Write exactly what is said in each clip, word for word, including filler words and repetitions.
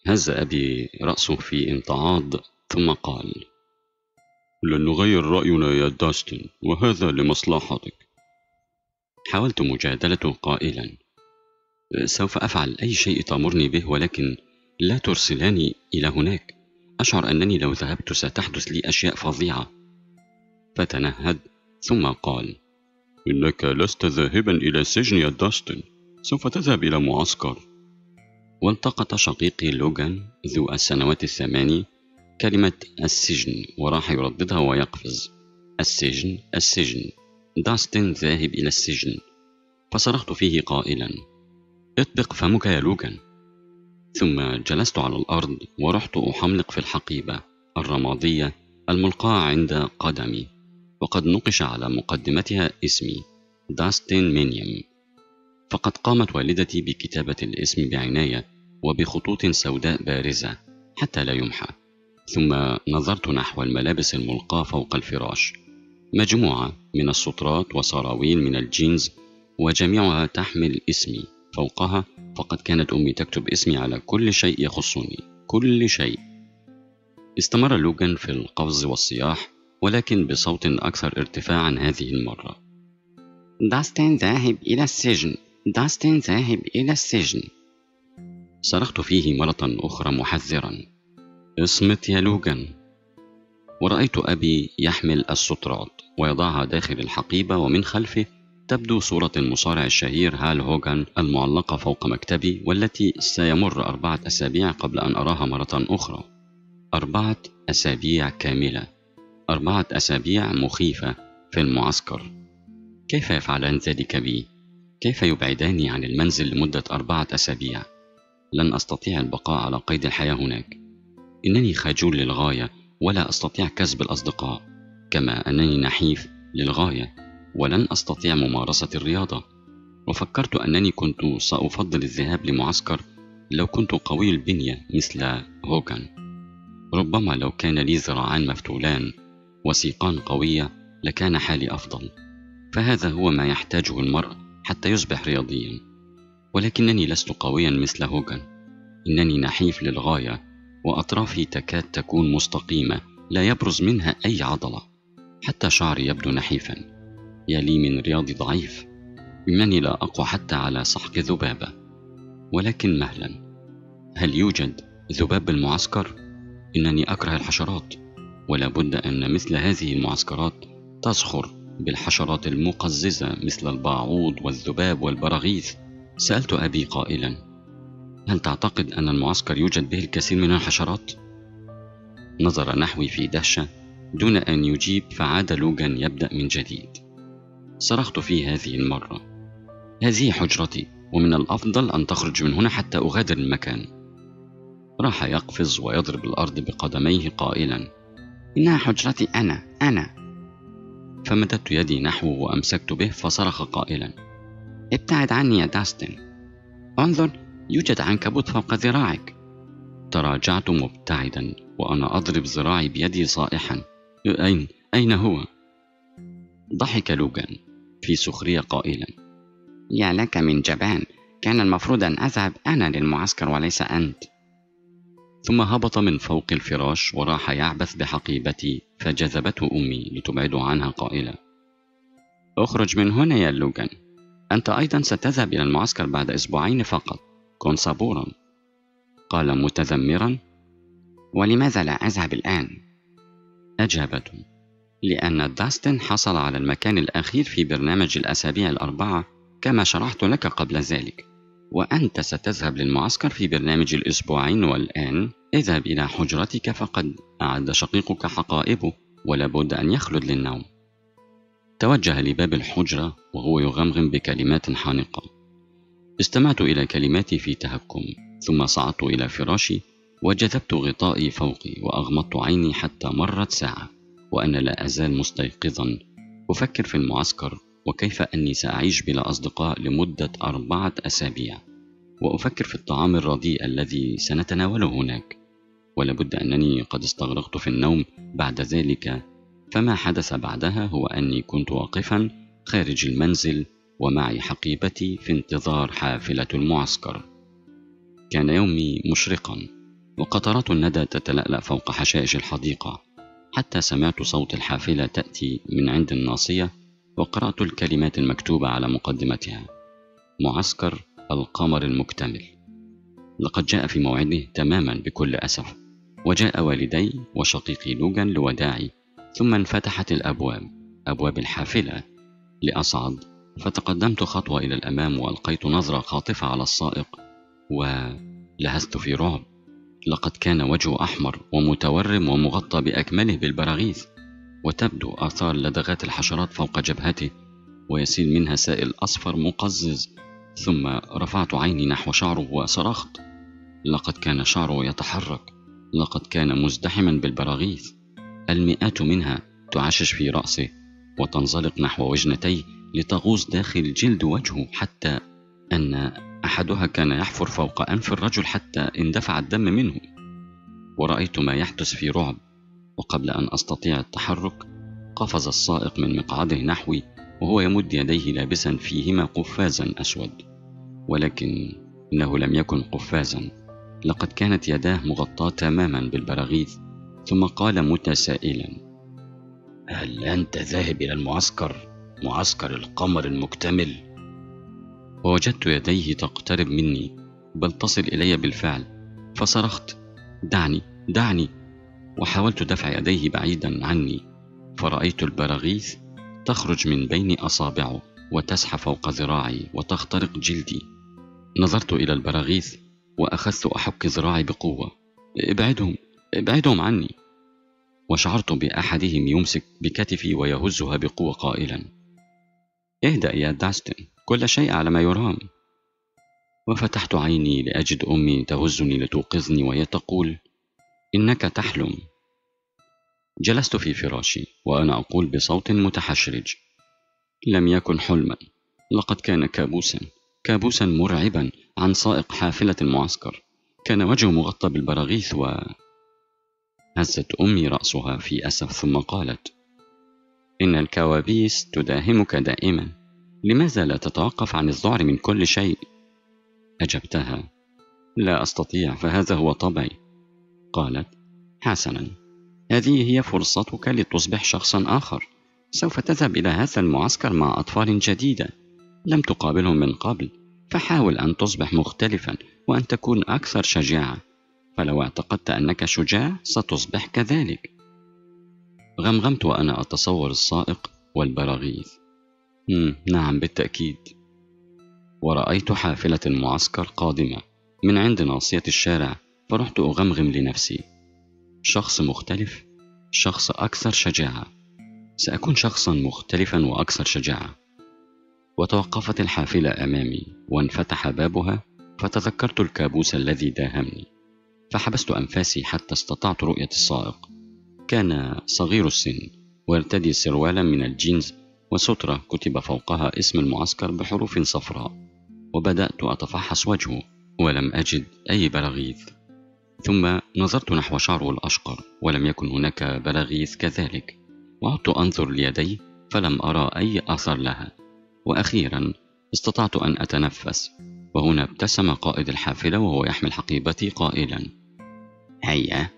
هز أبي رأسه في امتعاض ثم قال: لن نغير رأينا يا داستن، وهذا لمصلحتك. حاولت مجادلته قائلا: سوف أفعل أي شيء تأمرني به، ولكن لا ترسلاني إلى هناك. أشعر أنني لو ذهبت ستحدث لي أشياء فظيعة. فتنهد ثم قال: إنك لست ذاهبا إلى السجن يا داستن، سوف تذهب إلى معسكر. والتقط شقيقي لوغان ذو السنوات الثماني كلمة السجن وراح يرددها ويقفز: السجن السجن، داستن ذاهب إلى السجن. فصرخت فيه قائلا: اطبق فمك يا لوغان. ثم جلست على الأرض ورحت أحملق في الحقيبة الرمادية الملقاة عند قدمي، وقد نقش على مقدمتها اسمي داستن مينيم. فقد قامت والدتي بكتابة الاسم بعناية وبخطوط سوداء بارزة حتى لا يمحى. ثم نظرت نحو الملابس الملقاة فوق الفراش، مجموعة من السترات وسراويل من الجينز، وجميعها تحمل اسمي فوقها، فقد كانت أمي تكتب اسمي على كل شيء يخصني، كل شيء. استمر لوغان في القفز والصياح، ولكن بصوت أكثر ارتفاعا هذه المرة: داستن ذاهب إلى السجن، داستن ذاهب إلى السجن. صرخت فيه مرة أخرى محذرا: اصمت يا لوغان. ورأيت أبي يحمل السترات ويضعها داخل الحقيبة، ومن خلفه تبدو صورة المصارع الشهير هال هوغان المعلقة فوق مكتبي، والتي سيمر أربعة أسابيع قبل أن أراها مرة أخرى. أربعة أسابيع كاملة، أربعة أسابيع مخيفة في المعسكر. كيف يفعلان ذلك بي؟ كيف يبعداني عن المنزل لمدة أربعة أسابيع؟ لن أستطيع البقاء على قيد الحياة هناك. إنني خجول للغاية ولا أستطيع كسب الأصدقاء، كما أنني نحيف للغاية ولن أستطيع ممارسة الرياضة. وفكرت أنني كنت سأفضل الذهاب لمعسكر لو كنت قوي البنية مثل هوغان. ربما لو كان لي ذراعان مفتولان وسيقان قوية لكان حالي أفضل، فهذا هو ما يحتاجه المرء حتى يصبح رياضيا. ولكنني لست قويا مثل هوغان. إنني نحيف للغاية، وأطرافي تكاد تكون مستقيمة لا يبرز منها أي عضلة، حتى شعري يبدو نحيفا. يا لي من رياضي ضعيف، إنني لا أقوى حتى على سحق ذبابة. ولكن مهلا، هل يوجد ذباب بالمعسكر؟ إنني أكره الحشرات، ولا بد أن مثل هذه المعسكرات تزخر بالحشرات المقززة مثل الباعوض والذباب والبراغيث. سألت أبي قائلا: هل تعتقد أن المعسكر يوجد به الكثير من الحشرات؟ نظر نحوي في دهشة دون أن يجيب، فعاد لوغان يبدأ من جديد. صرخت في هذه المرة: هذه حجرتي، ومن الأفضل أن تخرج من هنا حتى أغادر المكان. راح يقفز ويضرب الأرض بقدميه قائلا: إنها حجرتي أنا أنا. فمددت يدي نحوه وأمسكت به، فصرخ قائلا: ابتعد عني يا داستن، انظر، يوجد عنكبوت فوق ذراعك. تراجعت مبتعدا وأنا أضرب ذراعي بيدي صائحا: أين أين هو؟ ضحك لوغان في سخرية قائلا: يا لك من جبان، كان المفروض أن أذهب أنا للمعسكر وليس أنت. ثم هبط من فوق الفراش وراح يعبث بحقيبتي، فجذبته أمي لتبعده عنها قائلة: اخرج من هنا يا لوغان، أنت أيضا ستذهب إلى المعسكر بعد أسبوعين فقط، كن صبورا. قال متذمرا: ولماذا لا أذهب الآن؟ أجابته: لأن داستن حصل على المكان الأخير في برنامج الأسابيع الأربعة كما شرحت لك قبل ذلك، وأنت ستذهب للمعسكر في برنامج الأسبوعين، والآن اذهب إلى حجرتك، فقد أعد شقيقك حقائبه ولا بد أن يخلد للنوم. توجه لباب الحجرة وهو يغمغم بكلمات حانقة. استمعت إلى كلماتي في تهكم، ثم صعدت إلى فراشي وجذبت غطائي فوقي وأغمضت عيني حتى مرت ساعة وأنا لا أزال مستيقظا أفكر في المعسكر وكيف أني سأعيش بلا أصدقاء لمدة أربعة أسابيع، وأفكر في الطعام الرديء الذي سنتناوله هناك، ولابد أنني قد استغرقت في النوم بعد ذلك. فما حدث بعدها هو أني كنت واقفا خارج المنزل ومعي حقيبتي في انتظار حافلة المعسكر. كان يومي مشرقا، وقطرات الندى تتلألأ فوق حشائش الحديقة، حتى سمعت صوت الحافلة تأتي من عند الناصية، وقرأت الكلمات المكتوبة على مقدمتها: معسكر القمر المكتمل. لقد جاء في موعده تماما بكل أسف، وجاء والدي وشقيقي لوغان لوداعي، ثم انفتحت الأبواب، أبواب الحافلة، لأصعد. فتقدمت خطوة إلى الأمام وألقيت نظرة خاطفة على السائق، ولهزت في رعب. لقد كان وجهه أحمر ومتورم ومغطى بأكمله بالبراغيث، وتبدو آثار لدغات الحشرات فوق جبهته، ويسيل منها سائل أصفر مقزز. ثم رفعت عيني نحو شعره وصرخت. لقد كان شعره يتحرك، لقد كان مزدحما بالبراغيث، المئات منها تعشش في رأسه وتنزلق نحو وجنتيه لتغوص داخل جلد وجهه، حتى أن أحدها كان يحفر فوق أنف الرجل حتى اندفع الدم منه. ورأيت ما يحدث في رعب، وقبل أن أستطيع التحرك قفز السائق من مقعده نحوي وهو يمد يديه لابسا فيهما قفازا أسود، ولكن إنه لم يكن قفازا، لقد كانت يداه مغطاة تماما بالبراغيث. ثم قال متسائلا: هل أنت ذاهب إلى المعسكر، معسكر القمر المكتمل؟ ووجدت يديه تقترب مني، بل تصل إلي بالفعل، فصرخت: دعني دعني، وحاولت دفع يديه بعيدا عني، فرأيت البراغيث تخرج من بين أصابعه وتزحف فوق ذراعي وتخترق جلدي. نظرت إلى البراغيث وأخذت أحك ذراعي بقوة: ابعدهم ابعدهم عني. وشعرت بأحدهم يمسك بكتفي ويهزها بقوة قائلا: اهدأ يا داستن، كل شيء على ما يرام. وفتحت عيني لأجد أمي تهزني لتوقظني وهي تقول: إنك تحلم. جلست في فراشي وأنا أقول بصوت متحشرج: لم يكن حلما، لقد كان كابوسا، كابوسا مرعبا عن سائق حافلة المعسكر. كان وجهه مغطى بالبراغيث. و هزت أمي رأسها في أسف ثم قالت: إن الكوابيس تداهمك دائما، لماذا لا تتوقف عن الذعر من كل شيء؟ أجبتها: لا أستطيع، فهذا هو طبعي. قالت: حسنا، هذه هي فرصتك لتصبح شخصا آخر. سوف تذهب إلى هذا المعسكر مع أطفال جديدة لم تقابلهم من قبل، فحاول أن تصبح مختلفا وأن تكون أكثر شجاعة، فلو اعتقدت أنك شجاع ستصبح كذلك. غمغمت وأنا أتصور السائق والبراغيث. نعم بالتأكيد. ورأيت حافلة المعسكر قادمة من عند ناصية الشارع، فرحت أغمغم لنفسي: شخص مختلف، شخص أكثر شجاعة، سأكون شخصا مختلفا وأكثر شجاعة. وتوقفت الحافلة أمامي وانفتح بابها، فتذكرت الكابوس الذي داهمني، فحبست أنفاسي حتى استطعت رؤية السائق. كان صغير السن ويرتدي سروالا من الجينز وسترة كتب فوقها اسم المعسكر بحروف صفراء. وبدأت أتفحص وجهه ولم أجد أي براغيث. ثم نظرت نحو شعره الأشقر ولم يكن هناك براغيث كذلك. وعدت أنظر ليدي فلم أرى أي أثر لها. وأخيرا استطعت أن أتنفس، وهنا ابتسم قائد الحافلة وهو يحمل حقيبتي قائلا: هيا.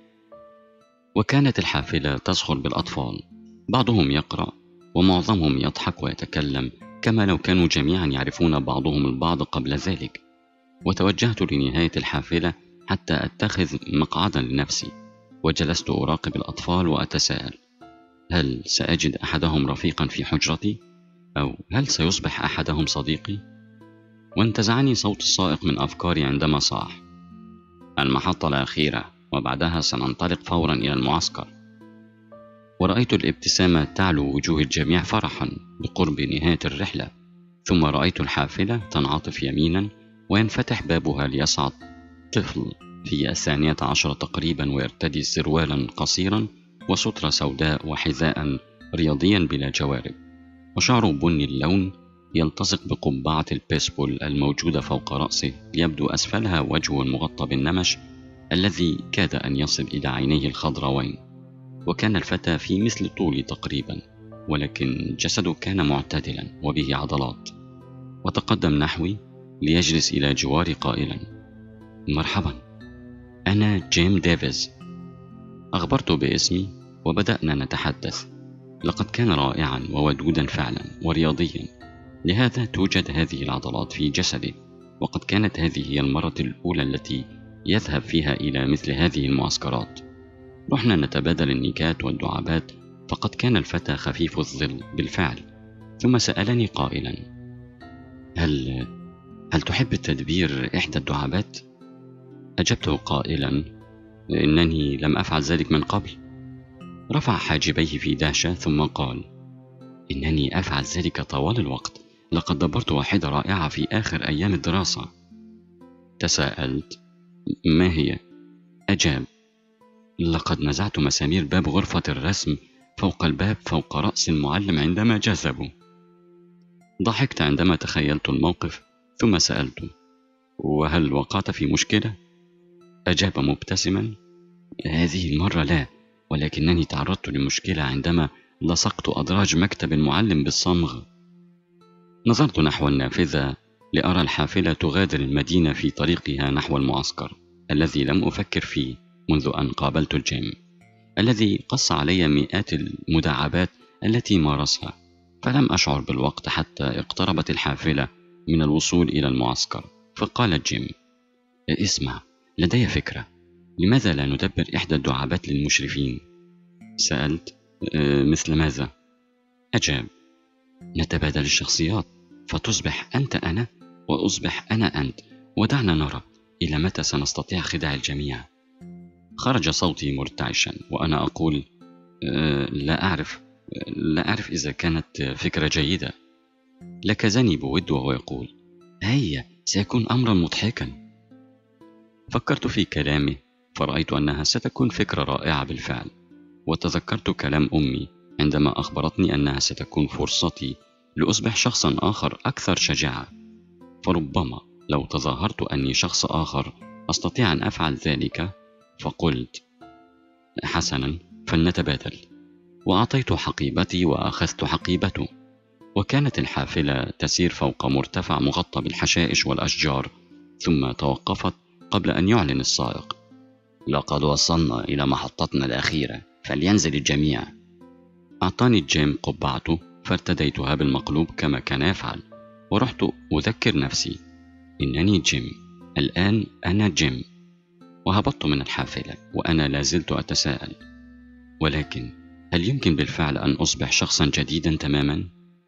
وكانت الحافلة تزخر بالأطفال، بعضهم يقرأ ومعظمهم يضحك ويتكلم كما لو كانوا جميعا يعرفون بعضهم البعض قبل ذلك. وتوجهت لنهاية الحافلة حتى أتخذ مقعدا لنفسي، وجلست أراقب الأطفال وأتساءل: هل سأجد أحدهم رفيقا في حجرتي؟ أو هل سيصبح أحدهم صديقي؟ وانتزعني صوت السائق من أفكاري عندما صاح: المحطة الأخيرة وبعدها سننطلق فورا إلى المعسكر. ورأيت الابتسامة تعلو وجوه الجميع فرحا بقرب نهاية الرحلة. ثم رأيت الحافلة تنعطف يمينا وينفتح بابها ليصعد طفل في الثانية عشرة تقريبا، ويرتدي سروالا قصيرا وسترة سوداء وحذاء رياضيا بلا جوارب، وشعره بني اللون يلتصق بقبعة البيسبول الموجودة فوق رأسه، ليبدو أسفلها وجهه المغطى بالنمش الذي كاد أن يصل إلى عينيه الخضراوين. وكان الفتى في مثل طولي تقريبا، ولكن جسده كان معتدلا وبه عضلات. وتقدم نحوي ليجلس إلى جواري قائلا: مرحبا، أنا جيم ديفيز. أخبرته باسمي وبدأنا نتحدث. لقد كان رائعا وودودا فعلا ورياضيا، لهذا توجد هذه العضلات في جسده. وقد كانت هذه هي المرة الأولى التي يذهب فيها إلى مثل هذه المعسكرات. رحنا نتبادل النكات والدعابات، فقد كان الفتى خفيف الظل بالفعل. ثم سألني قائلا: هل هل تحب التدبير إحدى الدعابات؟ أجبته قائلا: إنني لم أفعل ذلك من قبل. رفع حاجبيه في دهشة ثم قال: إنني أفعل ذلك طوال الوقت، لقد دبرت واحدة رائعة في آخر أيام الدراسة. تساءلت: ما هي؟ أجاب: لقد نزعت مسامير باب غرفة الرسم فوق الباب فوق رأس المعلم عندما جذبه. ضحكت عندما تخيلت الموقف، ثم سألته: وهل وقعت في مشكلة؟ أجاب مبتسما: هذه المرة لا، ولكنني تعرضت لمشكلة عندما لصقت أدراج مكتب المعلم بالصمغ. نظرت نحو النافذة لأرى الحافلة تغادر المدينة في طريقها نحو المعسكر الذي لم أفكر فيه منذ أن قابلت الجيم، الذي قص علي مئات المداعبات التي مارسها. فلم أشعر بالوقت حتى اقتربت الحافلة من الوصول إلى المعسكر. فقال جيم: اسمع، لدي فكرة، لماذا لا ندبر إحدى الدعابات للمشرفين؟ سألت: أه مثل ماذا؟ أجاب: نتبادل الشخصيات، فتصبح أنت أنا وأصبح أنا أنت، ودعنا نرى إلى متى سنستطيع خداع الجميع. خرج صوتي مرتعشا وأنا أقول: أه لا أعرف لا أعرف إذا كانت فكرة جيدة. لكزني بود وهو يقول: هيا، سيكون أمرا مضحكا. فكرت في كلامه فرأيت أنها ستكون فكرة رائعة بالفعل، وتذكرت كلام أمي عندما أخبرتني أنها ستكون فرصتي لأصبح شخصا آخر أكثر شجاعة. فربما لو تظاهرت أني شخص آخر أستطيع أن أفعل ذلك. فقلت: حسنا، فلنتبادل. وأعطيت حقيبتي وأخذت حقيبته، وكانت الحافلة تسير فوق مرتفع مغطى بالحشائش والأشجار، ثم توقفت قبل أن يعلن السائق: لقد وصلنا إلى محطتنا الأخيرة، فلينزل الجميع. أعطاني جيم قبعته فارتديتها بالمقلوب كما كان يفعل، ورحت أذكر نفسي: إنني جيم، الآن أنا جيم. وهبطت من الحافلة وأنا لازلت أتساءل: ولكن هل يمكن بالفعل أن أصبح شخصا جديدا تماما؟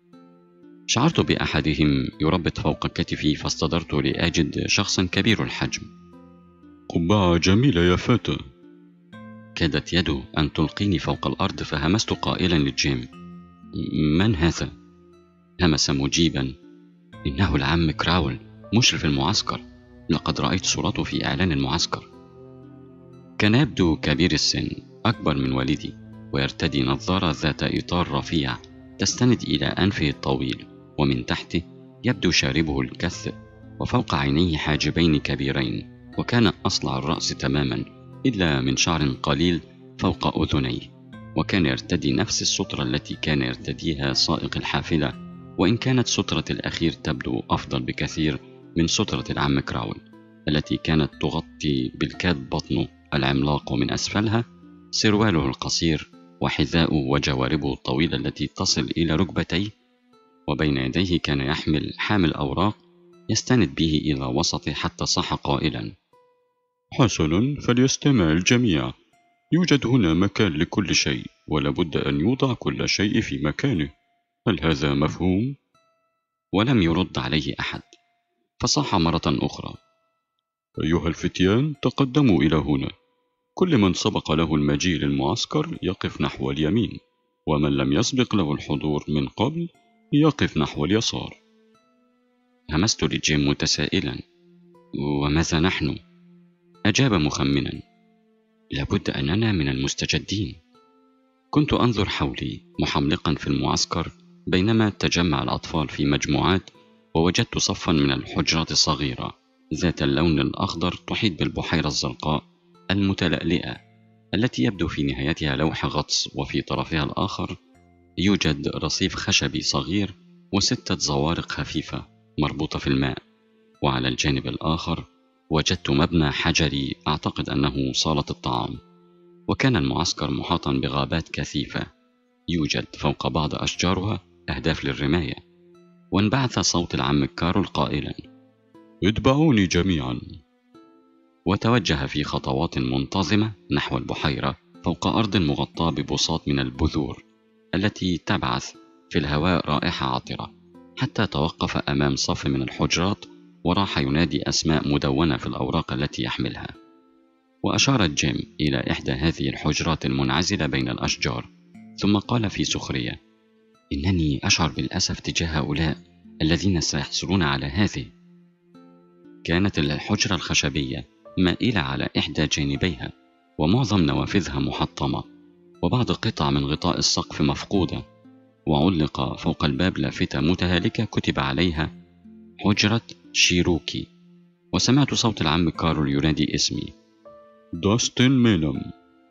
شعرت بأحدهم يربط فوق كتفي، فاستدرت لأجد شخصا كبير الحجم. قبعة جميلة يا فتى. كادت يده أن تلقيني فوق الأرض، فهمست قائلا لجيم: من هذا؟ همس مجيبا: إنه العم كراول، مشرف المعسكر، لقد رأيت صورته في إعلان المعسكر. كان يبدو كبير السن، أكبر من والدي، ويرتدي نظارة ذات إطار رفيع تستند إلى أنفه الطويل، ومن تحته يبدو شاربه الكث، وفوق عينيه حاجبين كبيرين، وكان أصلع الرأس تماما إلا من شعر قليل فوق أذنيه. وكان يرتدي نفس السترة التي كان يرتديها سائق الحافلة، وإن كانت سترة الأخير تبدو أفضل بكثير من سترة العم كراول التي كانت تغطي بالكاد بطنه العملاق، ومن أسفلها سرواله القصير وحذاؤه وجواربه الطويلة التي تصل إلى ركبتيه. وبين يديه كان يحمل حامل أوراق يستند به إلى وسطه، حتى صاح قائلا: حسنا، فليستمع الجميع، يوجد هنا مكان لكل شيء، ولابد أن يوضع كل شيء في مكانه. هل هذا مفهوم؟ ولم يرد عليه أحد، فصاح مرة أخرى: أيها الفتيان، تقدموا إلى هنا. كل من سبق له المجيء للمعسكر يقف نحو اليمين، ومن لم يسبق له الحضور من قبل يقف نحو اليسار. همست لجيم متسائلا: وماذا نحن؟ أجاب مخمنا: لابد أننا من المستجدين. كنت أنظر حولي محملقا في المعسكر، بينما تجمع الأطفال في مجموعات، ووجدت صفا من الحجرات الصغيرة ذات اللون الأخضر تحيط بالبحيرة الزرقاء المتلألئة التي يبدو في نهايتها لوح غطس، وفي طرفها الآخر يوجد رصيف خشبي صغير وستة زوارق خفيفة مربوطة في الماء، وعلى الجانب الآخر وجدت مبنى حجري أعتقد أنه صالة الطعام، وكان المعسكر محاطا بغابات كثيفة يوجد فوق بعض أشجارها أهداف للرماية. وانبعث صوت العم كارول قائلا: اتبعوني جميعا. وتوجه في خطوات منتظمة نحو البحيرة فوق أرض مغطاة ببساط من البذور التي تبعث في الهواء رائحة عطرة، حتى توقف أمام صف من الحجرات وراح ينادي أسماء مدونة في الأوراق التي يحملها. وأشار جيم إلى إحدى هذه الحجرات المنعزلة بين الأشجار، ثم قال في سخرية: إنني أشعر بالأسف تجاه هؤلاء الذين سيحصلون على هذه. كانت الحجرة الخشبية مائلة على إحدى جانبيها، ومعظم نوافذها محطمة، وبعض قطع من غطاء السقف مفقودة، وعلق فوق الباب لافتة متهالكة كتب عليها: حجرة شيروكي. وسمعت صوت العم كارول ينادي اسمي: داستن مينم.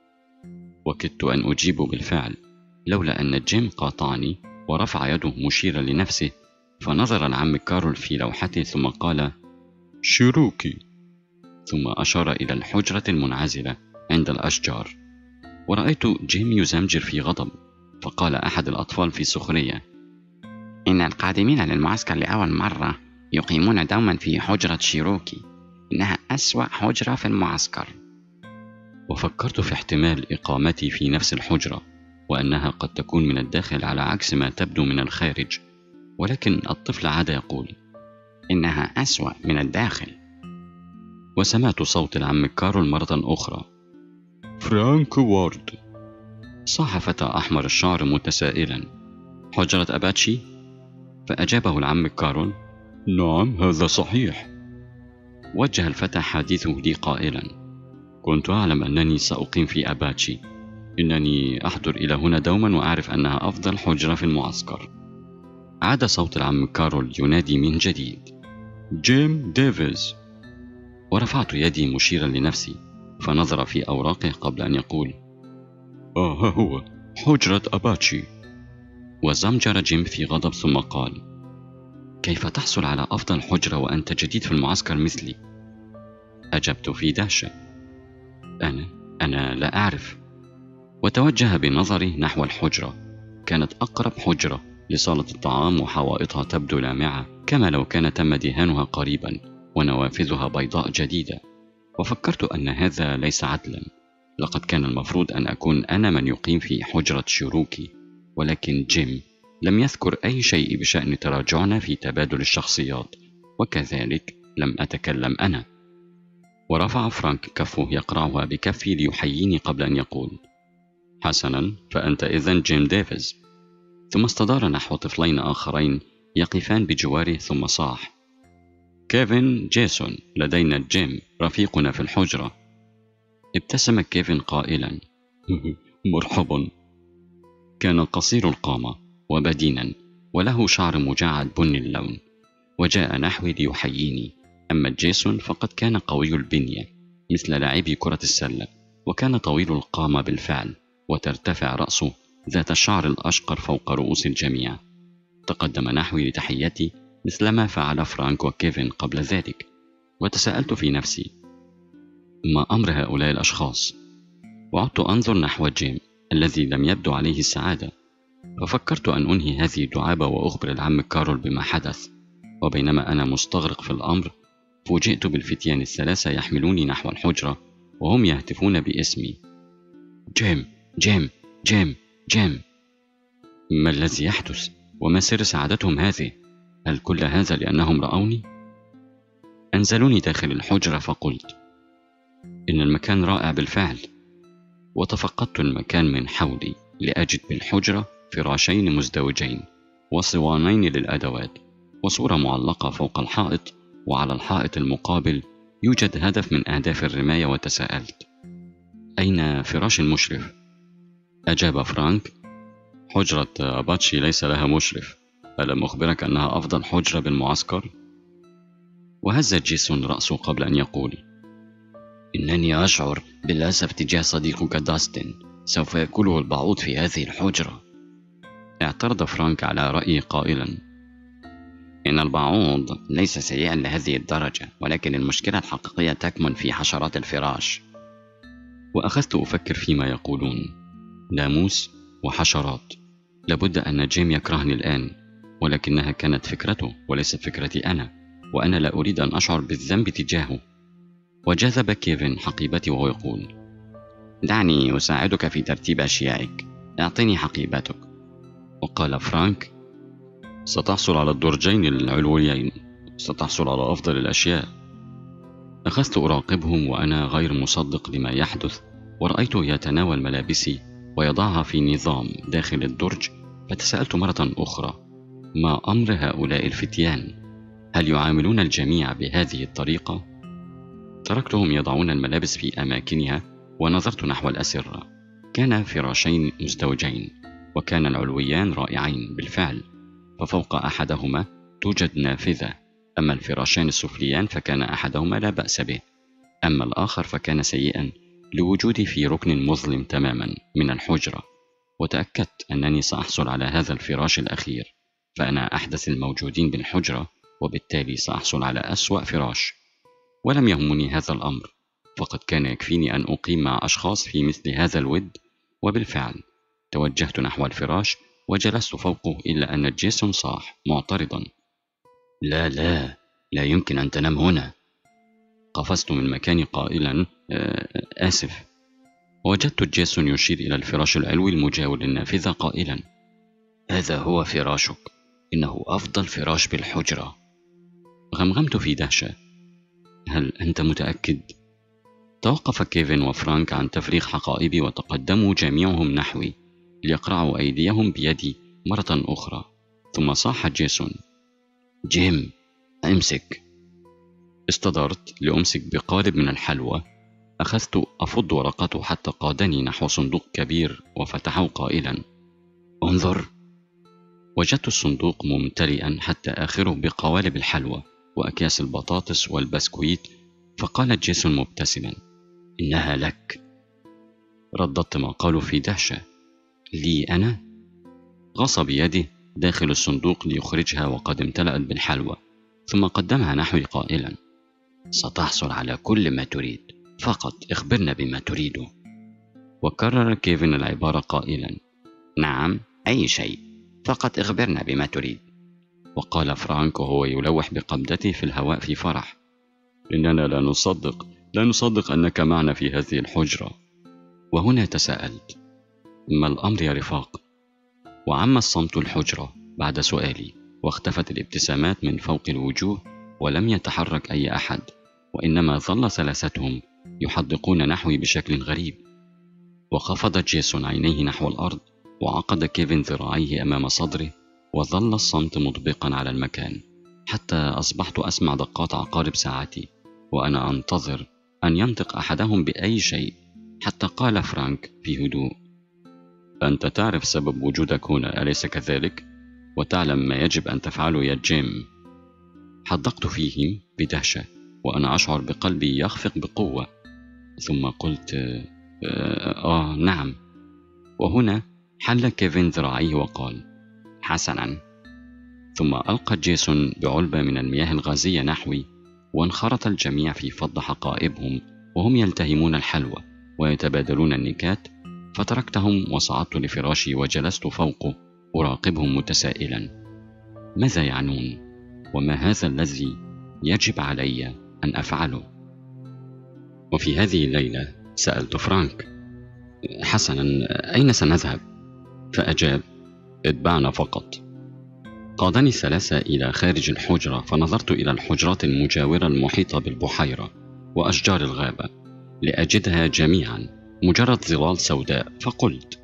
وكدت أن أجيب بالفعل، لولا أن جيم قاطعني ورفع يده مشيرا لنفسه، فنظر العم كارول في لوحته ثم قال: شيروكي، ثم أشار إلى الحجرة المنعزلة عند الأشجار. ورأيت جيم يزمجر في غضب، فقال أحد الأطفال في سخرية: إن القادمين للمعسكر لأول مرة يقيمون دوما في حجرة شيروكي، إنها أسوأ حجرة في المعسكر. وفكرت في احتمال إقامتي في نفس الحجرة، وأنها قد تكون من الداخل على عكس ما تبدو من الخارج، ولكن الطفل عاد يقول: إنها أسوأ من الداخل. وسمعت صوت العم كارول مرة أخرى: فرانك وارد. صاح فتى أحمر الشعر متسائلا: حجرة أباتشي؟ فأجابه العم كارول: نعم، هذا صحيح. وجه الفتى حديثه لي قائلا: كنت أعلم أنني سأقيم في أباتشي، إنني أحضر إلى هنا دوما وأعرف أنها أفضل حجرة في المعسكر. عاد صوت العم كارول ينادي من جديد: جيم ديفيز. ورفعت يدي مشيرا لنفسي، فنظر في أوراقه قبل أن يقول: آه، ها هو، حجرة أباتشي. وزمجر جيم في غضب ثم قال: كيف تحصل على أفضل حجرة وأنت جديد في المعسكر مثلي؟ أجبت في دهشة: أنا أنا لا أعرف. وتوجه بنظري نحو الحجرة. كانت أقرب حجرة لصالة الطعام، وحوائطها تبدو لامعة كما لو كان تم دهانها قريبا، ونوافذها بيضاء جديدة. وفكرت أن هذا ليس عدلا، لقد كان المفروض أن أكون أنا من يقيم في حجرة شيروكي، ولكن جيم لم يذكر أي شيء بشأن تراجعنا في تبادل الشخصيات، وكذلك لم أتكلم أنا. ورفع فرانك كفه يقرعها بكفي ليحييني قبل أن يقول: حسنا، فأنت إذن جيم ديفيز. ثم استدار نحو طفلين آخرين يقفان بجواره ثم صاح: كيفن جيسون، لدينا جيم رفيقنا في الحجرة. ابتسم كيفن قائلا: مرحبا. كان قصير القامة وبدينا، وله شعر مجعد بني اللون، وجاء نحوي ليحييني. أما جيسون فقد كان قوي البنية مثل لاعبي كرة السلة، وكان طويل القامة بالفعل، وترتفع رأسه ذات الشعر الأشقر فوق رؤوس الجميع. تقدم نحوي لتحيتي مثلما فعل فرانك وكيفن قبل ذلك، وتساءلت في نفسي: ما أمر هؤلاء الأشخاص؟ وعدت أنظر نحو جيم الذي لم يبدو عليه السعادة، ففكرت أن أنهي هذه الدعابة وأخبر العم كارول بما حدث. وبينما أنا مستغرق في الأمر، فوجئت بالفتيان الثلاثة يحملوني نحو الحجرة وهم يهتفون باسمي: جيم جيم جيم جيم. ما الذي يحدث؟ وما سر سعادتهم هذه؟ هل كل هذا لأنهم رأوني؟ أنزلوني داخل الحجرة، فقلت: إن المكان رائع بالفعل. وتفقدت المكان من حولي لأجد بالحجرة فراشين مزدوجين، وصوانين للأدوات، وصورة معلقة فوق الحائط، وعلى الحائط المقابل يوجد هدف من أهداف الرماية. وتساءلت: أين فراش المشرف؟ أجاب فرانك: حجرة أباتشي ليس لها مشرف، ألم أخبرك أنها أفضل حجرة بالمعسكر؟ وهز جيسون رأسه قبل أن يقول: إنني أشعر بالأسف تجاه صديقك داستن، سوف يأكله البعوض في هذه الحجرة. اعترض فرانك على رأيي قائلا: إن البعوض ليس سيئا لهذه الدرجة، ولكن المشكلة الحقيقية تكمن في حشرات الفراش. وأخذت أفكر فيما يقولون، ناموس وحشرات. لابد أن جيم يكرهني الآن، ولكنها كانت فكرته وليست فكرتي أنا، وأنا لا أريد أن أشعر بالذنب تجاهه. وجذب كيفن حقيبتي وهو يقول: دعني أساعدك في ترتيب أشيائك، أعطني حقيبتك. وقال فرانك: ستحصل على الدرجين العلويين، ستحصل على أفضل الأشياء. أخذت أراقبهم وأنا غير مصدق لما يحدث، ورأيته يتناول ملابسي ويضعها في نظام داخل الدرج. فتساءلت مرة أخرى: ما أمر هؤلاء الفتيان؟ هل يعاملون الجميع بهذه الطريقة؟ تركتهم يضعون الملابس في أماكنها ونظرت نحو الأسرة. كان فراشين مزدوجين، وكان العلويان رائعين بالفعل، ففوق أحدهما توجد نافذة، أما الفراشان السفليان فكان أحدهما لا بأس به، أما الآخر فكان سيئا لوجودي في ركن مظلم تماما من الحجرة. وتأكدت أنني سأحصل على هذا الفراش الأخير، فأنا أحدث الموجودين بالحجرة، وبالتالي سأحصل على أسوأ فراش. ولم يهمني هذا الأمر، فقد كان يكفيني أن أقيم مع أشخاص في مثل هذا الود. وبالفعل توجهت نحو الفراش وجلست فوقه، إلا أن جيسون صاح معترضا: لا لا لا يمكن أن تنام هنا. قفزت من مكاني قائلا: آسف. وجدت جيسون يشير إلى الفراش العلوي المجاور للنافذة قائلا: هذا هو فراشك، إنه أفضل فراش بالحجرة. غمغمت في دهشة: هل أنت متأكد؟ توقف كيفن وفرانك عن تفريغ حقائبي وتقدموا جميعهم نحوي ليقرعوا أيديهم بيدي مرة أخرى. ثم صاح جيسون: جيم، امسك. استدرت لأمسك بقالب من الحلوى. أخذت أفض ورقته حتى قادني نحو صندوق كبير وفتحه قائلا: انظر. وجدت الصندوق ممتلئا حتى آخره بقوالب الحلوى وأكياس البطاطس والبسكويت. فقال جيسون مبتسما: إنها لك. رددت ما قالوا في دهشة: لي أنا؟ غص بيده داخل الصندوق ليخرجها وقد امتلأت بالحلوى، ثم قدمها نحوي قائلا: ستحصل على كل ما تريد، فقط اخبرنا بما تريده. وكرر كيفن العبارة قائلا: نعم، أي شيء، فقط اخبرنا بما تريد. وقال فرانك وهو يلوح بقبضته في الهواء في فرح: إننا لا نصدق لا نصدق أنك معنا في هذه الحجرة. وهنا تساءلت: ما الأمر يا رفاق؟ وعم الصمت الحجرة بعد سؤالي، واختفت الابتسامات من فوق الوجوه، ولم يتحرك أي أحد، وإنما ظل ثلاثتهم يحدقون نحوي بشكل غريب. وخفض جيسون عينيه نحو الأرض، وعقد كيفن ذراعيه أمام صدره، وظل الصمت مطبقا على المكان، حتى أصبحت أسمع دقات عقارب ساعتي وأنا أنتظر أن ينطق أحدهم بأي شيء، حتى قال فرانك في هدوء: أنت تعرف سبب وجودك هنا، أليس كذلك؟ وتعلم ما يجب أن تفعله يا جيم. حدقت فيه بدهشة وأنا أشعر بقلبي يخفق بقوة، ثم قلت: آه, آه نعم. وهنا حل كيفن ذراعيه وقال: حسنا. ثم ألقى جيسون بعلبة من المياه الغازية نحوي، وانخرط الجميع في فض حقائبهم وهم يلتهمون الحلوى ويتبادلون النكات. فتركتهم وصعدت لفراشي وجلست فوقه أراقبهم متسائلا: ماذا يعنون؟ وما هذا الذي يجب علي أن أفعله؟ وفي هذه الليلة سألت فرانك: حسنا، أين سنذهب؟ فأجاب: اتبعنا فقط. قادني الثلاثة إلى خارج الحجرة، فنظرت إلى الحجرات المجاورة المحيطة بالبحيرة وأشجار الغابة لأجدها جميعا مجرد ظلال سوداء، فقلت: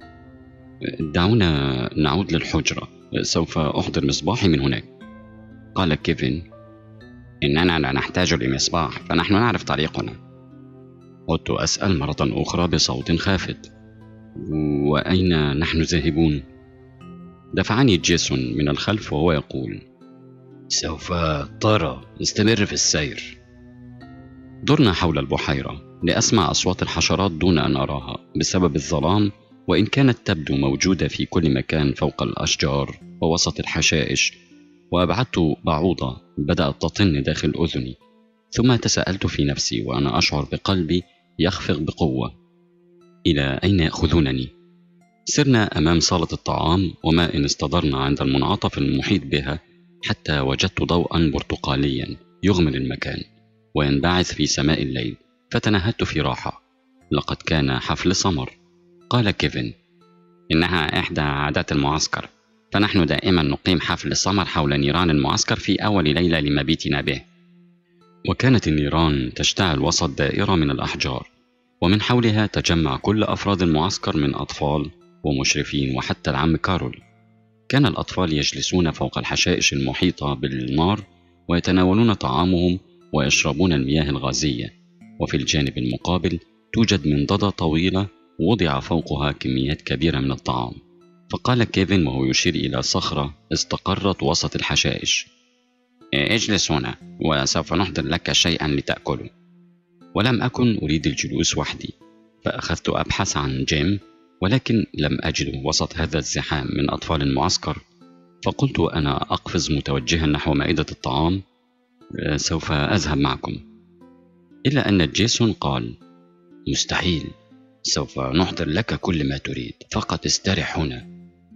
دعونا نعود للحجرة، سوف أحضر مصباحي من هناك. قال كيفن: إننا لا نحتاج لمصباح، فنحن نعرف طريقنا. عدت أسأل مرة أخرى بصوت خافت: وأين نحن ذاهبون؟ دفعني جيسون من الخلف وهو يقول: سوف ترى، استمر في السير. درنا حول البحيرة لأسمع أصوات الحشرات دون أن أراها بسبب الظلام، وإن كانت تبدو موجودة في كل مكان فوق الأشجار ووسط الحشائش. وأبعدت بعوضة بدأت تطن داخل أذني، ثم تساءلت في نفسي وأنا أشعر بقلبي يخفق بقوة: إلى أين يأخذونني؟ سرنا أمام صالة الطعام، وما إن استدرنا عند المنعطف المحيط بها حتى وجدت ضوءا برتقاليا يغمر المكان وينبعث في سماء الليل، فتنهدت في راحة. لقد كان حفل سمر. قال كيفن: إنها إحدى عادات المعسكر، فنحن دائما نقيم حفل السمر حول نيران المعسكر في أول ليلة لمبيتنا به. وكانت النيران تشتعل وسط دائرة من الأحجار، ومن حولها تجمع كل أفراد المعسكر من أطفال ومشرفين وحتى العم كارول. كان الأطفال يجلسون فوق الحشائش المحيطة بالنار ويتناولون طعامهم ويشربون المياه الغازية، وفي الجانب المقابل توجد منضدة طويلة وضع فوقها كميات كبيرة من الطعام. فقال كيفن وهو يشير إلى صخرة استقرت وسط الحشائش: اجلس هنا وسوف نحضر لك شيئا لتأكله. ولم أكن أريد الجلوس وحدي، فأخذت أبحث عن جيم، ولكن لم أجده وسط هذا الزحام من أطفال المعسكر. فقلت أنا أقفز متوجها نحو مائدة الطعام: سوف أذهب معكم. إلا أن جيسون قال: مستحيل، سوف نحضر لك كل ما تريد، فقط استرح هنا.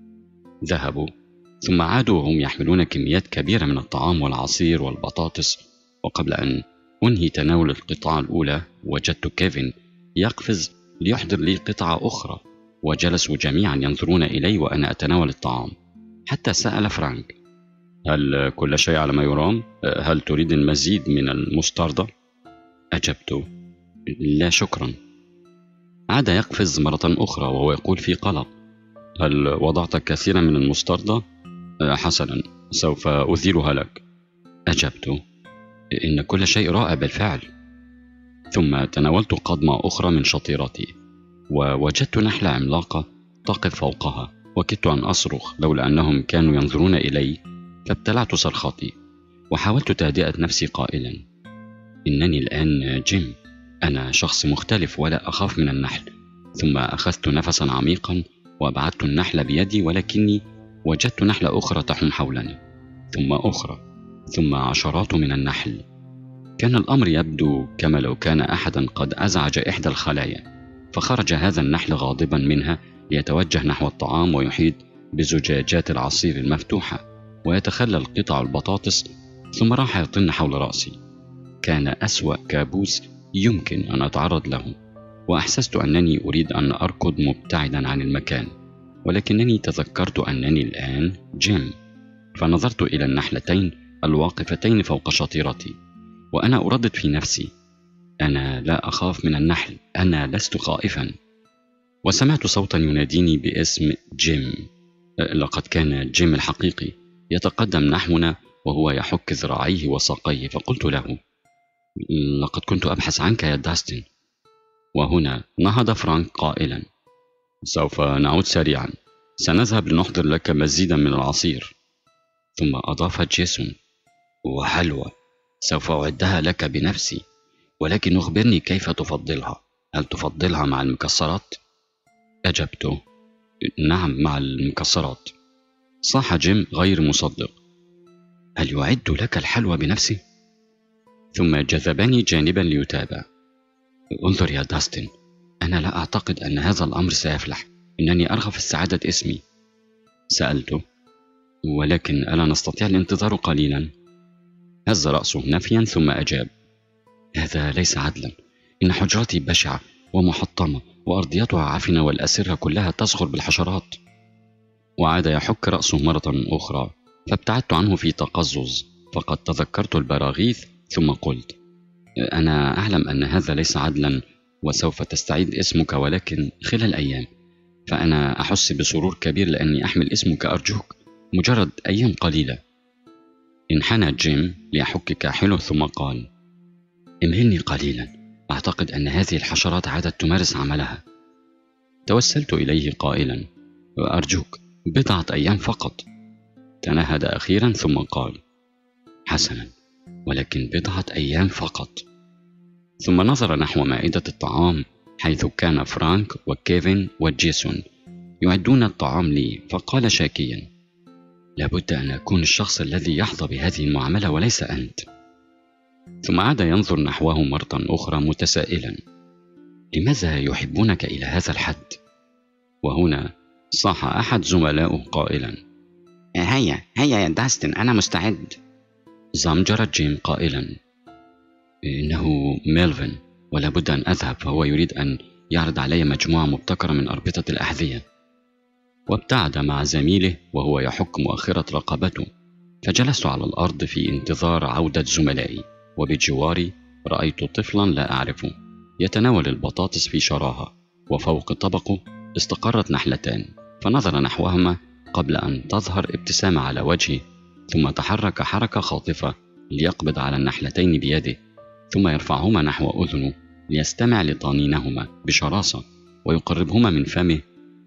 ذهبوا، ثم عادوا وهم يحملون كميات كبيرة من الطعام والعصير والبطاطس. وقبل أن أنهي تناول القطعة الأولى وجدت كيفن يقفز ليحضر لي قطعة أخرى، وجلسوا جميعا ينظرون إلي وأنا أتناول الطعام. حتى سأل فرانك: هل كل شيء على ما يرام؟ هل تريد المزيد من المستردة؟ أجبت: لا شكرا. عاد يقفز مرة أخرى وهو يقول في قلق: هل وضعت كثيرا من المستردة؟ حسنا، سوف أثيرها لك. أجبت: إن كل شيء رائع بالفعل. ثم تناولت قضمة أخرى من شطيرتي، ووجدت نحلة عملاقة تقف فوقها، وكدت أن أصرخ لولا أنهم كانوا ينظرون إلي، فابتلعت صرختي وحاولت تهدئة نفسي قائلا: إنني الآن جيم، أنا شخص مختلف ولا أخاف من النحل. ثم أخذت نفسا عميقا وأبعدت النحلة بيدي، ولكني وجدت نحلة أخرى تحوم حولنا، ثم أخرى، ثم عشرات من النحل. كان الأمر يبدو كما لو كان أحدا قد أزعج إحدى الخلايا، فخرج هذا النحل غاضبا منها ليتوجه نحو الطعام ويحيط بزجاجات العصير المفتوحة ويتخلل قطع البطاطس، ثم راح يطن حول رأسي. كان أسوأ كابوس يمكن أن أتعرض له، وأحسست أنني أريد أن أركض مبتعدا عن المكان، ولكنني تذكرت أنني الآن جيم. فنظرت إلى النحلتين الواقفتين فوق شطيرتي وأنا أردد في نفسي: أنا لا أخاف من النحل، أنا لست خائفا. وسمعت صوتا يناديني باسم جيم. لقد كان جيم الحقيقي يتقدم نحونا وهو يحك ذراعيه وساقيه، فقلت له: لقد كنت أبحث عنك يا داستن. وهنا نهض فرانك قائلا: سوف نعود سريعا، سنذهب لنحضر لك مزيدا من العصير. ثم أضاف جيسون: وحلوى، سوف أعدها لك بنفسي، ولكن أخبرني كيف تفضلها، هل تفضلها مع المكسرات؟ أجبت: نعم، مع المكسرات. صاح جيم غير مصدق: هل يعد لك الحلوى بنفسه؟ ثم جذبني جانبا ليتابع. انظر يا داستن، أنا لا أعتقد أن هذا الأمر سيفلح، إنني أرغب في السعادة اسمي. سألته: ولكن ألا نستطيع الانتظار قليلا؟ هز رأسه نفيا ثم أجاب: هذا ليس عدلا، إن حجرتي بشعة ومحطمة وأرضيتها عفنة والأسرة كلها تزخر بالحشرات. وعاد يحك رأسه مرة أخرى، فابتعدت عنه في تقزز، فقد تذكرت البراغيث ثم قلت: أنا أعلم أن هذا ليس عدلا وسوف تستعيد اسمك، ولكن خلال أيام، فأنا أحس بسرور كبير لأني أحمل اسمك، أرجوك مجرد أيام قليلة. انحنى جيم ليحك كاحله ثم قال: امهلني قليلا، أعتقد أن هذه الحشرات عادت تمارس عملها. توسلت إليه قائلا: أرجوك بضعة أيام فقط. تنهد أخيرا ثم قال: حسنا، ولكن بضعة أيام فقط. ثم نظر نحو مائدة الطعام حيث كان فرانك وكيفن وجيسون يعدون الطعام لي، فقال شاكيا: لابد أن أكون الشخص الذي يحظى بهذه المعاملة وليس أنت. ثم عاد ينظر نحوه مرة أخرى متسائلا: لماذا يحبونك إلى هذا الحد؟ وهنا صاح أحد زملائه قائلا: هيا هيا يا داستن، أنا مستعد. زمجر جيم قائلا: إنه ميلفن، ولا بد أن أذهب، فهو يريد أن يعرض علي مجموعة مبتكرة من أربطة الأحذية. وابتعد مع زميله وهو يحك مؤخرة رقبته، فجلست على الأرض في انتظار عودة زملائي، وبجواري رأيت طفلا لا أعرفه يتناول البطاطس في شراهة، وفوق طبقه استقرت نحلتان، فنظر نحوهما قبل أن تظهر ابتسامة على وجهه، ثم تحرك حركة خاطفة ليقبض على النحلتين بيده، ثم يرفعهما نحو أذنه ليستمع لطنينهما بشراسة، ويقربهما من فمه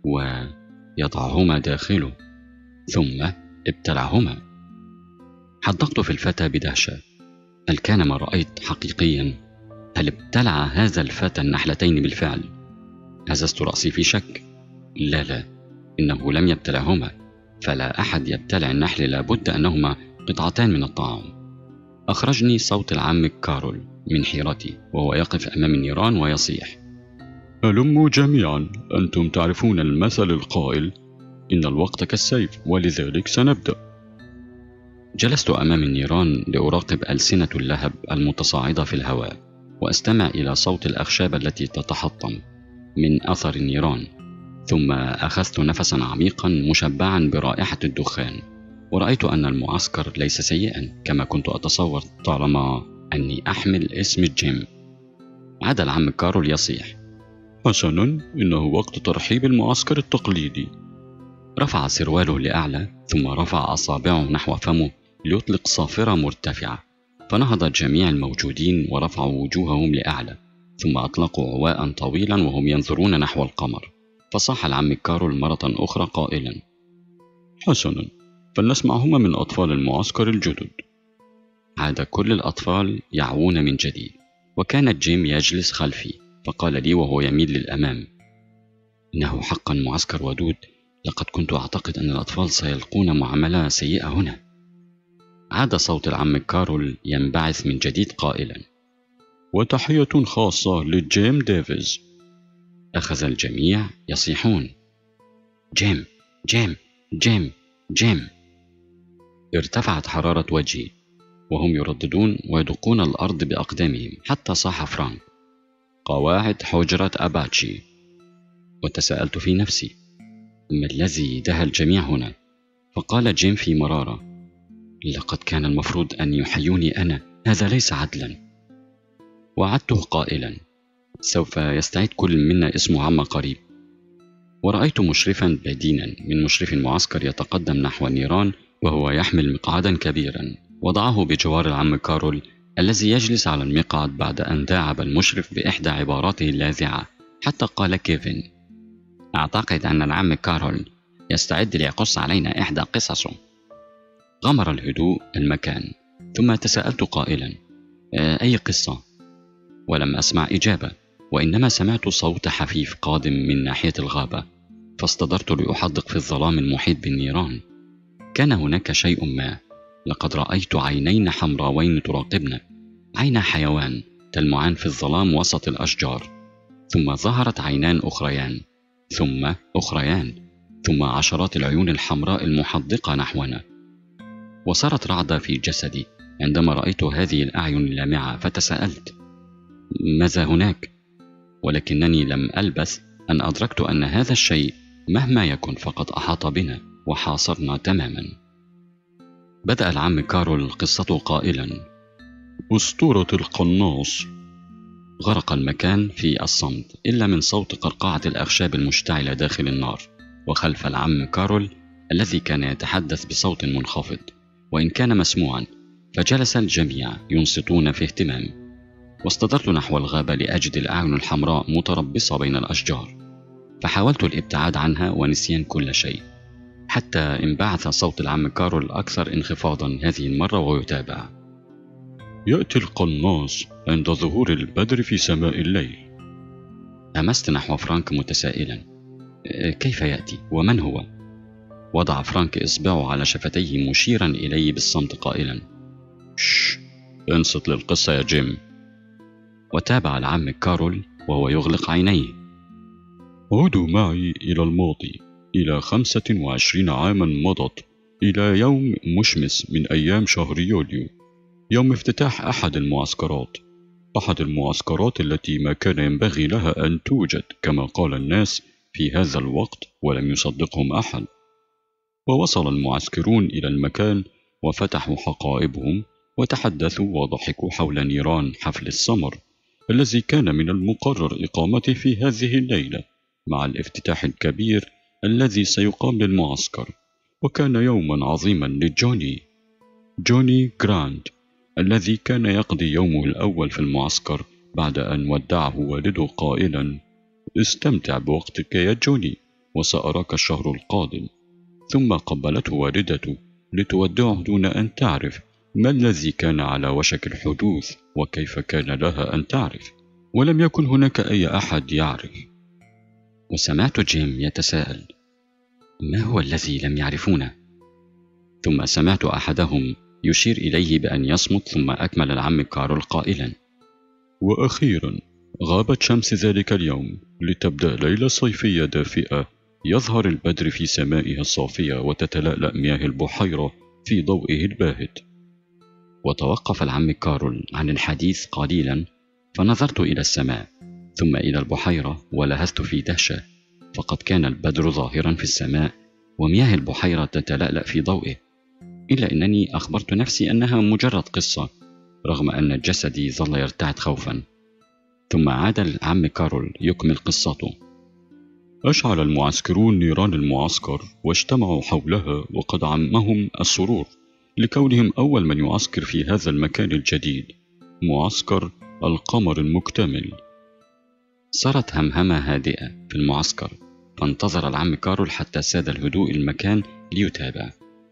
ويضعهما داخله، ثم ابتلعهما. حدقت في الفتى بدهشة. هل كان ما رأيت حقيقيا؟ هل ابتلع هذا الفتى النحلتين بالفعل؟ هززت رأسي في شك. لا لا، إنه لم يبتلعهما، فلا أحد يبتلع النحل، لابد أنهما قطعتان من الطعام. أخرجني صوت العم كارول من حيرتي وهو يقف أمام النيران ويصيح: هلموا جميعا، أنتم تعرفون المثل القائل: إن الوقت كالسيف، ولذلك سنبدأ. جلست أمام النيران لأراقب ألسنة اللهب المتصاعدة في الهواء، وأستمع إلى صوت الأخشاب التي تتحطم من أثر النيران، ثم أخذت نفسا عميقا مشبعا برائحة الدخان، ورأيت أن المعسكر ليس سيئا كما كنت أتصور طالما أني أحمل اسم جيم. عاد العم كارول يصيح: حسنا، إنه وقت ترحيب المعسكر التقليدي. رفع سرواله لأعلى، ثم رفع أصابعه نحو فمه ليطلق صافرة مرتفعة، فنهض جميع الموجودين ورفعوا وجوههم لأعلى، ثم أطلقوا عواء طويلا وهم ينظرون نحو القمر. فصاح العم كارول مرة أخرى قائلا: حسنا، فلنسمعهما من أطفال المعسكر الجدد. عاد كل الأطفال يعوون من جديد، وكان جيم يجلس خلفي، فقال لي وهو يميل للأمام: إنه حقا معسكر ودود، لقد كنت أعتقد أن الأطفال سيلقون معاملة سيئة هنا. عاد صوت العم كارول ينبعث من جديد قائلا: وتحية خاصة لجيم ديفيز. أخذ الجميع يصيحون: جيم جيم جيم جيم. ارتفعت حرارة وجهي وهم يرددون ويدقون الأرض بأقدامهم، حتى صاح فرانك: قواعد حجرة أباتشي. وتساءلت في نفسي: ما الذي دهى الجميع هنا؟ فقال جيم في مرارة: لقد كان المفروض أن يحيوني أنا، هذا ليس عدلا. وعدته قائلا: سوف يستعيد كل منا اسمه عما قريب. ورأيت مشرفا بدينا من مشرف المعسكر يتقدم نحو النيران وهو يحمل مقعدا كبيرا، وضعه بجوار العم كارول الذي يجلس على المقعد بعد أن داعب المشرف بإحدى عباراته اللاذعة، حتى قال كيفن: أعتقد أن العم كارول يستعد ليقص علينا إحدى قصصه. غمر الهدوء المكان، ثم تساءلت قائلا: أي قصة؟ ولم أسمع إجابة، وإنما سمعت صوت حفيف قادم من ناحية الغابة، فاستدرت لأحدق في الظلام المحيط بالنيران. كان هناك شيء ما، لقد رأيت عينين حمراوين تراقبنا، عين حيوان تلمعان في الظلام وسط الأشجار، ثم ظهرت عينان أخريان، ثم أخريان، ثم عشرات العيون الحمراء المحدقة نحونا. وصارت رعدة في جسدي عندما رأيت هذه الأعين اللامعة، فتساءلت: ماذا هناك؟ ولكنني لم ألبث أن أدركت أن هذا الشيء مهما يكن فقد أحاط بنا وحاصرنا تماما. بدأ العم كارول قصته قائلا: أسطورة القناص. غرق المكان في الصمت إلا من صوت قرقعة الأخشاب المشتعلة داخل النار، وخلف العم كارول الذي كان يتحدث بصوت منخفض وإن كان مسموعا، فجلس الجميع ينصتون في اهتمام. واستدرت نحو الغابة لأجد الأعين الحمراء متربصة بين الأشجار، فحاولت الابتعاد عنها ونسيان كل شيء، حتى انبعث صوت العم كارول أكثر انخفاضا هذه المرة ويتابع: يأتي القناص عند ظهور البدر في سماء الليل. همست نحو فرانك متسائلا: كيف يأتي؟ ومن هو؟ وضع فرانك إصبعه على شفتيه مشيرا إلي بالصمت قائلا: شش، انصت للقصة يا جيم. وتابع العم كارول وهو يغلق عينيه: عودوا معي إلى الماضي، إلى خمسة وعشرين عاما مضت، إلى يوم مشمس من أيام شهر يوليو، يوم افتتاح أحد المعسكرات أحد المعسكرات التي ما كان ينبغي لها أن توجد كما قال الناس في هذا الوقت ولم يصدقهم أحد. ووصل المعسكرون إلى المكان وفتحوا حقائبهم وتحدثوا وضحكوا حول نيران حفل السمر الذي كان من المقرر إقامته في هذه الليلة مع الافتتاح الكبير الذي سيقام للمعسكر. وكان يوما عظيما لجوني جوني جراند الذي كان يقضي يومه الأول في المعسكر بعد أن ودعه والده قائلا: استمتع بوقتك يا جوني وسأراك الشهر القادم. ثم قبلته والدته لتودعه دون أن تعرف ما الذي كان على وشك الحدوث وكيف كان لها أن تعرف، ولم يكن هناك أي أحد يعرف. وسمعت جيم يتساءل: ما هو الذي لم يعرفونه؟ ثم سمعت أحدهم يشير إليه بأن يصمت، ثم أكمل العم كارول قائلا: وأخيرا غابت شمس ذلك اليوم لتبدأ ليلة صيفية دافئة، يظهر البدر في سمائها الصافية وتتلألأ مياه البحيرة في ضوئه الباهت. وتوقف العم كارول عن الحديث قليلا، فنظرت إلى السماء ثم إلى البحيرة ولهثت في دهشة، فقد كان البدر ظاهرا في السماء ومياه البحيرة تتلألأ في ضوئه، إلا أنني أخبرت نفسي أنها مجرد قصة رغم أن جسدي ظل يرتعد خوفا. ثم عاد العم كارول يكمل قصته: أشعل المعسكرون نيران المعسكر واجتمعوا حولها وقد عمهم السرور لكونهم أول من يعسكر في هذا المكان الجديد، معسكر القمر المكتمل. صارت همهمة هادئة في المعسكر، فانتظر العم كارول حتى ساد الهدوء المكان ليتابع.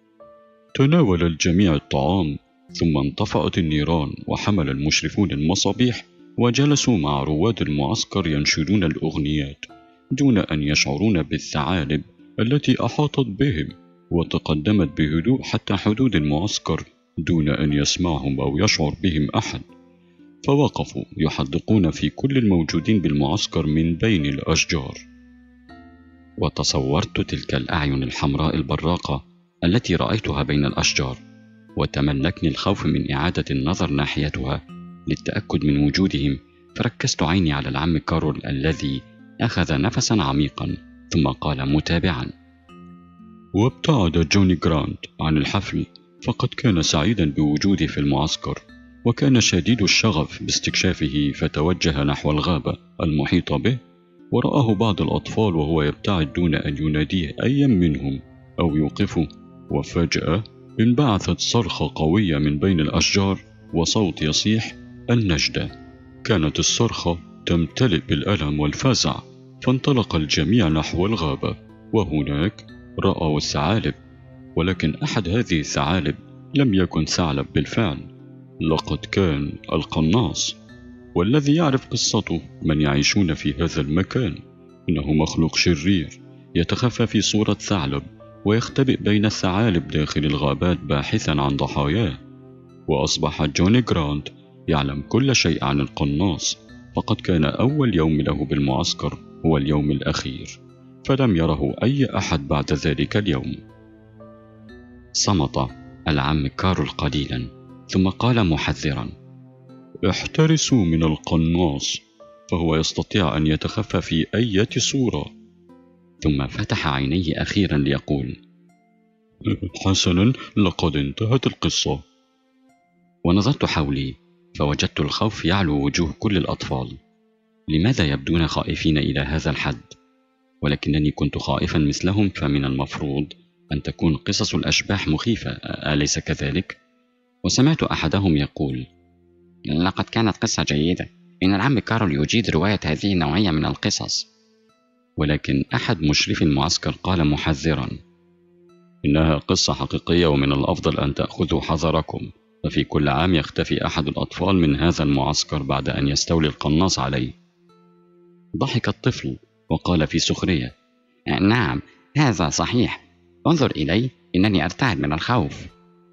تناول الجميع الطعام ثم انطفأت النيران وحمل المشرفون المصابيح وجلسوا مع رواد المعسكر ينشدون الأغنيات دون أن يشعرون بالثعالب التي أحاطت بهم وتقدمت بهدوء حتى حدود المعسكر دون أن يسمعهم أو يشعر بهم أحد. فوقفوا يحدقون في كل الموجودين بالمعسكر من بين الأشجار. وتصورت تلك الأعين الحمراء البراقة التي رأيتها بين الأشجار، وتملكني الخوف من إعادة النظر ناحيتها للتأكد من وجودهم، فركزت عيني على العم كارول الذي أخذ نفسا عميقا ثم قال متابعا: وابتعد جوني جراند عن الحفل، فقد كان سعيدا بوجوده في المعسكر وكان شديد الشغف باستكشافه، فتوجه نحو الغابة المحيطة به ورآه بعض الأطفال وهو يبتعد دون أن يناديه أي منهم أو يوقفه. وفجأة انبعثت صرخة قوية من بين الأشجار وصوت يصيح: النجدة. كانت الصرخة تمتلئ بالألم والفزع، فانطلق الجميع نحو الغابة، وهناك رأوا الثعالب، ولكن أحد هذه الثعالب لم يكن ثعلب بالفعل، لقد كان القناص. والذي يعرف قصته من يعيشون في هذا المكان، إنه مخلوق شرير يتخفى في صورة ثعلب ويختبئ بين الثعالب داخل الغابات باحثا عن ضحاياه. وأصبح جوني جراند يعلم كل شيء عن القناص، فقد كان أول يوم له بالمعسكر هو اليوم الأخير، فلم يره أي أحد بعد ذلك اليوم. صمت العم كارول قليلا ثم قال محذرا: احترسوا من القناص، فهو يستطيع أن يتخفى في أي صورة. ثم فتح عينيه أخيرا ليقول: حسنا، لقد انتهت القصة. ونظرت حولي فوجدت الخوف يعلو وجوه كل الأطفال. لماذا يبدون خائفين إلى هذا الحد؟ ولكنني كنت خائفا مثلهم، فمن المفروض أن تكون قصص الأشباح مخيفة، أليس كذلك؟ وسمعت أحدهم يقول: لقد كانت قصة جيدة، إن العم كارول يجيد رواية هذه النوعية من القصص. ولكن أحد مشرفي المعسكر قال محذرا: إنها قصة حقيقية ومن الأفضل أن تأخذوا حذركم، ففي كل عام يختفي أحد الأطفال من هذا المعسكر بعد أن يستولي القناص عليه. ضحك الطفل وقال في سخرية: نعم، هذا صحيح، انظر إلي، إنني أرتعد من الخوف.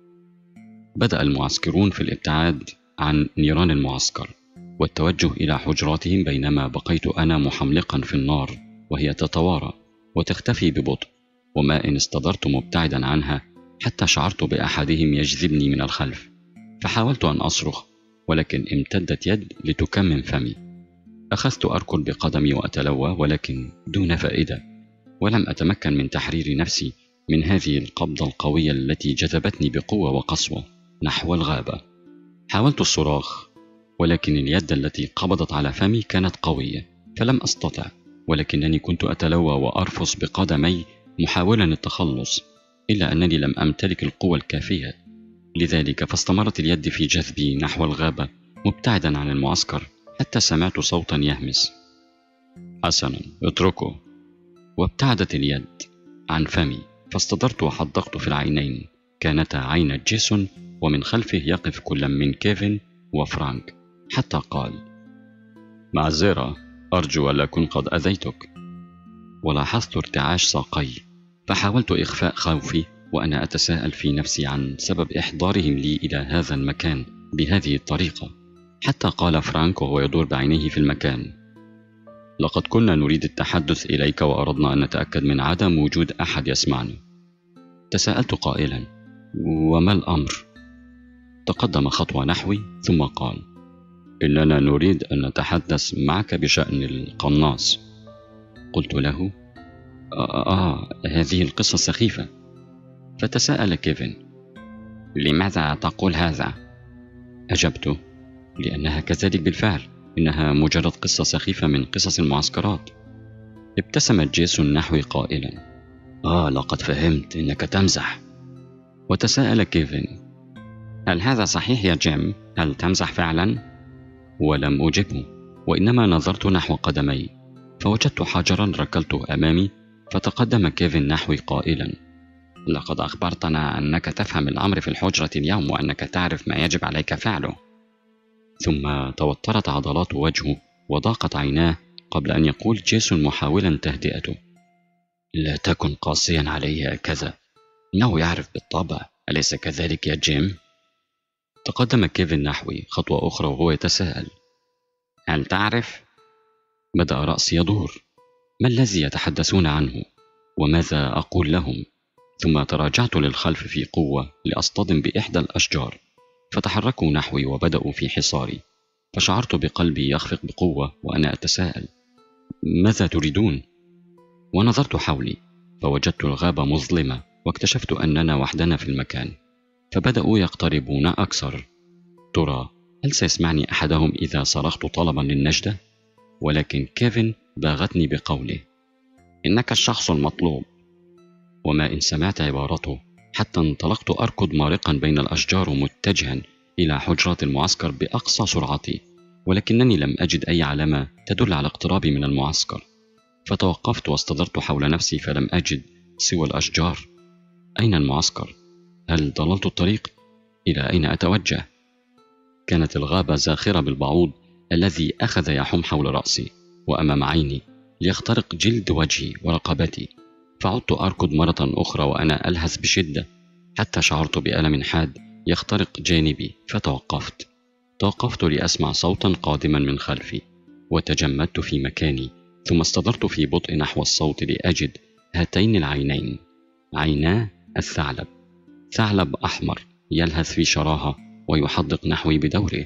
بدأ المعسكرون في الابتعاد عن نيران المعسكر والتوجه إلى حجراتهم، بينما بقيت أنا محملقا في النار وهي تتوارى وتختفي ببطء، وما إن استدرت مبتعدا عنها حتى شعرت بأحدهم يجذبني من الخلف، فحاولت أن أصرخ، ولكن امتدت يد لتكمم فمي. أخذت أركض بقدمي وأتلوى، ولكن دون فائدة، ولم أتمكن من تحرير نفسي من هذه القبضة القوية التي جذبتني بقوة وقسوة نحو الغابة. حاولت الصراخ، ولكن اليد التي قبضت على فمي كانت قوية، فلم أستطع، ولكنني كنت أتلوى وأرفص بقدمي محاولا التخلص، إلا أنني لم أمتلك القوة الكافية، لذلك فاستمرت اليد في جذبي نحو الغابة مبتعدا عن المعسكر حتى سمعت صوتا يهمس: حسنا، اتركه. وابتعدت اليد عن فمي، فاستدرت وحدقت في العينين، كانتا عين جيسون، ومن خلفه يقف كل من كيفن وفرانك، حتى قال: معذرة، أرجو ألا أكون قد أذيتك. ولاحظت ارتعاش ساقي، فحاولت إخفاء خوفي وأنا أتساءل في نفسي عن سبب إحضارهم لي إلى هذا المكان بهذه الطريقة، حتى قال فرانك وهو يدور بعينيه في المكان: لقد كنا نريد التحدث إليك وأردنا أن نتأكد من عدم وجود أحد يسمعنا. تساءلت قائلا: وما الأمر؟ تقدم خطوة نحوي ثم قال: إننا نريد أن نتحدث معك بشأن القناص. قلت له: آه, آه هذه القصة سخيفة. فتساءل كيفن: لماذا تقول هذا؟ أجبته: لأنها كذلك بالفعل، إنها مجرد قصة سخيفة من قصص المعسكرات. ابتسمت جيسون نحوي قائلا: آه لقد فهمت، إنك تمزح. وتساءل كيفن: هل هذا صحيح يا جيم؟ هل تمزح فعلا؟ ولم أجبه، وإنما نظرت نحو قدمي، فوجدت حجرا ركلته أمامي. فتقدم كيفن نحوي قائلا: لقد أخبرتنا أنك تفهم الأمر في الحجرة اليوم، وأنك تعرف ما يجب عليك فعله. ثم توترت عضلات وجهه وضاقت عيناه قبل أن يقول جيسون محاولا تهدئته: لا تكن قاسيا عليه هكذا، إنه يعرف بالطبع، أليس كذلك يا جيم؟ تقدم كيفن نحوي خطوة أخرى وهو يتساءل: هل تعرف؟ بدأ رأسي يدور، ما الذي يتحدثون عنه؟ وماذا أقول لهم؟ ثم تراجعت للخلف في قوة لأصطدم بإحدى الأشجار، فتحركوا نحوي وبدأوا في حصاري، فشعرت بقلبي يخفق بقوة وأنا أتساءل: ماذا تريدون؟ ونظرت حولي، فوجدت الغابة مظلمة، واكتشفت أننا وحدنا في المكان، فبدأوا يقتربون أكثر. ترى هل سيسمعني أحدهم إذا صرخت طلبا للنجدة؟ ولكن كيفن باغتني بقوله: إنك الشخص المطلوب. وما إن سمعت عبارته حتى انطلقت أركض مارقا بين الأشجار متجها إلى حجرات المعسكر بأقصى سرعتي، ولكنني لم أجد أي علامة تدل على اقترابي من المعسكر، فتوقفت واستدرت حول نفسي فلم أجد سوى الأشجار. أين المعسكر؟ هل ضللت الطريق؟ إلى أين أتوجه؟ كانت الغابة زاخرة بالبعوض الذي أخذ يحوم حول رأسي وأمام عيني ليخترق جلد وجهي ورقبتي، فعدت أركض مرة أخرى وأنا ألهث بشدة، حتى شعرت بألم حاد يخترق جانبي، فتوقفت توقفت لأسمع صوتا قادما من خلفي، وتجمدت في مكاني، ثم استدرت في بطء نحو الصوت لأجد هاتين العينين، عينا الثعلب، ثعلب أحمر يلهث في شراهة ويحدق نحوي بدوره.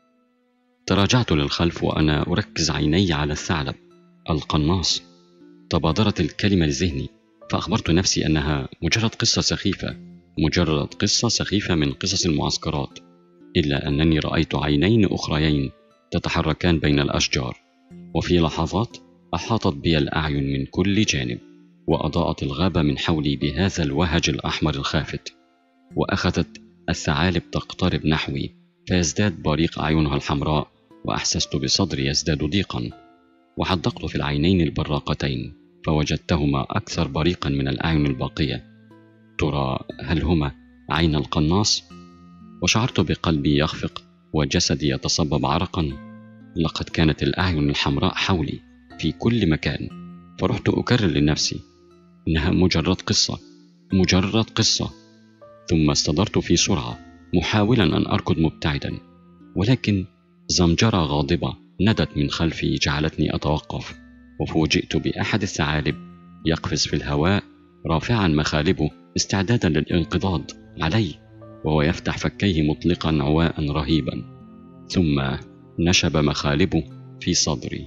تراجعت للخلف وأنا أركز عيني على الثعلب القناص. تبادرت الكلمة لذهني، فأخبرت نفسي أنها مجرد قصة سخيفة مجرد قصة سخيفة من قصص المعسكرات، إلا أنني رأيت عينين أخريين تتحركان بين الأشجار، وفي لحظات أحاطت بي الأعين من كل جانب، وأضاءت الغابة من حولي بهذا الوهج الأحمر الخافت، وأخذت الثعالب تقترب نحوي، فيزداد بريق أعينها الحمراء، وأحسست بصدري يزداد ضيقا، وحدقت في العينين البراقتين فوجدتهما أكثر بريقا من الأعين الباقية. ترى هل هما عين القناص؟ وشعرت بقلبي يخفق وجسدي يتصبب عرقا. لقد كانت الأعين الحمراء حولي في كل مكان، فرحت أكرر لنفسي: إنها مجرد قصة، مجرد قصة. ثم استدرت في سرعة محاولا أن أركض مبتعدا، ولكن زمجرة غاضبة ندت من خلفي جعلتني أتوقف، وفوجئت بأحد الثعالب يقفز في الهواء رافعا مخالبه استعدادا للانقضاض علي، وهو يفتح فكيه مطلقا عواء رهيبا، ثم نشب مخالبه في صدري.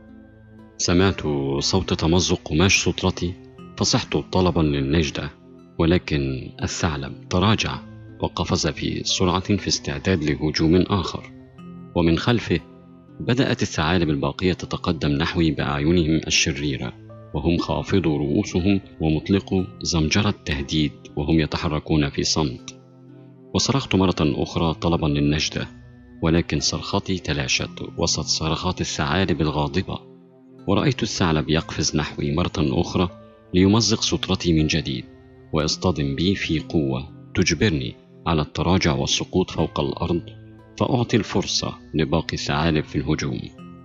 سمعت صوت تمزق قماش سترتي فصحت طلبا للنجدة، ولكن الثعلب تراجع وقفز في سرعة في استعداد لهجوم آخر، ومن خلفه بدأت الثعالب الباقية تتقدم نحوي بأعينهم الشريرة، وهم خافضوا رؤوسهم ومطلقوا زمجرة تهديد وهم يتحركون في صمت. وصرخت مرة أخرى طلبا للنجدة، ولكن صرختي تلاشت وسط صرخات الثعالب الغاضبة، ورأيت الثعلب يقفز نحوي مرة أخرى ليمزق سترتي من جديد ويصطدم بي في قوة تجبرني على التراجع والسقوط فوق الأرض، فأعطي الفرصة لباقي الثعالب في الهجوم.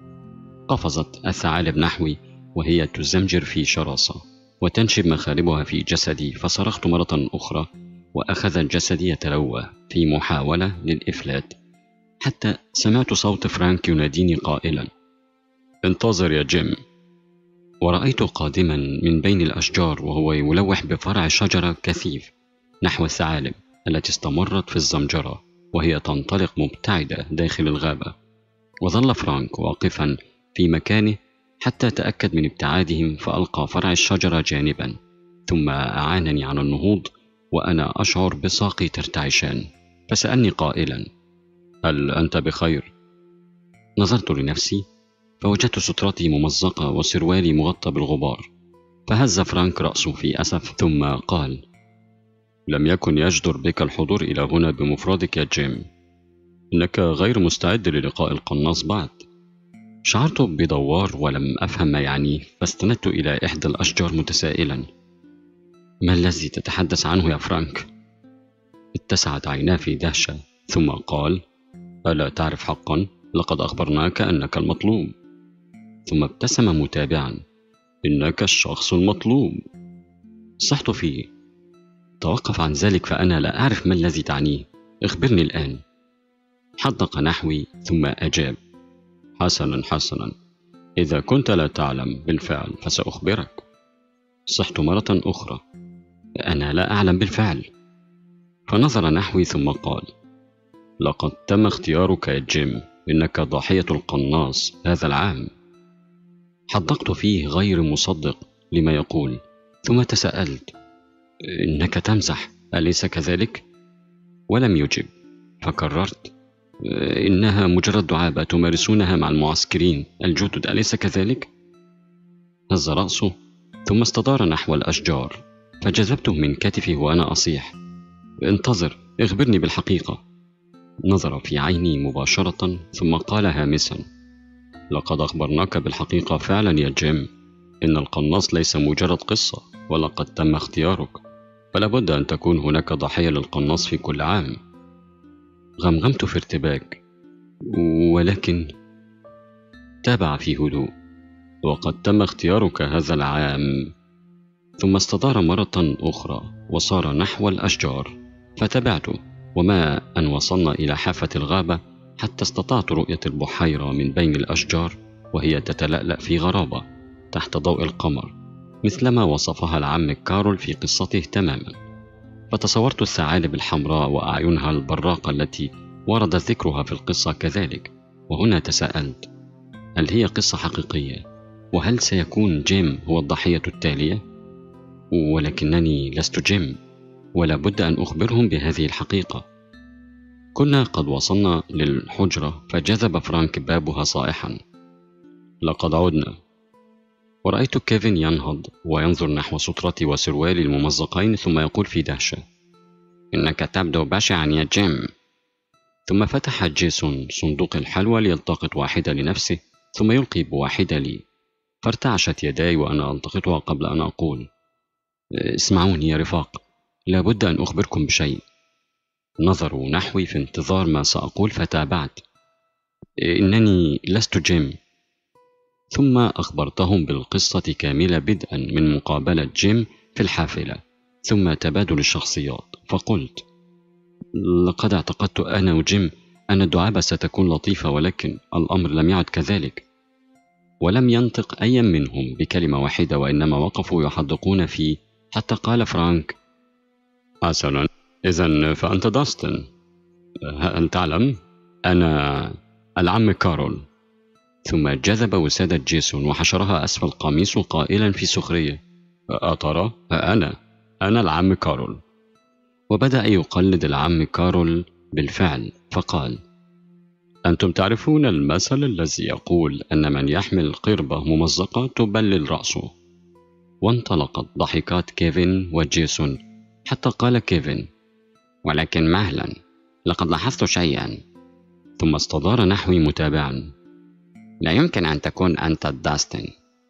قفزت الثعالب نحوي وهي تزمجر في شراسة وتنشب مخالبها في جسدي، فصرخت مرة أخرى وأخذ جسدي يتلوى في محاولة للإفلات، حتى سمعت صوت فرانك يناديني قائلا: انتظر يا جيم. ورأيت قادما من بين الأشجار وهو يلوح بفرع شجرة كثيف نحو الثعالب التي استمرت في الزمجرة وهي تنطلق مبتعدة داخل الغابة. وظل فرانك واقفا في مكانه حتى تأكد من ابتعادهم، فألقى فرع الشجرة جانبا، ثم أعانني على النهوض وأنا أشعر بساقي ترتعشان، فسألني قائلا: هل أنت بخير؟ نظرت لنفسي فوجدت سترتي ممزقة وسروالي مغطى بالغبار، فهز فرانك رأسه في أسف ثم قال: لم يكن يجدر بك الحضور إلى هنا بمفردك يا جيم، إنك غير مستعد للقاء القناص بعد. شعرت بدوار ولم أفهم ما يعنيه، فاستندت إلى إحدى الأشجار متسائلا: ما الذي تتحدث عنه يا فرانك؟ اتسعت عيناه في دهشة ثم قال: ألا تعرف حقا؟ لقد أخبرناك أنك المطلوب. ثم ابتسم متابعا: إنك الشخص المطلوب. صحت فيه: توقف عن ذلك فأنا لا أعرف ما الذي تعنيه، اخبرني الآن. حدق نحوي ثم أجاب: حسنا حسنا، إذا كنت لا تعلم بالفعل فسأخبرك. صحت مرة أخرى: أنا لا أعلم بالفعل. فنظر نحوي ثم قال: لقد تم اختيارك يا جيم، إنك ضحية القناص هذا العام. حدقت فيه غير مصدق لما يقول، ثم تساءلت: إنك تمزح أليس كذلك؟ ولم يجب، فكررت: إنها مجرد دعابة تمارسونها مع المعسكرين الجدد أليس كذلك؟ هز رأسه ثم استدار نحو الأشجار، فجذبته من كتفه وأنا أصيح: انتظر، اخبرني بالحقيقة. نظر في عيني مباشرة ثم قال هامسا: لقد أخبرناك بالحقيقة فعلا يا جيم، إن القناص ليس مجرد قصة، ولقد تم اختيارك، فلا بد أن تكون هناك ضحية للقناص في كل عام. غمغمت في ارتباك: ولكن... تابع في هدوء: وقد تم اختيارك هذا العام. ثم استدار مرة أخرى وصار نحو الأشجار، فتبعته، وما أن وصلنا إلى حافة الغابة حتى استطعت رؤية البحيرة من بين الأشجار وهي تتلألأ في غرابة تحت ضوء القمر، مثلما وصفها العم كارول في قصته تماما. فتصورت الثعالب الحمراء وأعينها البراقة التي ورد ذكرها في القصة كذلك، وهنا تساءلت: هل هي قصة حقيقية؟ وهل سيكون جيم هو الضحية التالية؟ ولكنني لست جيم، ولا بد أن أخبرهم بهذه الحقيقة. كنا قد وصلنا للحجرة فجذب فرانك بابها صائحا: لقد عدنا. ورأيت كيفن ينهض وينظر نحو سترتي وسروالي الممزقين ثم يقول في دهشة: إنك تبدو بشعا يا جيم. ثم فتح جيسون صندوق الحلوى ليلتقط واحدة لنفسه ثم يلقي بواحدة لي، فارتعشت يداي وأنا ألتقطها قبل أن أقول: اسمعوني يا رفاق، لا بد أن أخبركم بشيء. نظروا نحوي في انتظار ما سأقول فتابعت: إنني لست جيم. ثم أخبرتهم بالقصة كاملة بدءا من مقابلة جيم في الحافلة ثم تبادل الشخصيات. فقلت: لقد اعتقدت أنا وجيم أن الدعابة ستكون لطيفة، ولكن الأمر لم يعد كذلك. ولم ينطق أي منهم بكلمة واحدة، وإنما وقفوا يحدقون فيه، حتى قال فرانك: حسنا، إذن فأنت داستن. هل تعلم أنا العم كارول؟ ثم جذب وسادة جيسون وحشرها أسفل قميصه قائلا في سخرية: أترى أنا أنا العم كارول. وبدأ يقلد العم كارول بالفعل، فقال: أنتم تعرفون المثل الذي يقول أن من يحمل قربة ممزقة تبلل رأسه. وانطلقت ضحكات كيفن وجيسون، حتى قال كيفن: ولكن مهلا، لقد لاحظت شيئا. ثم استدار نحوي متابعا: لا يمكن أن تكون أنت داستن.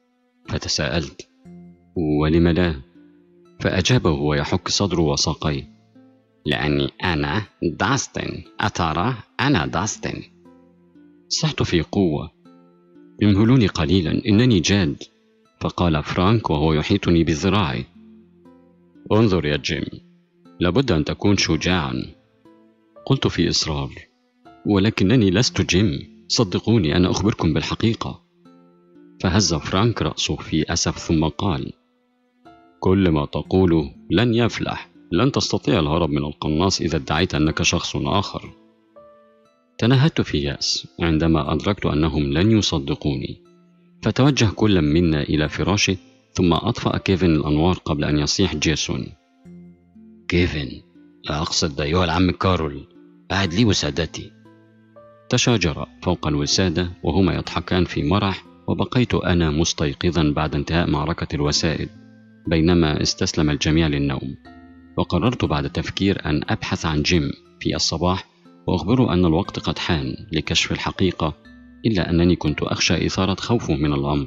فتساءلت: ولم لا؟ فأجاب وهو يحك صدره وساقيه: لأني أنا داستن. أترى أنا داستن. صحت في قوة: امهلوني قليلا، إنني جاد. فقال فرانك وهو يحيطني بذراعي: انظر يا جيم، لابد أن تكون شجاعا. قلت في إصرار: ولكنني لست جيم، صدقوني، أنا أخبركم بالحقيقة. فهز فرانك رأسه في أسف، ثم قال: كل ما تقوله لن يفلح. لن تستطيع الهرب من القناص إذا ادعيت أنك شخص آخر. تنهدت في يأس عندما أدركت أنهم لن يصدقوني، فتوجه كل منا إلى فراشه، ثم أطفأ كيفن الأنوار قبل أن يصيح جيسون: كيفن، أقصد أيها العم كارول، أعد لي وسادتي. تشاجرا فوق الوسادة وهما يضحكان في مرح، وبقيت أنا مستيقظا بعد انتهاء معركة الوسائد، بينما استسلم الجميع للنوم. وقررت بعد تفكير أن أبحث عن جيم في الصباح وأخبره أن الوقت قد حان لكشف الحقيقة، إلا أنني كنت أخشى إثارة خوفه من الأمر،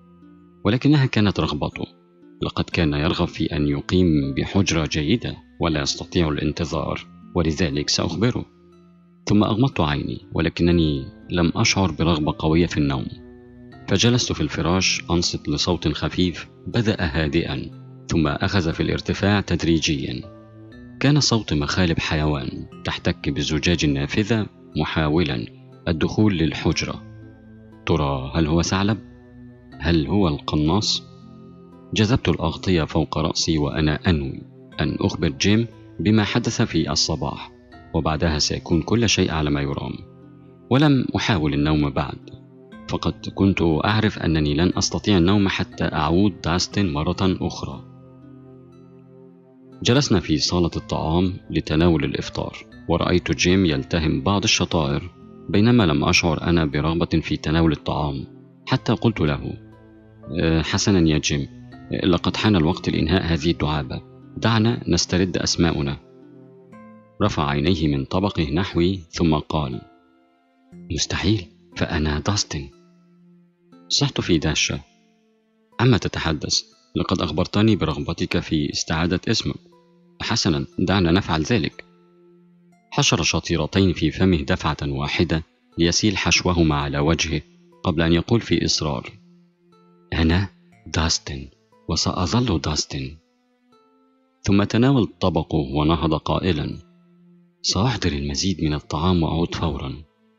ولكنها كانت رغبته. لقد كان يرغب في أن يقيم بحجرة جيدة ولا يستطيع الانتظار، ولذلك سأخبره. ثم أغمضت عيني، ولكنني لم أشعر برغبة قوية في النوم، فجلست في الفراش أنصت لصوت خفيف بدأ هادئا ثم أخذ في الارتفاع تدريجيا. كان صوت مخالب حيوان تحتك بالزجاج النافذة محاولا الدخول للحجرة. ترى هل هو ثعلب؟ هل هو القناص؟ جذبت الأغطية فوق رأسي وأنا أنوي أن أخبر جيم بما حدث في الصباح، وبعدها سيكون كل شيء على ما يرام. ولم أحاول النوم بعد، فقد كنت أعرف أنني لن أستطيع النوم حتى أعود داستن مرة أخرى. جلسنا في صالة الطعام لتناول الإفطار، ورأيت جيم يلتهم بعض الشطائر، بينما لم أشعر أنا برغبة في تناول الطعام، حتى قلت له: حسنا يا جيم، لقد حان الوقت لإنهاء هذه الدعابة، دعنا نسترد أسماؤنا. رفع عينيه من طبقه نحوي ثم قال: مستحيل، فأنا داستن. صحت في دهشة: عما تتحدث؟ لقد أخبرتني برغبتك في استعادة اسمك. حسنا، دعنا نفعل ذلك. حشر شطيرتين في فمه دفعة واحدة ليسيل حشوهما على وجهه، قبل أن يقول في إصرار: أنا داستن، وسأظل داستن. ثم تناول طبقه ونهض قائلا: سأحضر المزيد من الطعام وأعود فورا.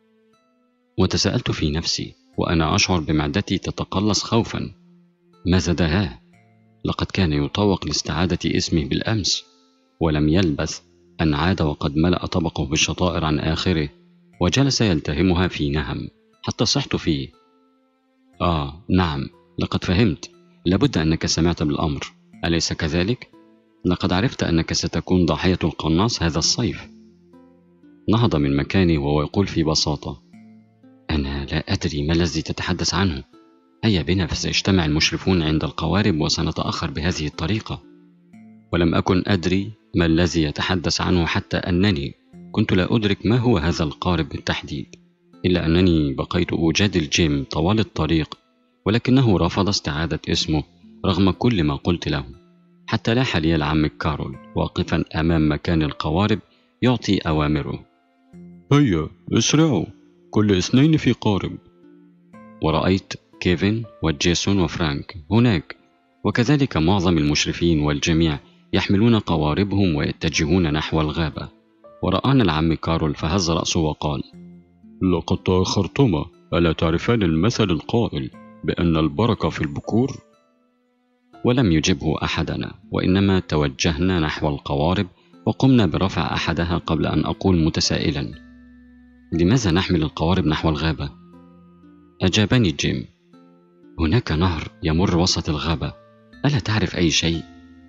وتساءلت في نفسي وأنا أشعر بمعدتي تتقلص خوفا: ماذا دهاه؟ لقد كان يطوق لاستعادة اسمه بالأمس، ولم يلبث أن عاد وقد ملأ طبقه بالشطائر عن آخره، وجلس يلتهمها في نهم، حتى صحت فيه: آه نعم، لقد فهمت، لابد أنك سمعت بالأمر، أليس كذلك؟ لقد عرفت أنك ستكون ضحية القناص هذا الصيف. نهض من مكانه وهو يقول في بساطة: أنا لا أدري ما الذي تتحدث عنه، هيا بنا، فسيجتمع المشرفون عند القوارب وسنتأخر بهذه الطريقة. ولم أكن أدري ما الذي يتحدث عنه، حتى أنني كنت لا أدرك ما هو هذا القارب بالتحديد، إلا أنني بقيت أجادل جيم طوال الطريق، ولكنه رفض استعادة اسمه رغم كل ما قلت له، حتى لاح لي العم كارول واقفا أمام مكان القوارب يعطي أوامره: هيا اسرعوا، كل اثنين في قارب. ورأيت كيفن وجيسون وفرانك هناك، وكذلك معظم المشرفين والجميع يحملون قواربهم ويتجهون نحو الغابة، ورآنا العم كارول فهز رأسه وقال: لقد تأخرتما، ألا تعرفان المثل القائل بأن البركة في البكور؟ ولم يجبه أحدنا، وإنما توجهنا نحو القوارب وقمنا برفع أحدها قبل أن أقول متسائلا: لماذا نحمل القوارب نحو الغابة؟ أجابني جيم: هناك نهر يمر وسط الغابة، ألا تعرف أي شيء؟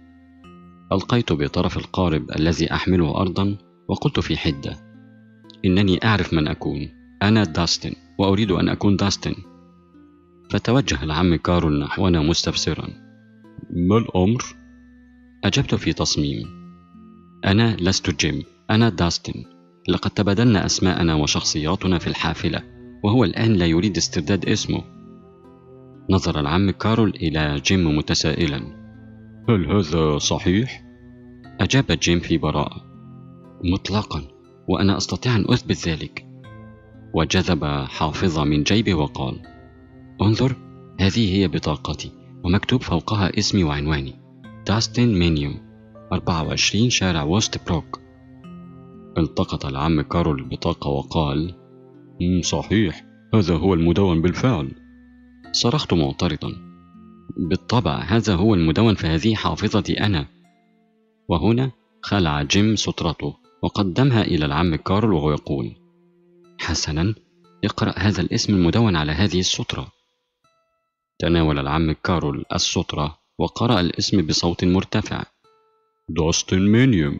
ألقيت بطرف القارب الذي أحمله أرضا وقلت في حدة: إنني أعرف من أكون، أنا داستن، وأريد أن أكون داستن. فتوجه العم كارول نحونا مستفسرا: ما الأمر؟ أجبت في تصميم: أنا لست جيم، أنا داستن. لقد تبادلنا أسماءنا وشخصياتنا في الحافلة، وهو الآن لا يريد استرداد اسمه. نظر العم كارول إلى جيم متسائلا: هل هذا صحيح؟ أجاب جيم في براءة: مطلقا، وأنا أستطيع أن أثبت ذلك. وجذب حافظة من جيبه وقال: انظر، هذه هي بطاقتي، ومكتوب فوقها اسمي وعنواني: داستن مينيوم، أربعة وعشرين شارع وست بروك. التقط العم كارول البطاقة وقال: صحيح، هذا هو المدون بالفعل. صرخت معترضا: بالطبع هذا هو المدون، فهذه حافظتي أنا. وهنا خلع جيم سترته وقدمها إلى العم كارول وهو يقول: حسنا، اقرأ هذا الاسم المدون على هذه السترة. تناول العم كارول السترة وقرأ الاسم بصوت مرتفع: داستن مينيوم.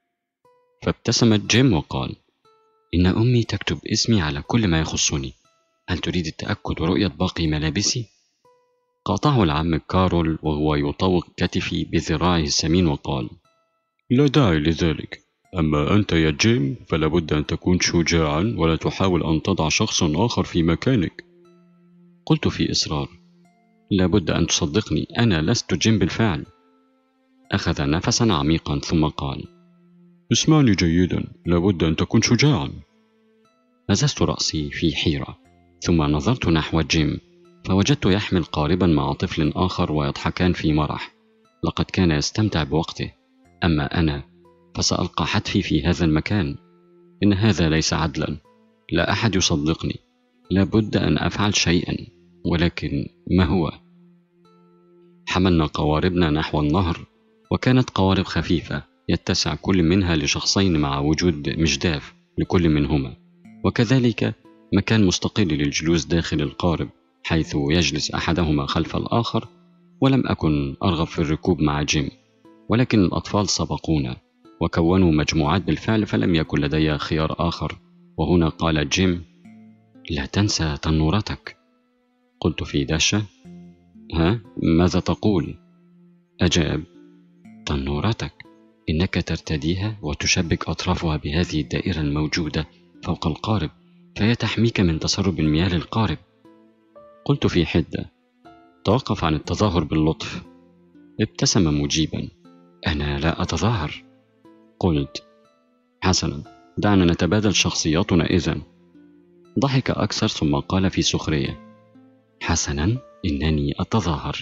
فابتسمت جيم وقال: إن أمي تكتب اسمي على كل ما يخصني، هل تريد التأكد ورؤية باقي ملابسي؟ قاطعه العم كارول وهو يطوق كتفي بذراعه السمين وقال: لا داعي لذلك، أما أنت يا جيم فلا بد أن تكون شجاعا ولا تحاول أن تضع شخصا آخر في مكانك. قلت في إصرار: لا بد أن تصدقني، أنا لست جيم بالفعل. أخذ نفسا عميقا ثم قال: اسمعني جيدا، لا بد أن تكون شجاعا. هززت رأسي في حيرة، ثم نظرت نحو جيم فوجدت يحمل قاربا مع طفل آخر ويضحكان في مرح. لقد كان يستمتع بوقته، أما أنا فسألقى حتفي في هذا المكان. إن هذا ليس عدلا، لا أحد يصدقني، لا بد أن أفعل شيئا، ولكن ما هو؟ حملنا قواربنا نحو النهر، وكانت قوارب خفيفة يتسع كل منها لشخصين مع وجود مجداف لكل منهما، وكذلك مكان مستقل للجلوس داخل القارب حيث يجلس أحدهما خلف الآخر. ولم أكن أرغب في الركوب مع جيم، ولكن الأطفال سبقونا وكونوا مجموعات بالفعل، فلم يكن لدي خيار آخر. وهنا قال جيم: لا تنسى تنورتك. قلت في دهشة: ها؟ ماذا تقول؟ أجاب: تنورتك، إنك ترتديها وتشبك أطرافها بهذه الدائرة الموجودة فوق القارب، فهي تحميك من تسرب المياه للقارب. قلت في حدة: توقف عن التظاهر باللطف. ابتسم مجيبا: أنا لا أتظاهر. قلت: حسنا، دعنا نتبادل شخصياتنا إذن. ضحك أكثر ثم قال في سخرية: حسنا، إنني أتظاهر.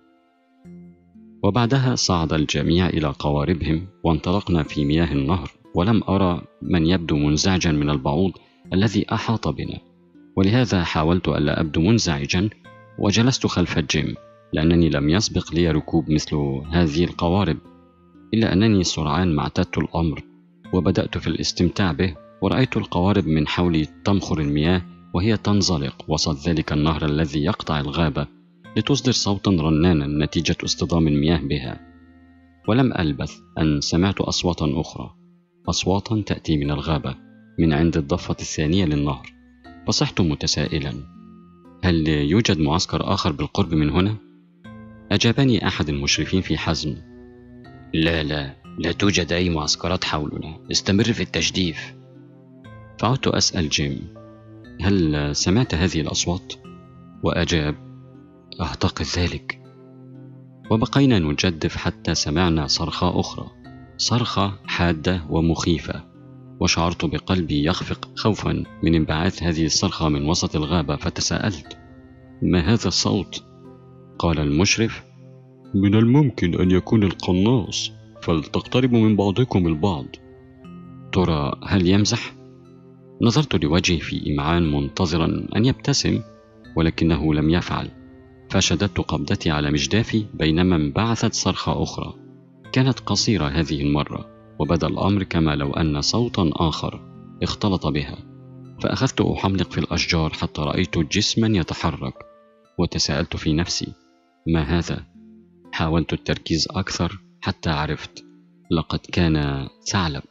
وبعدها صعد الجميع إلى قواربهم وانطلقنا في مياه النهر، ولم أرى من يبدو منزعجا من البعوض الذي أحاط بنا، ولهذا حاولت ألا أبدو منزعجا وجلست خلف جيم، لأنني لم يسبق لي ركوب مثل هذه القوارب. إلا أنني سرعان ما اعتدت الأمر وبدأت في الاستمتاع به، ورأيت القوارب من حولي تمخر المياه وهي تنزلق وسط ذلك النهر الذي يقطع الغابة لتصدر صوتا رنانا نتيجة اصطدام المياه بها. ولم ألبث أن سمعت أصواتا أخرى، أصواتا تأتي من الغابة من عند الضفة الثانية للنهر، فصحت متسائلا: هل يوجد معسكر آخر بالقرب من هنا؟ أجابني أحد المشرفين في حزم: لا لا لا توجد أي معسكرات حولنا، استمر في التجديف. فعدت أسأل جيم: هل سمعت هذه الأصوات؟ وأجاب: أعتقد ذلك. وبقينا نجدف حتى سمعنا صرخة أخرى، صرخة حادة ومخيفة، وشعرت بقلبي يخفق خوفا من انبعاث هذه الصرخة من وسط الغابة، فتساءلت: ما هذا الصوت؟ قال المشرف: من الممكن أن يكون القناص، فلتقتربوا من بعضكم البعض. ترى هل يمزح؟ نظرت لوجهه في إمعان منتظرا أن يبتسم، ولكنه لم يفعل، فشددت قبضتي على مجدافي بينما انبعثت صرخة أخرى. كانت قصيرة هذه المرة، وبدا الأمر كما لو أن صوتا آخر اختلط بها، فأخذت أحملق في الأشجار حتى رأيت جسما يتحرك، وتساءلت في نفسي: ما هذا؟ حاولت التركيز أكثر حتى عرفت، لقد كان ثعلب.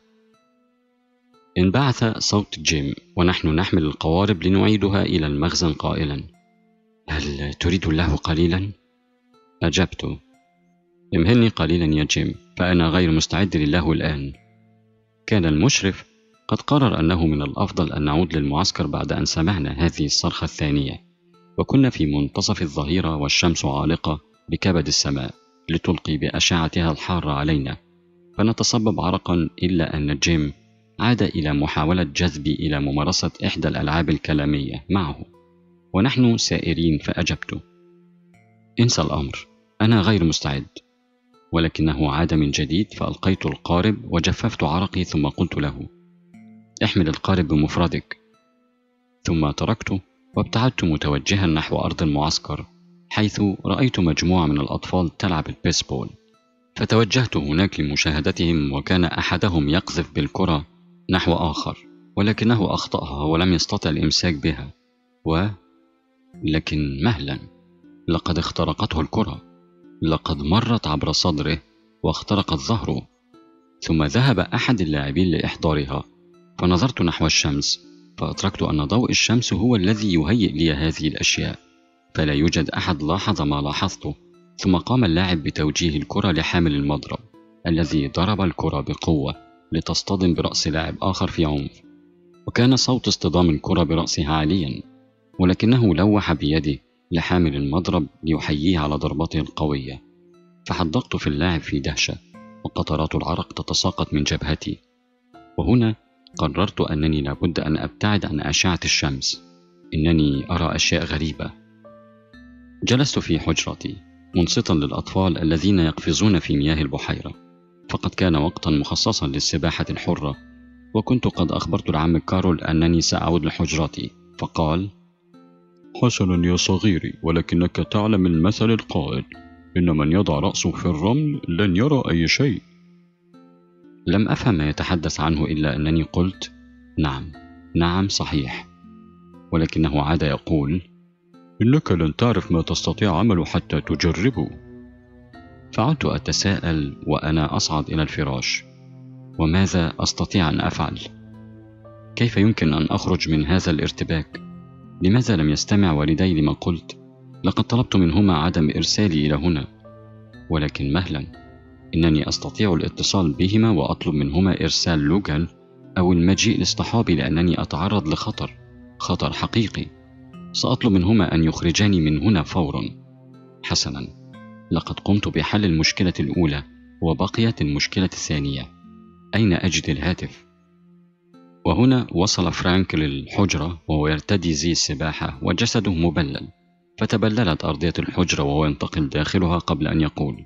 انبعث صوت جيم ونحن نحمل القوارب لنعيدها إلى المخزن قائلا: هل تريد اللهو قليلا؟ أجبت: امهلني قليلا يا جيم، فأنا غير مستعد للهو الآن. كان المشرف قد قرر أنه من الأفضل أن نعود للمعسكر بعد أن سمعنا هذه الصرخة الثانية، وكنا في منتصف الظهيرة والشمس عالقة بكبد السماء لتلقي بأشعتها الحارة علينا، فنتصبب عرقا، إلا أن جيم عاد إلى محاولة جذبي إلى ممارسة إحدى الألعاب الكلامية معه ونحن سائرين، فأجبت: انسى الأمر، أنا غير مستعد. ولكنه عاد من جديد، فألقيت القارب وجففت عرقي، ثم قلت له: احمل القارب بمفردك. ثم تركته وابتعدت متوجها نحو أرض المعسكر، حيث رأيت مجموعة من الأطفال تلعب البيسبول، فتوجهت هناك لمشاهدتهم، وكان أحدهم يقذف بالكرة نحو آخر، ولكنه أخطأها ولم يستطع الإمساك بها، و لكن مهلا، لقد اخترقته الكرة، لقد مرت عبر صدره واخترقت ظهره. ثم ذهب أحد اللاعبين لإحضارها، فنظرت نحو الشمس، فأدركت أن ضوء الشمس هو الذي يهيئ لي هذه الأشياء، فلا يوجد أحد لاحظ ما لاحظته. ثم قام اللاعب بتوجيه الكرة لحامل المضرب، الذي ضرب الكرة بقوة لتصطدم برأس لاعب آخر في عنف، وكان صوت اصطدام الكرة برأسها عاليا، ولكنه لوح بيده لحامل المضرب ليحييه على ضربته القوية، فحدقت في اللاعب في دهشة، وقطرات العرق تتساقط من جبهتي. وهنا قررت أنني لابد أن أبتعد عن أشعة الشمس، إنني أرى أشياء غريبة. جلست في حجرتي منصتا للأطفال الذين يقفزون في مياه البحيرة، فقد كان وقتا مخصصا للسباحة الحرة، وكنت قد أخبرت العم كارول أنني سأعود لحجرتي، فقال: حسنا يا صغيري، ولكنك تعلم المثل القائل: إن من يضع رأسه في الرمل لن يرى أي شيء. لم أفهم ما يتحدث عنه، إلا أنني قلت: نعم نعم صحيح. ولكنه عاد يقول: إنك لن تعرف ما تستطيع عمله حتى تجربه. فعدت أتساءل وأنا أصعد إلى الفراش: وماذا أستطيع أن أفعل؟ كيف يمكن أن أخرج من هذا الارتباك؟ لماذا لم يستمع والدي لما قلت؟ لقد طلبت منهما عدم إرسالي إلى هنا. ولكن مهلا، إنني أستطيع الاتصال بهما وأطلب منهما إرسال لوغان أو المجيء لاصطحابي، لأنني أتعرض لخطر، خطر حقيقي. سأطلب منهما أن يخرجاني من هنا فورا. حسنا، لقد قمت بحل المشكلة الأولى، وبقيت المشكلة الثانية: أين أجد الهاتف؟ وهنا وصل فرانك للحجرة وهو يرتدي زي السباحة وجسده مبلل، فتبللت أرضية الحجرة وهو ينتقل داخلها قبل أن يقول: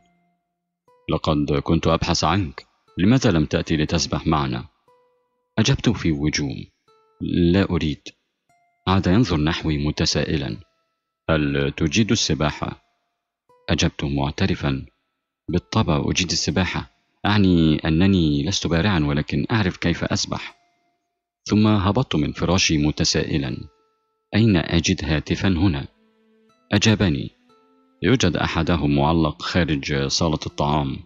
لقد كنت أبحث عنك، لماذا لم تأتي لتسبح معنا؟ أجبت في وجوم: لا أريد. عاد ينظر نحوي متسائلا: هل تجيد السباحة؟ أجبت معترفا: بالطبع أجيد السباحة، أعني أنني لست بارعا، ولكن أعرف كيف أسبح. ثم هبطت من فراشي متسائلا: أين أجد هاتفا هنا؟ أجابني: يوجد أحدهم معلق خارج صالة الطعام.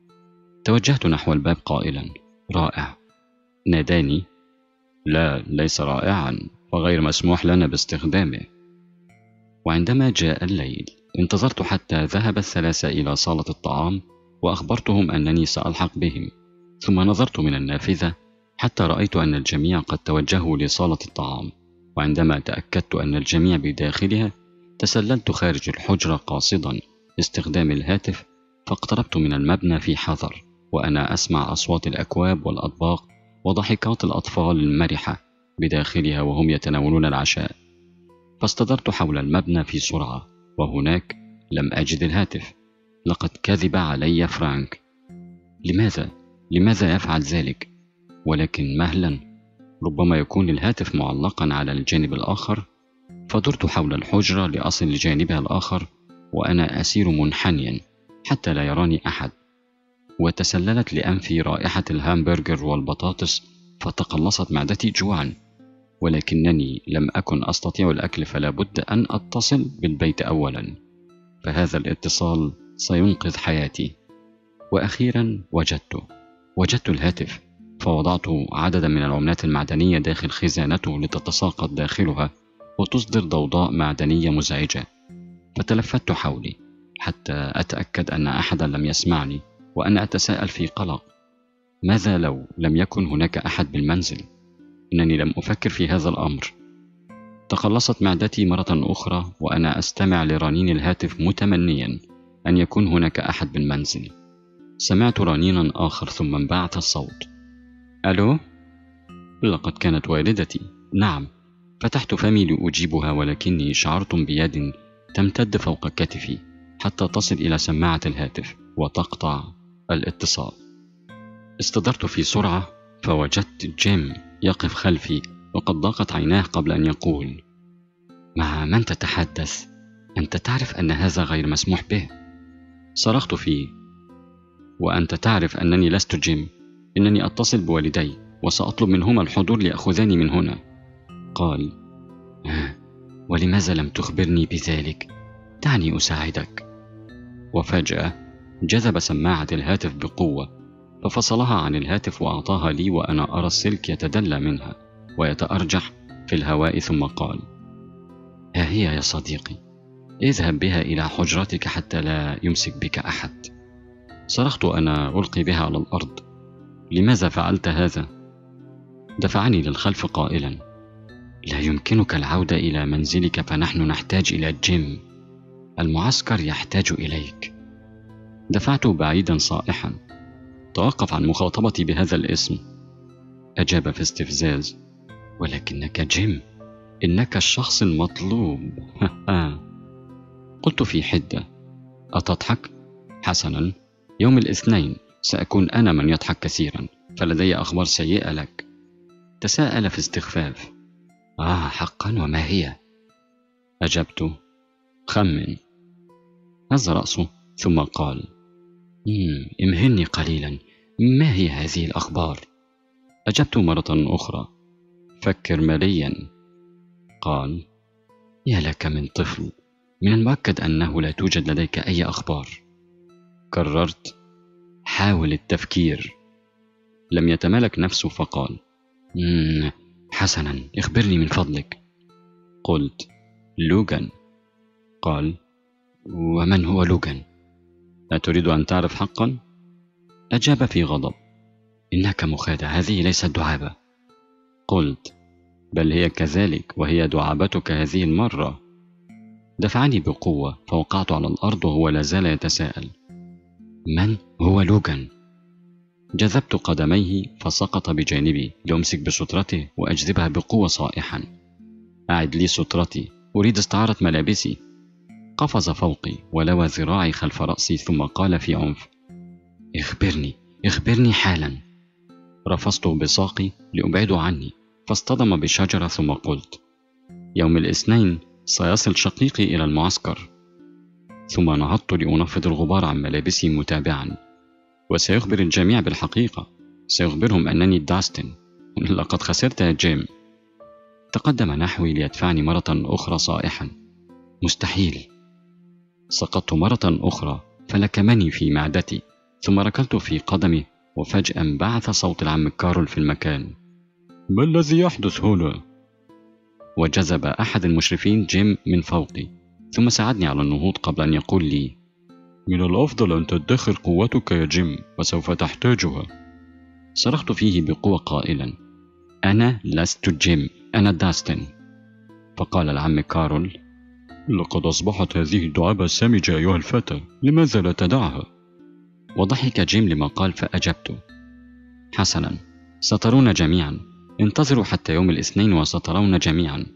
توجهت نحو الباب قائلا: رائع. ناداني: لا، ليس رائعا، وغير مسموح لنا باستخدامه. وعندما جاء الليل انتظرت حتى ذهب الثلاثة إلى صالة الطعام، وأخبرتهم أنني سألحق بهم. ثم نظرت من النافذة حتى رأيت أن الجميع قد توجهوا لصالة الطعام، وعندما تأكدت أن الجميع بداخلها تسللت خارج الحجرة قاصدا استخدام الهاتف، فاقتربت من المبنى في حذر، وأنا أسمع أصوات الأكواب والأطباق وضحكات الأطفال المرحة بداخلها وهم يتناولون العشاء. فاستدرت حول المبنى في سرعة، وهناك لم أجد الهاتف. لقد كذب علي فرانك. لماذا؟ لماذا يفعل ذلك؟ ولكن مهلا، ربما يكون الهاتف معلقا على الجانب الآخر. فدرت حول الحجرة لأصل لجانبها الآخر وأنا أسير منحنيا حتى لا يراني أحد، وتسللت لأنفي رائحة الهامبرجر والبطاطس فتقلصت معدتي جوعا، ولكنني لم أكن أستطيع الأكل، فلا بد أن أتصل بالبيت أولا، فهذا الاتصال سينقذ حياتي. وأخيرا وجدته وجدت الهاتف، فوضعت عددا من العملات المعدنية داخل خزانته لتتساقط داخلها وتصدر ضوضاء معدنية مزعجة. فتلفت حولي حتى أتأكد أن أحدا لم يسمعني، وأنا أتساءل في قلق: ماذا لو لم يكن هناك أحد بالمنزل؟ إنني لم أفكر في هذا الأمر. تقلصت معدتي مرة أخرى وأنا أستمع لرنين الهاتف متمنيا أن يكون هناك أحد بالمنزل. سمعت رنينا آخر ثم انبعث الصوت: ألو؟ لقد كانت والدتي. نعم. فتحت فمي لأجيبها، ولكني شعرت بيد تمتد فوق كتفي حتى تصل إلى سماعة الهاتف وتقطع الاتصال. استدرت في سرعة فوجدت جيم يقف خلفي وقد ضاقت عيناه قبل أن يقول: مع من تتحدث؟ أنت تعرف أن هذا غير مسموح به. صرخت فيه: وأنت تعرف أنني لست جيم، إنني أتصل بوالدي وسأطلب منهما الحضور ليأخذاني من هنا. قال: آه، ولماذا لم تخبرني بذلك؟ دعني أساعدك. وفجأة جذب سماعة الهاتف بقوة ففصلها عن الهاتف وأعطاها لي وأنا أرى السلك يتدلى منها ويتأرجح في الهواء، ثم قال: ها هي يا صديقي، اذهب بها إلى حجرتك حتى لا يمسك بك أحد. صرخت أنا ألقي بها على الأرض: لماذا فعلت هذا؟ دفعني للخلف قائلا: لا يمكنك العودة إلى منزلك، فنحن نحتاج إلى جيم، المعسكر يحتاج إليك. دفعته بعيدا صائحا: توقف عن مخاطبتي بهذا الاسم. أجاب في استفزاز: ولكنك جيم، إنك الشخص المطلوب. قلت في حدة: أتضحك؟ حسنا، يوم الاثنين سأكون أنا من يضحك كثيرا، فلدي أخبار سيئة لك. تساءل في استخفاف: آه حقا، وما هي؟ أجبت: خمن. هز رأسه ثم قال: مم امهلني قليلا، ما هي هذه الأخبار؟ أجبت مرة أخرى: فكر مليا. قال: يا لك من طفل، من المؤكد أنه لا توجد لديك أي أخبار. كررت: حاول التفكير. لم يتمالك نفسه فقال: مم حسنا، اخبرني من فضلك. قلت: لوغان. قال: ومن هو لوغان؟ أتريد أن تعرف حقا؟ أجاب في غضب: إنك مخادع، هذه ليست دعابة. قلت: بل هي كذلك، وهي دعابتك هذه المرة. دفعني بقوة فوقعت على الأرض وهو لا زال يتساءل: من هو لوغان؟ جذبت قدميه فسقط بجانبي لأمسك بسترته وأجذبها بقوة صائحا: أعد لي سترتي، أريد استعارة ملابسي. قفز فوقي ولوى ذراعي خلف رأسي ثم قال في عنف: اخبرني اخبرني حالا. رفضته بساقي لأبعده عني، فاصطدم بشجرة ثم قلت: يوم الاثنين سيصل شقيقي إلى المعسكر. ثم نهضت لأنفض الغبار عن ملابسي متابعا: وسيخبر الجميع بالحقيقة، سيخبرهم أنني داستن. لقد خسرت يا جيم. تقدم نحوي ليدفعني مرة أخرى صائحا: مستحيل. سقطت مرة أخرى فلكمني في معدتي، ثم ركلت في قدمي، وفجأة انبعث صوت العم كارول في المكان: ما الذي يحدث هنا؟ وجذب أحد المشرفين جيم من فوقي، ثم ساعدني على النهوض قبل أن يقول لي: من الأفضل أن تدخر قوتك يا جيم، وسوف تحتاجها. صرخت فيه بقوة قائلا: أنا لست جيم، أنا داستن. فقال العم كارول: لقد أصبحت هذه الدعابة سامجة أيها الفتى، لماذا لا تدعها؟ وضحك جيم لما قال، فأجبته: حسنا، سترون جميعا، انتظروا حتى يوم الاثنين وسترون جميعا.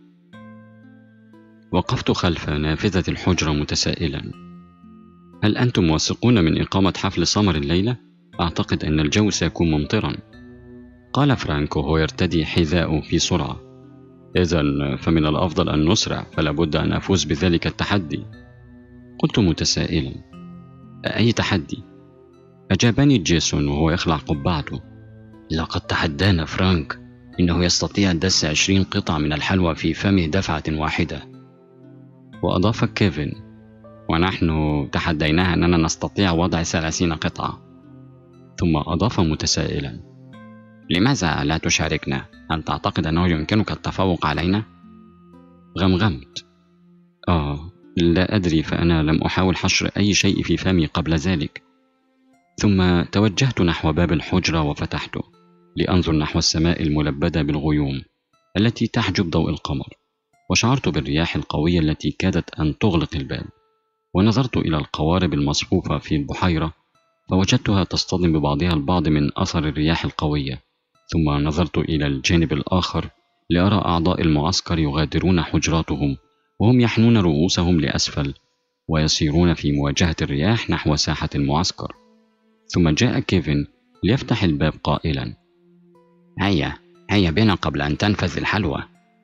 وقفت خلف نافذة الحجرة متسائلا: هل أنتم واثقون من إقامة حفل سمر الليلة؟ أعتقد أن الجو سيكون ممطرا. قال فرانك وهو يرتدي حذاءه في سرعة. إذن فمن الأفضل أن نسرع، فلا بد أن أفوز بذلك التحدي. قلت متسائلا: أي تحدي؟ أجابني جيسون وهو يخلع قبعته: لقد تحدانا فرانك، إنه يستطيع دس عشرين قطعة من الحلوى في فمه دفعة واحدة. وأضاف كيفن: ونحن تحديناه أننا نستطيع وضع ثلاثين قطعة. ثم أضاف متسائلا: لماذا لا تشاركنا؟ هل تعتقد أنه يمكنك التفوق علينا؟ غمغمت: آه لا أدري، فأنا لم أحاول حشر أي شيء في فمي قبل ذلك. ثم توجهت نحو باب الحجرة وفتحته لأنظر نحو السماء الملبدة بالغيوم التي تحجب ضوء القمر، وشعرت بالرياح القوية التي كادت أن تغلق الباب. ونظرت إلى القوارب المصفوفة في البحيرة فوجدتها تصطدم ببعضها البعض من أثر الرياح القوية. ثم نظرت إلى الجانب الآخر لأرى أعضاء المعسكر يغادرون حجراتهم وهم يحنون رؤوسهم لأسفل ويسيرون في مواجهة الرياح نحو ساحة المعسكر. ثم جاء كيفن ليفتح الباب قائلا: هيا هيا بنا قبل أن تنفذ الحلوى.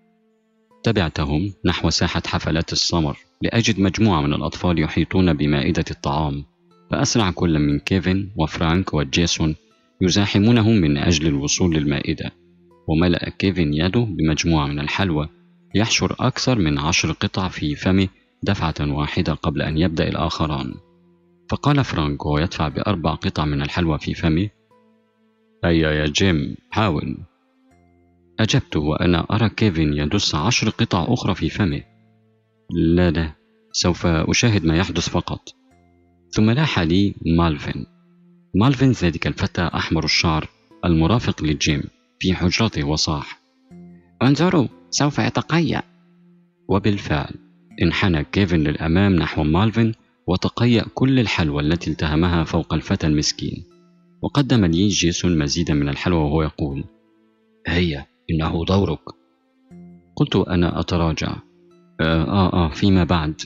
تبعتهم نحو ساحة حفلات السمر لأجد مجموعة من الأطفال يحيطون بمائدة الطعام، فأسرع كل من كيفن وفرانك وجيسون يزاحمونهم من أجل الوصول للمائدة. وملأ كيفن يده بمجموعة من الحلوى ليحشر أكثر من عشر قطع في فمه دفعة واحدة قبل أن يبدأ الآخران. فقال فرانك وهو يدفع بأربع قطع من الحلوى في فمه: هيا يا جيم، حاول. أجبت وأنا أرى كيفن يدس عشر قطع أخرى في فمه. لا لا، سوف أشاهد ما يحدث فقط. ثم لاح لي مالفين. مالفين ذلك الفتى أحمر الشعر المرافق لجيم في حجرته وصاح: انظروا، سوف يتقيأ. وبالفعل انحنى كيفن للأمام نحو مالفين وتقيأ كل الحلوى التي التهمها فوق الفتى المسكين. وقدم لي جيسون مزيدا من الحلوى وهو يقول: هيا إنه دورك. قلت أنا أتراجع: آه آه, آه فيما بعد.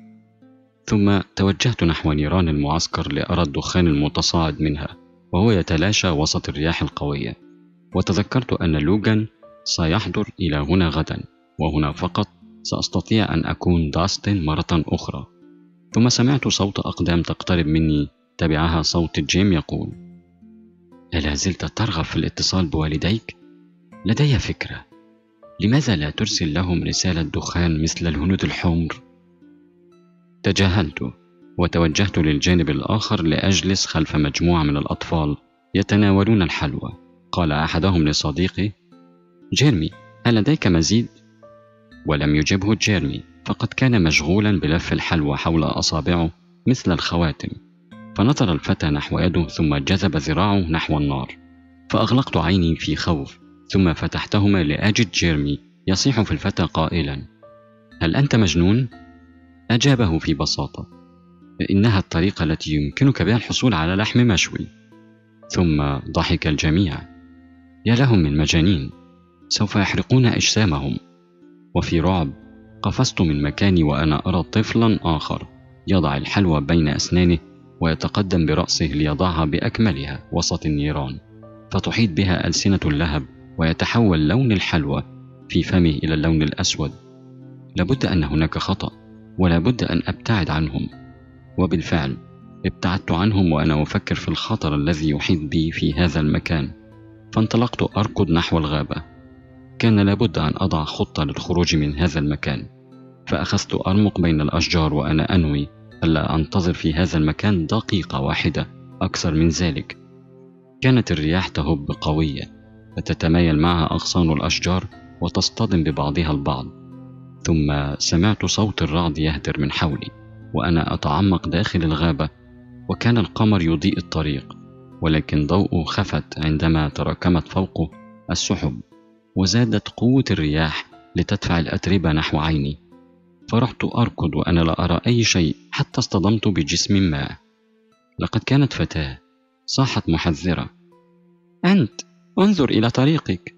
ثم توجهت نحو نيران المعسكر لأرى الدخان المتصاعد منها وهو يتلاشى وسط الرياح القوية. وتذكرت أن لوغان سيحضر إلى هنا غدا، وهنا فقط سأستطيع أن أكون داستن مرة أخرى. ثم سمعت صوت أقدام تقترب مني، تبعها صوت جيم يقول: ألا زلت ترغب في الاتصال بوالديك؟ لدي فكرة، لماذا لا ترسل لهم رسالة دخان مثل الهنود الحمر؟ تجاهلت وتوجهت للجانب الآخر لأجلس خلف مجموعة من الأطفال يتناولون الحلوى. قال أحدهم لصديقي: جيرمي، هل لديك مزيد؟ ولم يجبه جيرمي، فقد كان مشغولا بلف الحلوى حول أصابعه مثل الخواتم. فنظر الفتى نحو يده ثم جذب ذراعه نحو النار، فأغلقت عيني في خوف، ثم فتحتهما لأجد جيرمي يصيح في الفتى قائلا: هل أنت مجنون؟ أجابه في بساطة: إنها الطريقة التي يمكنك بها الحصول على لحم مشوي. ثم ضحك الجميع: يا لهم من مجانين، سوف يحرقون أجسامهم. وفي رعب قفزت من مكاني وأنا أرى طفلا آخر يضع الحلوى بين أسنانه ويتقدم برأسه ليضعها بأكملها وسط النيران، فتحيط بها ألسنة اللهب ويتحول لون الحلوى في فمه إلى اللون الأسود. لابد أن هناك خطأ، ولا بد أن أبتعد عنهم. وبالفعل ابتعدت عنهم وأنا أفكر في الخطر الذي يحيط بي في هذا المكان. فانطلقت أركض نحو الغابة. كان لابد أن أضع خطة للخروج من هذا المكان، فأخذت أرمق بين الأشجار وأنا أنوي ألا أنتظر في هذا المكان دقيقة واحدة أكثر من ذلك. كانت الرياح تهب بقوية، فتتمايل معها أغصان الأشجار وتصطدم ببعضها البعض. ثم سمعت صوت الرعد يهدر من حولي وأنا أتعمق داخل الغابة، وكان القمر يضيء الطريق، ولكن ضوءه خفت عندما تراكمت فوقه السحب، وزادت قوة الرياح لتدفع الأتربة نحو عيني. فرحت أركض وأنا لا أرى أي شيء حتى اصطدمت بجسم ما. لقد كانت فتاة صاحت محذرة: أنت انظر إلى طريقك.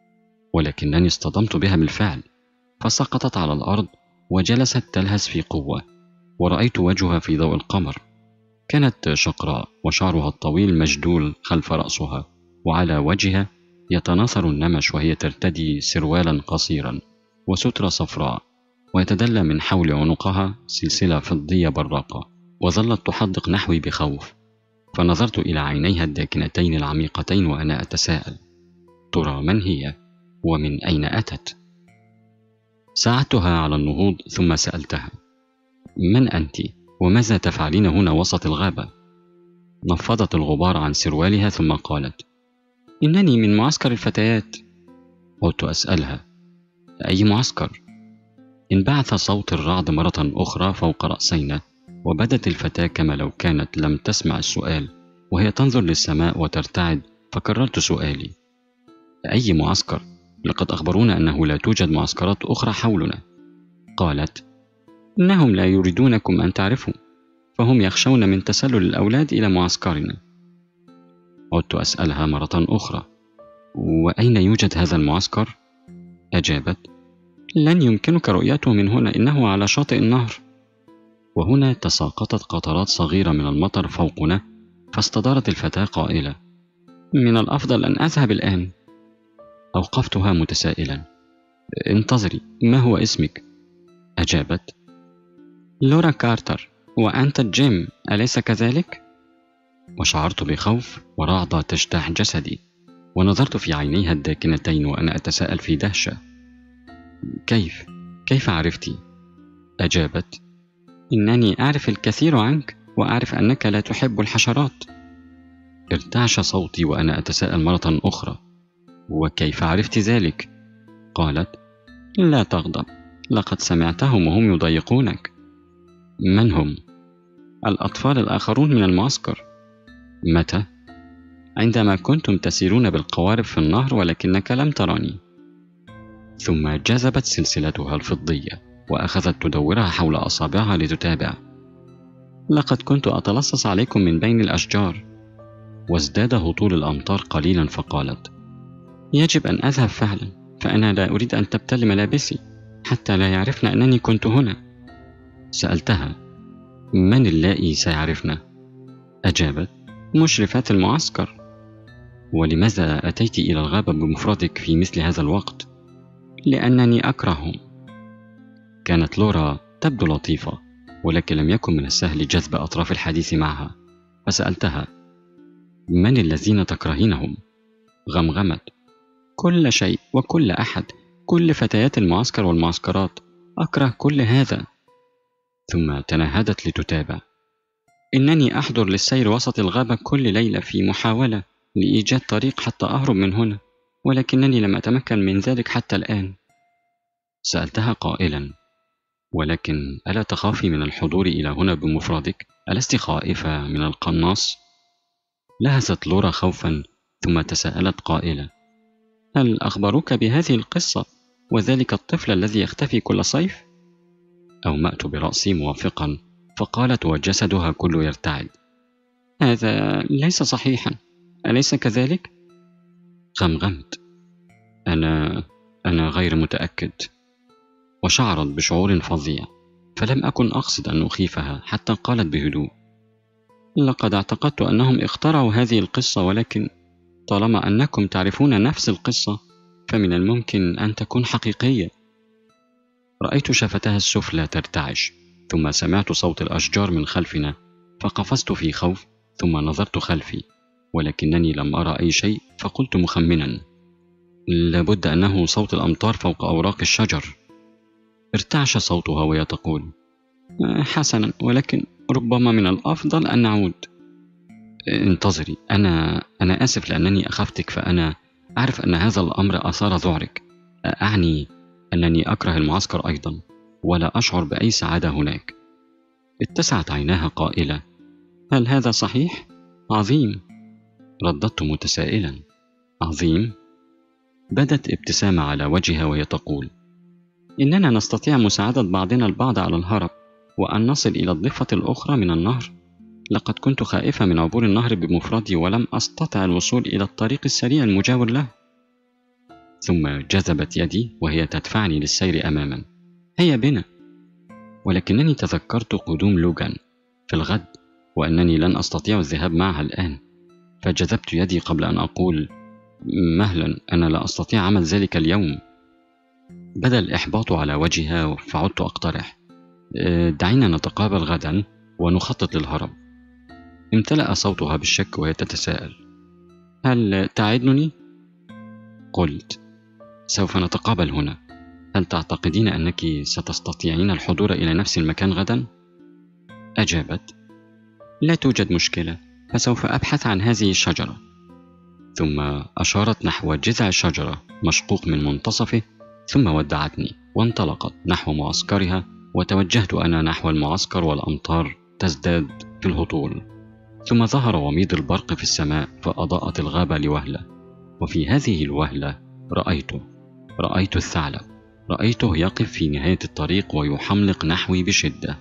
ولكنني اصطدمت بها بالفعل، فسقطت على الأرض وجلست تلهث في قوة، ورأيت وجهها في ضوء القمر. كانت شقراء وشعرها الطويل مجدول خلف رأسها، وعلى وجهها يتناثر النمش وهي ترتدي سروالا قصيرا وسترة صفراء، ويتدلى من حول عنقها سلسلة فضية براقة، وظلت تحدق نحوي بخوف. فنظرت إلى عينيها الداكنتين العميقتين وأنا أتساءل: ترى من هي؟ ومن أين أتت؟ ساعدتها على النهوض ثم سألتها: من أنت؟ وماذا تفعلين هنا وسط الغابة؟ نفضت الغبار عن سروالها ثم قالت: إنني من معسكر الفتيات. عدت أسألها: أي معسكر؟ انبعث صوت الرعد مرة أخرى فوق رأسينا، وبدت الفتاة كما لو كانت لم تسمع السؤال، وهي تنظر للسماء وترتعد. فكررت سؤالي: أي معسكر؟ لقد أخبرونا أنه لا توجد معسكرات أخرى حولنا. قالت: إنهم لا يريدونكم أن تعرفوا، فهم يخشون من تسلل الأولاد إلى معسكرنا. عدت أسألها مرة أخرى: وأين يوجد هذا المعسكر؟ أجابت: لن يمكنك رؤيته من هنا، إنه على شاطئ النهر. وهنا تساقطت قطرات صغيرة من المطر فوقنا، فاستدارت الفتاة قائلة: من الأفضل أن أذهب الآن. أوقفتها متسائلا: انتظري، ما هو اسمك؟ أجابت: لورا كارتر. وأنت جيم، أليس كذلك؟ وشعرت بخوف ورعدة تجتاح جسدي، ونظرت في عينيها الداكنتين وأنا أتساءل في دهشة: كيف؟ كيف عرفتي؟ أجابت: إنني أعرف الكثير عنك، وأعرف أنك لا تحب الحشرات. ارتعش صوتي وأنا أتساءل مرة أخرى: وكيف عرفت ذلك؟ قالت: لا تغضب، لقد سمعتهم وهم يضايقونك. من هم؟ الأطفال الآخرون من المعسكر. متى؟ عندما كنتم تسيرون بالقوارب في النهر ولكنك لم تراني. ثم جذبت سلسلتها الفضية وأخذت تدورها حول أصابعها لتتابع. لقد كنت أتلصص عليكم من بين الأشجار. وازداد هطول الأمطار قليلا فقالت: يجب أن أذهب فعلا، فأنا لا أريد أن تبتل ملابسي حتى لا يعرفن أنني كنت هنا. سألتها: من اللائي سيعرفن؟ أجابت: مشرفات المعسكر. ولماذا أتيت إلى الغابة بمفردك في مثل هذا الوقت؟ لأنني أكرههم. كانت لورا تبدو لطيفة، ولكن لم يكن من السهل جذب أطراف الحديث معها، فسألتها: من الذين تكرهينهم؟ غمغمت: كل شيء وكل أحد، كل فتيات المعسكر والمعسكرات، أكره كل هذا. ثم تنهدت لتتابع: إنني أحضر للسير وسط الغابة كل ليلة في محاولة لإيجاد طريق حتى أهرب من هنا، ولكنني لم أتمكن من ذلك حتى الآن. سألتها قائلا: ولكن ألا تخافي من الحضور إلى هنا بمفردك؟ ألست خائفة من القناص؟ لهست لورا خوفا ثم تساءلت قائلة: هل أخبروك بهذه القصة وذلك الطفل الذي يختفي كل صيف؟ أومأت برأسي موافقا، فقالت وجسدها كله يرتعد: هذا ليس صحيحا، أليس كذلك؟ غمغمت: أنا أنا غير متأكد. وشعرت بشعور فظيع، فلم أكن أقصد أن أخيفها حتى قالت بهدوء: لقد اعتقدت أنهم اخترعوا هذه القصة، ولكن طالما أنكم تعرفون نفس القصة فمن الممكن أن تكون حقيقية. رأيت شفتها السفلى ترتعش، ثم سمعت صوت الأشجار من خلفنا، فقفزت في خوف ثم نظرت خلفي، ولكنني لم أرى أي شيء، فقلت مخمنا: لابد أنه صوت الأمطار فوق أوراق الشجر. ارتعش صوتها وهي تقول: حسنا، ولكن ربما من الأفضل أن نعود. انتظري، أنا أنا آسف لأنني أخفتك، فأنا أعرف أن هذا الأمر أثار ذعرك. أعني أنني أكره المعسكر أيضا، ولا أشعر بأي سعادة هناك. اتسعت عيناها قائلة: هل هذا صحيح؟ عظيم. رددت متسائلا: عظيم؟ بدت ابتسامة على وجهها وهي تقول: إننا نستطيع مساعدة بعضنا البعض على الهرب، وأن نصل إلى الضفة الأخرى من النهر. لقد كنت خائفة من عبور النهر بمفردي ولم أستطع الوصول إلى الطريق السريع المجاور له. ثم جذبت يدي وهي تدفعني للسير أماما: هيا بنا. ولكنني تذكرت قدوم لوغان في الغد وأنني لن أستطيع الذهاب معها الآن، فجذبت يدي قبل أن أقول مهلا، أنا لا أستطيع عمل ذلك اليوم. بدأ الإحباط على وجهها، فعدت أقترح دعينا نتقابل غدا ونخطط للهرب. امتلأ صوتها بالشك وهي تتساءل هل تعدنني؟ قلت سوف نتقابل هنا. هل تعتقدين أنك ستستطيعين الحضور إلى نفس المكان غدا؟ أجابت لا توجد مشكلة، فسوف أبحث عن هذه الشجرة. ثم أشارت نحو جذع الشجرة مشقوق من منتصفه، ثم ودعتني وانطلقت نحو معسكرها، وتوجهت أنا نحو المعسكر والأمطار تزداد في الهطول. ثم ظهر وميض البرق في السماء فأضاءت الغابة لوهلة، وفي هذه الوهلة رأيته رأيت الثعلب، رأيته يقف في نهاية الطريق ويحملق نحوي بشدة.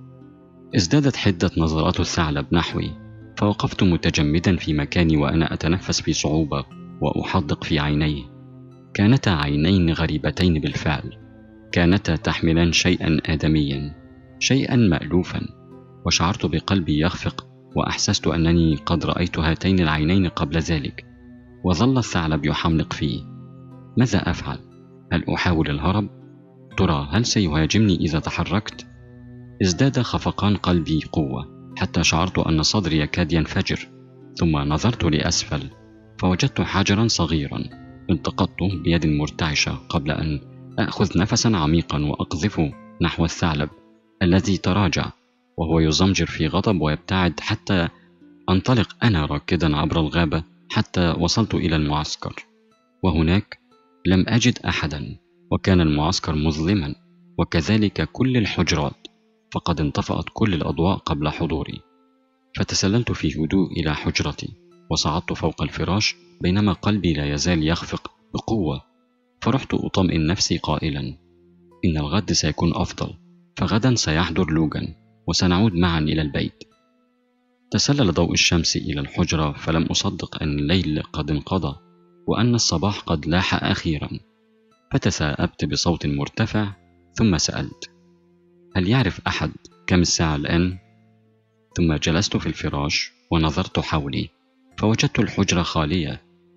ازدادت حدة نظرات الثعلب نحوي، فوقفت متجمدا في مكاني وأنا أتنفس بصعوبة وأحدق في عينيه. كانتا عينين غريبتين بالفعل، كانتا تحملان شيئا آدميا، شيئا مألوفا، وشعرت بقلبي يخفق، وأحسست أنني قد رأيت هاتين العينين قبل ذلك. وظل الثعلب يحملق فيه. ماذا أفعل؟ هل أحاول الهرب؟ ترى هل سيهاجمني إذا تحركت؟ ازداد خفقان قلبي قوة حتى شعرت أن صدري يكاد ينفجر. ثم نظرت لأسفل فوجدت حجرا صغيرا، التقطته بيد مرتعشة قبل أن أخذ نفسا عميقا وأقذفه نحو الثعلب الذي تراجع وهو يزمجر في غضب ويبتعد، حتى أنطلق أنا راكدا عبر الغابة حتى وصلت إلى المعسكر. وهناك لم أجد أحدا، وكان المعسكر مظلما، وكذلك كل الحجرات، فقد انطفأت كل الأضواء قبل حضوري. فتسللت في هدوء إلى حجرتي وصعدت فوق الفراش، بينما قلبي لا يزال يخفق بقوة. فرحت أطمئن نفسي قائلا إن الغد سيكون أفضل، فغدا سيحضر لوغان وسنعود معا إلى البيت. تسلل ضوء الشمس إلى الحجرة، فلم أصدق أن الليل قد انقضى وأن الصباح قد لاح أخيرا. فتثاءبت بصوت مرتفع، ثم سألت هل يعرف أحد كم الساعة الآن؟ ثم جلست في الفراش ونظرت حولي، فوجدت الحجرة خالية.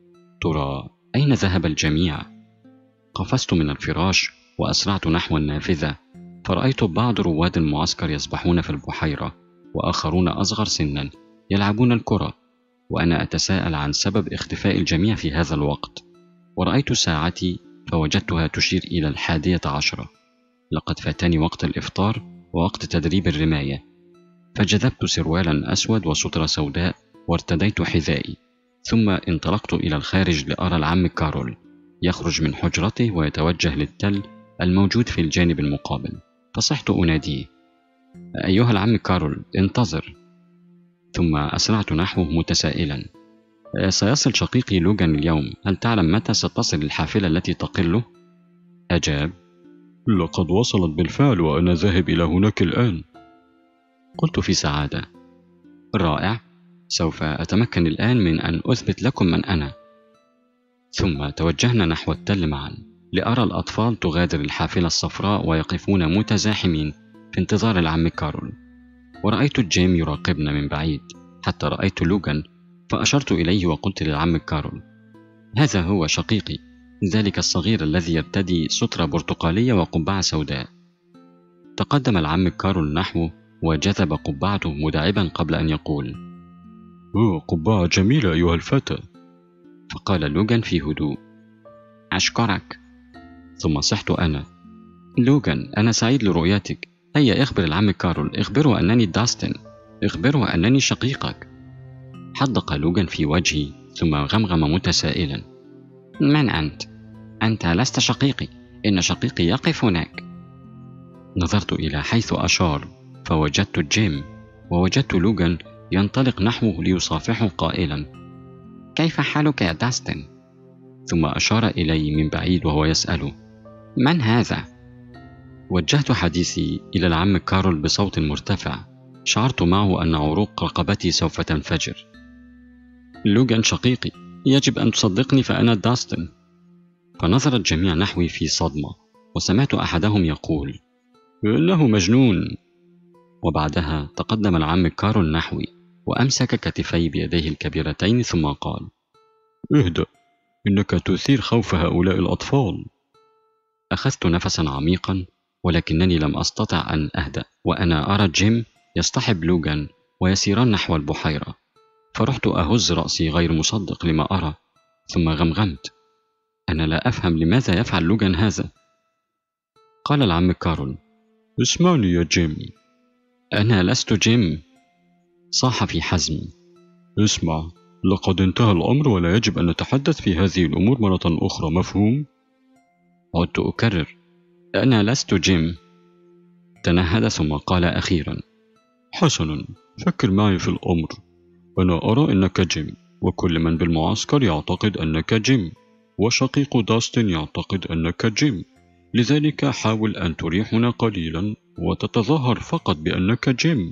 ترى أين ذهب الجميع؟ قفزت من الفراش وأسرعت نحو النافذة، فرأيت بعض رواد المعسكر يسبحون في البحيرة، وآخرون أصغر سنا يلعبون الكرة، وأنا أتساءل عن سبب اختفاء الجميع في هذا الوقت. ورأيت ساعتي فوجدتها تشير إلى الحادية عشرة. لقد فاتني وقت الإفطار ووقت تدريب الرماية. فجذبت سروالا أسود وسترة سوداء وارتديت حذائي، ثم انطلقت إلى الخارج لأرى العم كارول يخرج من حجرته ويتوجه للتل الموجود في الجانب المقابل. فصحت أناديه أيها العم كارول، انتظر. ثم أسرعت نحوه متسائلا سيصل شقيقي لوغان اليوم، هل تعلم متى ستصل الحافلة التي تقله؟ أجاب لقد وصلت بالفعل وأنا ذاهب إلى هناك الآن. قلت في سعادة رائع، سوف أتمكن الآن من أن أثبت لكم من أنا. ثم توجهنا نحو التل معا لأرى الأطفال تغادر الحافلة الصفراء ويقفون متزاحمين في انتظار العم كارول. ورأيت جيم يراقبنا من بعيد حتى رأيت لوغان، فأشرت إليه وقلت للعم كارول هذا هو شقيقي، ذلك الصغير الذي يرتدي سترة برتقالية وقبعة سوداء. تقدم العم كارول نحوه وجذب قبعته مداعبا قبل أن يقول أوه قبعة جميلة أيها الفتى. فقال لوغان في هدوء أشكرك. ثم صحت أنا لوغان، أنا سعيد لرؤيتك، هيا اخبر العم كارول، اخبره أنني داستن، اخبره أنني شقيقك. حدق لوغان في وجهي ثم غمغم متسائلا من أنت؟ أنت لست شقيقي، إن شقيقي يقف هناك. نظرت إلى حيث أشار فوجدت جيم، ووجدت لوغان ينطلق نحوه ليصافحه قائلا كيف حالك يا داستن؟ ثم أشار إلي من بعيد وهو يسأله من هذا؟ وجهت حديثي إلى العم كارول بصوت مرتفع، شعرت معه أن عروق رقبتي سوف تنفجر. لوغان شقيقي، يجب أن تصدقني فأنا داستن. فنظر الجميع نحوي في صدمة، وسمعت أحدهم يقول إنه مجنون. وبعدها تقدم العم كارول نحوي وأمسك كتفي بيديه الكبيرتين ثم قال: اهدأ، إنك تثير خوف هؤلاء الأطفال. أخذت نفسا عميقا ولكنني لم أستطع أن أهدأ وأنا أرى جيم يصطحب لوغان ويسيران نحو البحيرة، فرحت أهز رأسي غير مصدق لما أرى، ثم غمغمت: أنا لا أفهم لماذا يفعل لوغان هذا. قال العم كارول: اسمعني يا جيم. أنا لست جيم، صاح في حزم. اسمع، لقد انتهى الأمر ولا يجب أن نتحدث في هذه الأمور مرة أخرى، مفهوم؟ عدت أكرر: أنا لست جيم. تنهد ثم قال أخيرا: حسنا، فكر معي في الأمر. أنا أرى أنك جيم، وكل من بالمعسكر يعتقد أنك جيم، وشقيق داستن يعتقد أنك جيم، لذلك حاول أن تريحنا قليلا وتتظاهر فقط بأنك جيم.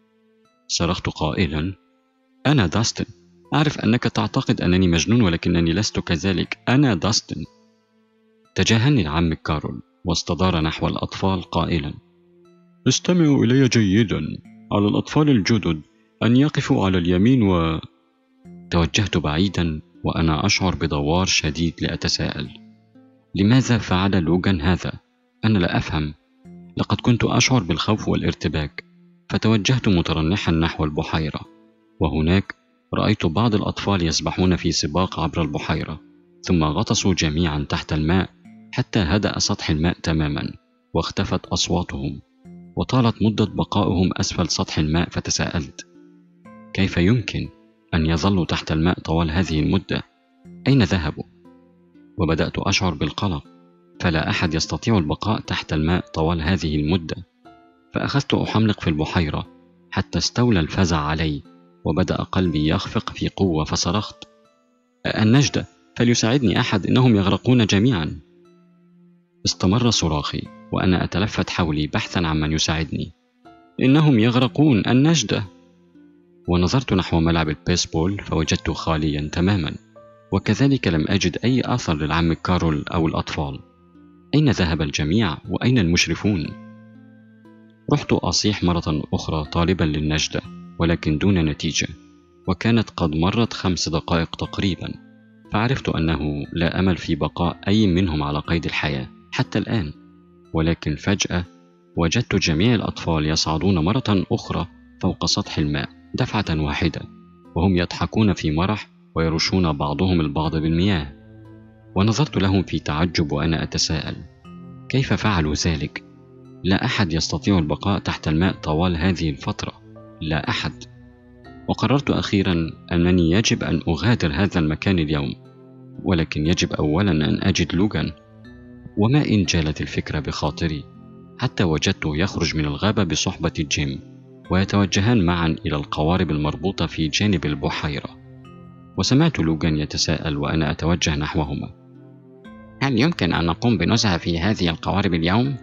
صرخت قائلا: أنا داستن، أعرف أنك تعتقد أنني مجنون ولكنني لست كذلك، أنا داستن. تجاهلني العم كارول واستدار نحو الأطفال قائلا: استمعوا إلي جيدا، على الأطفال الجدد أن يقفوا على اليمين. و توجهت بعيدا وأنا أشعر بدوار شديد لأتساءل: لماذا فعل لوغان هذا؟ أنا لا أفهم. لقد كنت أشعر بالخوف والارتباك، فتوجهت مترنحا نحو البحيرة، وهناك رأيت بعض الأطفال يسبحون في سباق عبر البحيرة، ثم غطسوا جميعا تحت الماء حتى هدأ سطح الماء تماما واختفت أصواتهم، وطالت مدة بقائهم أسفل سطح الماء. فتساءلت: كيف يمكن أن يظلوا تحت الماء طوال هذه المدة؟ أين ذهبوا؟ وبدأت أشعر بالقلق، فلا أحد يستطيع البقاء تحت الماء طوال هذه المدة. فأخذت أحملق في البحيرة حتى استولى الفزع علي، وبدأ قلبي يخفق في قوة، فصرخت: النجدة، فليساعدني أحد، إنهم يغرقون جميعا. استمر صراخي وأنا أتلفت حولي بحثا عن من يساعدني. إنهم يغرقون، النجدة. ونظرت نحو ملعب البيسبول فوجدته خاليا تماما، وكذلك لم أجد أي أثر للعم كارول أو الأطفال. أين ذهب الجميع وأين المشرفون؟ رحت أصيح مرة أخرى طالبا للنجدة، ولكن دون نتيجة، وكانت قد مرت خمس دقائق تقريبا، فعرفت أنه لا أمل في بقاء أي منهم على قيد الحياة حتى الآن. ولكن فجأة وجدت جميع الأطفال يصعدون مرة أخرى فوق سطح الماء دفعة واحدة، وهم يضحكون في مرح ويرشون بعضهم البعض بالمياه. ونظرت لهم في تعجب وأنا أتساءل: كيف فعلوا ذلك؟ لا أحد يستطيع البقاء تحت الماء طوال هذه الفترة، لا أحد. وقررت أخيرا أنني يجب أن أغادر هذا المكان اليوم، ولكن يجب أولا أن أجد لوغان. وما إن جالت الفكرة بخاطري حتى وجدته يخرج من الغابة بصحبة جيم، ويتوجهان معا إلى القوارب المربوطة في جانب البحيرة. وسمعت لوغان يتساءل وأنا أتوجه نحوهما: هل يمكن أن نقوم بنزهة في هذه القوارب اليوم؟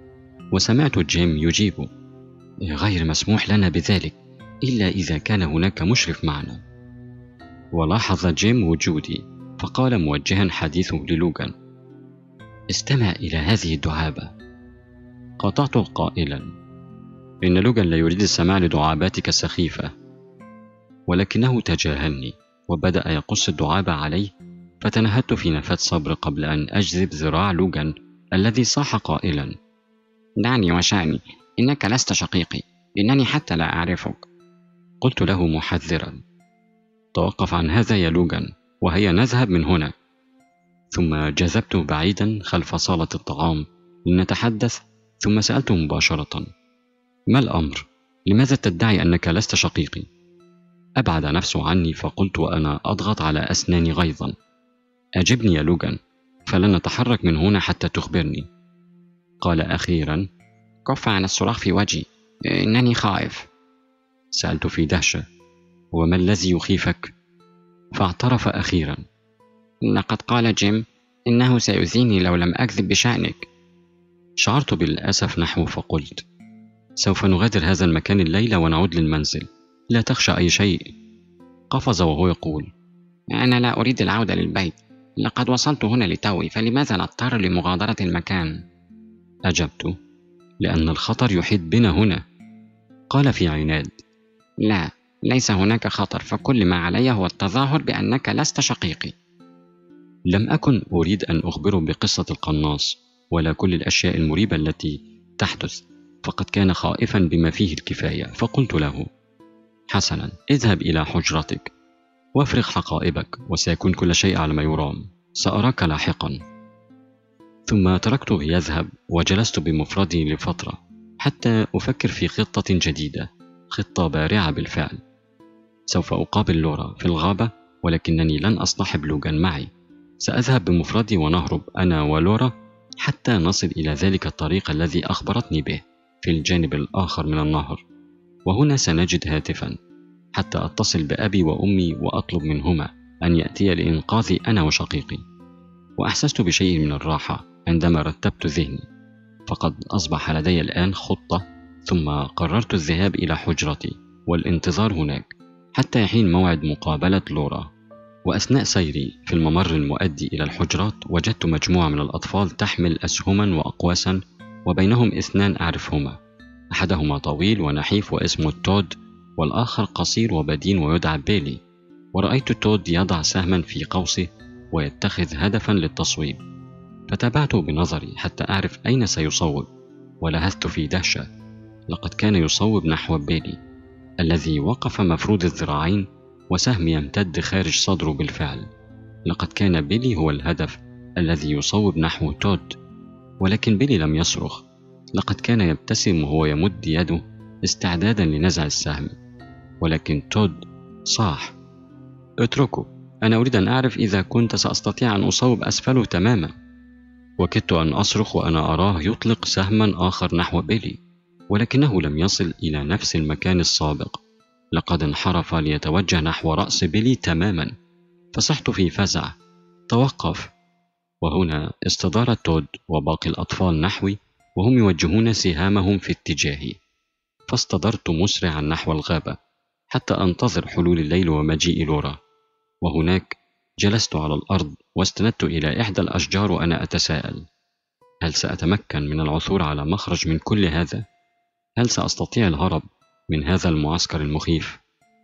وسمعت جيم يجيب: غير مسموح لنا بذلك إلا إذا كان هناك مشرف معنا. ولاحظ جيم وجودي فقال موجها حديثه للوغان: استمع إلى هذه الدعابة. قاطعته قائلا: إن لوغان لا يريد السماع لدعاباتك السخيفة. ولكنه تجاهلني وبدأ يقص الدعابة علي، فتنهدت في نفاذ صبر قبل أن أجذب ذراع لوغان الذي صاح قائلا: دعني وشأني، إنك لست شقيقي، إنني حتى لا أعرفك. قلت له محذرا: توقف عن هذا يا لوغان، وهيا نذهب من هنا. ثم جذبته بعيدا خلف صالة الطعام لنتحدث، ثم سألته مباشرة: ما الأمر؟ لماذا تدعي أنك لست شقيقي؟ أبعد نفسه عني، فقلت وأنا أضغط على أسناني غيظا: أجبني يا لوغان، فلن نتحرك من هنا حتى تخبرني. قال أخيرا: كف عن الصراخ في وجهي، إنني خائف. سألت في دهشة: وما الذي يخيفك؟ فاعترف أخيرا: لقد قال جيم إنه سيؤذيني لو لم أكذب بشأنك. شعرت بالأسف نحوه فقلت: سوف نغادر هذا المكان الليلة ونعود للمنزل، لا تخشى أي شيء. قفز وهو يقول: أنا لا أريد العودة للبيت، لقد وصلت هنا لتوي، فلماذا نضطر لمغادرة المكان؟ أجبت: لأن الخطر يحيط بنا هنا. قال في عناد: لا، ليس هناك خطر، فكل ما علي هو التظاهر بأنك لست شقيقي. لم أكن أريد أن أخبره بقصة القناص ولا كل الأشياء المريبة التي تحدث، فقد كان خائفا بما فيه الكفاية. فقلت له: حسنا، اذهب إلى حجرتك وافرغ حقائبك، وسيكون كل شيء على ما يرام. سأراك لاحقا. ثم تركته يذهب، وجلست بمفردي لفترة حتى أفكر في خطة جديدة، خطة بارعة بالفعل. سوف أقابل لورا في الغابة، ولكنني لن أصطحب لوغان معي. سأذهب بمفردي ونهرب أنا ولورا حتى نصل إلى ذلك الطريق الذي أخبرتني به في الجانب الآخر من النهر، وهنا سنجد هاتفا حتى أتصل بأبي وأمي وأطلب منهما أن يأتي لإنقاذي أنا وشقيقي. وأحسست بشيء من الراحة عندما رتبت ذهني، فقد أصبح لدي الآن خطة. ثم قررت الذهاب إلى حجرتي والانتظار هناك حتى يحين موعد مقابلة لورا. وأثناء سيري في الممر المؤدي إلى الحجرات وجدت مجموعة من الأطفال تحمل أسهما وأقواسا، وبينهم اثنان أعرفهما، أحدهما طويل ونحيف واسمه تود، والآخر قصير وبدين ويدعى بيلي. ورأيت تود يضع سهما في قوسه ويتخذ هدفا للتصويب، فتابعته بنظري حتى أعرف أين سيصوب، ولهثت في دهشة. لقد كان يصوب نحو بيلي الذي وقف مفرود الذراعين وسهم يمتد خارج صدره. بالفعل لقد كان بيلي هو الهدف الذي يصوب نحو تود، ولكن بيلي لم يصرخ. لقد كان يبتسم وهو يمد يده استعدادا لنزع السهم، ولكن تود صاح: اتركه، أنا أريد أن أعرف إذا كنت سأستطيع أن أصوب أسفله تماما. وكدت أن أصرخ وأنا أراه يطلق سهما آخر نحو بيلي، ولكنه لم يصل إلى نفس المكان السابق. لقد انحرف ليتوجه نحو رأس بيلي تماما، فصحت في فزع: توقف! وهنا استدار تود وباقي الأطفال نحوي وهم يوجهون سهامهم في اتجاهي، فاستدرت مسرعا نحو الغابة حتى أنتظر حلول الليل ومجيء لورا. وهناك جلست على الأرض واستندت إلى إحدى الأشجار وأنا أتساءل: هل سأتمكن من العثور على مخرج من كل هذا؟ هل سأستطيع الهرب من هذا المعسكر المخيف؟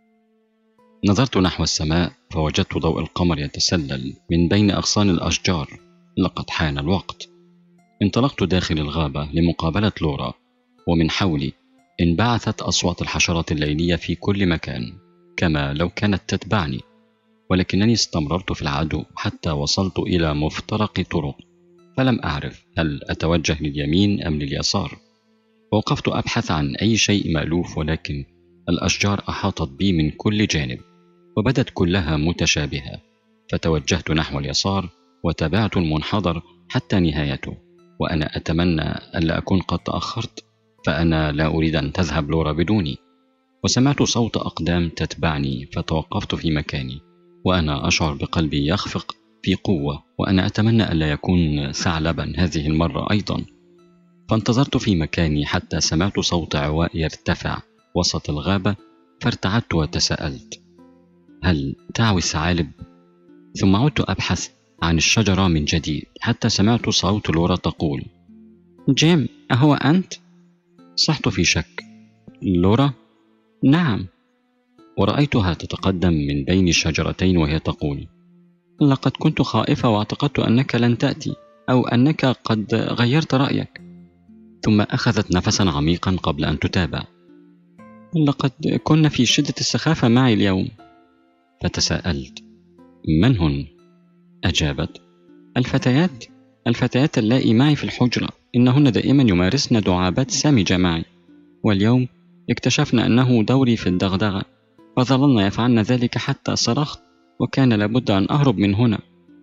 نظرت نحو السماء فوجدت ضوء القمر يتسلل من بين أغصان الأشجار. لقد حان الوقت. انطلقت داخل الغابة لمقابلة لورا، ومن حولي انبعثت أصوات الحشرات الليلية في كل مكان كما لو كانت تتبعني، ولكنني استمررت في العدو حتى وصلت إلى مفترق طرق، فلم أعرف هل أتوجه لليمين أم لليسار. وقفت أبحث عن أي شيء مألوف، ولكن الأشجار أحاطت بي من كل جانب وبدت كلها متشابهة، فتوجهت نحو اليسار وتابعت المنحدر حتى نهايته، وأنا أتمنى ألا أكون قد تأخرت، فأنا لا أريد أن تذهب لورا بدوني. وسمعت صوت أقدام تتبعني، فتوقفت في مكاني وأنا أشعر بقلبي يخفق في قوة، وأنا أتمنى ألا يكون ثعلبا هذه المرة أيضا. فانتظرت في مكاني حتى سمعت صوت عواء يرتفع وسط الغابة، فارتعدت وتساءلت: هل تعوي الثعالب؟ ثم عدت أبحث عن الشجرة من جديد حتى سمعت صوت لورا تقول: جيم، أهو أنت؟ صحت في شك. لورا؟ نعم. ورأيتها تتقدم من بين الشجرتين وهي تقول: لقد كنت خائفة واعتقدت أنك لن تأتي، أو أنك قد غيرت رأيك. ثم أخذت نفسا عميقا قبل أن تتابع: لقد كنا في شدة السخافة معي اليوم. فتساءلت: من هن؟ أجابت: الفتيات الفتيات اللائي معي في الحجرة، إنهن دائما يمارسن دعابات سامجة معي، واليوم اكتشفنا أنه دوري في الدغدغة، فظللن يفعلن ذلك حتى صرخت وكان لابد أن أهرب من هنا.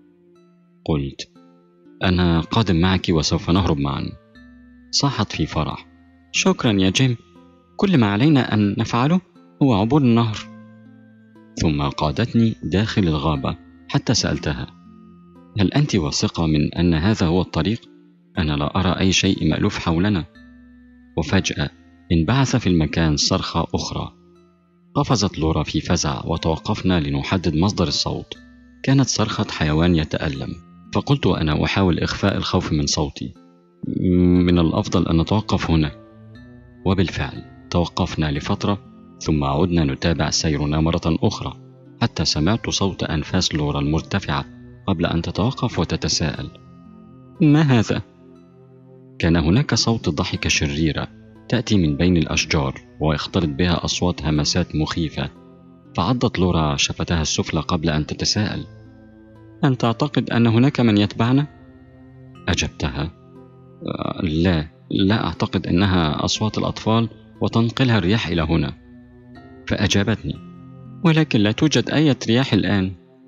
قلت: أنا قادم معك وسوف نهرب معا. صاحت في فرح: شكرا يا جيم، كل ما علينا أن نفعله هو عبور النهر. ثم قادتني داخل الغابة حتى سألتها: هل أنت واثقة من أن هذا هو الطريق؟ أنا لا أرى أي شيء مألوف حولنا. وفجأة انبعث في المكان صرخة أخرى. قفزت لورا في فزع وتوقفنا لنحدد مصدر الصوت. كانت صرخة حيوان يتألم، فقلت وأنا أحاول إخفاء الخوف من صوتي: من الأفضل أن نتوقف هنا. وبالفعل توقفنا لفترة ثم عدنا نتابع سيرنا مرة أخرى، حتى سمعت صوت أنفاس لورا المرتفعة قبل أن تتوقف وتتساءل: ما هذا؟ كان هناك صوت ضحكة شريرة تأتي من بين الأشجار ويختلط بها أصوات همسات مخيفة، فعضت لورا شفتها السفلى قبل أن تتساءل: هل تعتقد أن هناك من يتبعنا؟ أجبتها: آه لا لا أعتقد أنها أصوات الأطفال وتنقلها الرياح إلى هنا. فأجابتني: ولكن لا توجد أي رياح الآن.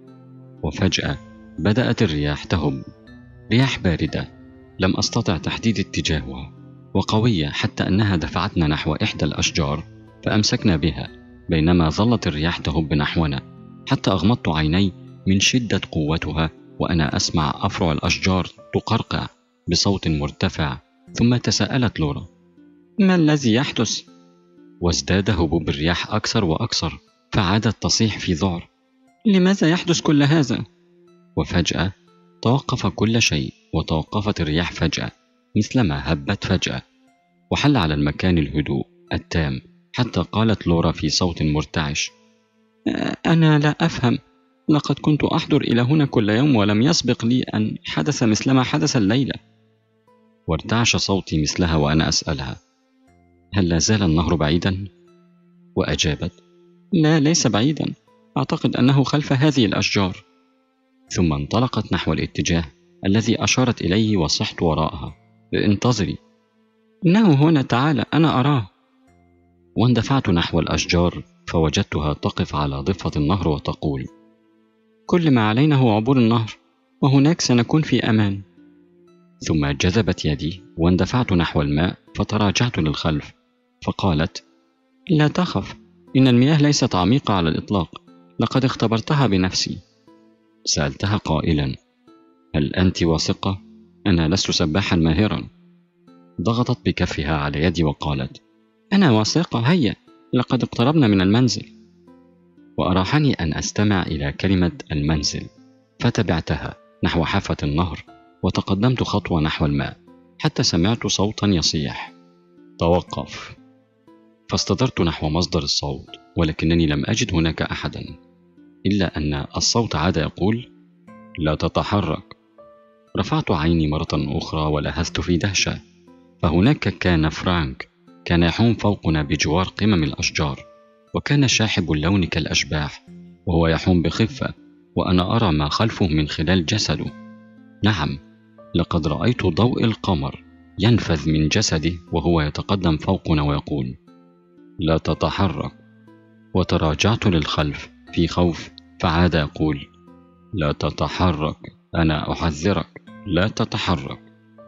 وفجأة بدأت الرياح تهب، رياح باردة لم أستطع تحديد اتجاهها، وقوية حتى أنها دفعتنا نحو إحدى الأشجار فأمسكنا بها، بينما ظلت الرياح تهب نحونا حتى أغمضت عيني من شدة قوتها وأنا أسمع أفرع الأشجار تقرقع بصوت مرتفع. ثم تساءلت لورا: ما الذي يحدث؟ وازداد هبوب الرياح أكثر وأكثر، فعادت تصيح في ذعر: لماذا يحدث كل هذا؟ وفجأة توقف كل شيء، وتوقفت الرياح فجأة مثلما هبت فجأة، وحل على المكان الهدوء التام، حتى قالت لورا في صوت مرتعش: أنا لا أفهم، لقد كنت أحضر إلى هنا كل يوم ولم يسبق لي أن حدث مثلما حدث الليلة. وارتعش صوتي مثلها وأنا أسألها: هل لا زال النهر بعيدا؟ وأجابت: لا، ليس بعيدا، أعتقد أنه خلف هذه الأشجار. ثم انطلقت نحو الاتجاه الذي أشارت إليه وصحت وراءها: انتظري، إنه هنا، تعال أنا أراه. واندفعت نحو الأشجار فوجدتها تقف على ضفة النهر وتقول: كل ما علينا هو عبور النهر، وهناك سنكون في أمان. ثم جذبت يدي واندفعت نحو الماء فتراجعت للخلف، فقالت: لا تخف، إن المياه ليست عميقة على الإطلاق، لقد اختبرتها بنفسي. سألتها قائلا: هل أنت واثقة؟ أنا لست سباحا ماهرا. ضغطت بكفها على يدي وقالت: أنا واثقة، هيا، لقد اقتربنا من المنزل. وأراحني أن أستمع إلى كلمة المنزل، فتبعتها نحو حافة النهر وتقدمت خطوة نحو الماء حتى سمعت صوتا يصيح: توقف. فاستدرت نحو مصدر الصوت، ولكنني لم أجد هناك أحدا، إلا أن الصوت عاد يقول: لا تتحرك. رفعت عيني مرة أخرى ولهثت في دهشة، فهناك كان فرانك، كان يحوم فوقنا بجوار قمم الأشجار، وكان شاحب اللون كالأشباح، وهو يحوم بخفة وأنا أرى ما خلفه من خلال جسده. نعم، لقد رأيت ضوء القمر ينفذ من جسده وهو يتقدم فوقنا ويقول: لا تتحرك. وتراجعت للخلف في خوف، فعاد يقول: لا تتحرك، أنا أحذرك، لا تتحرك.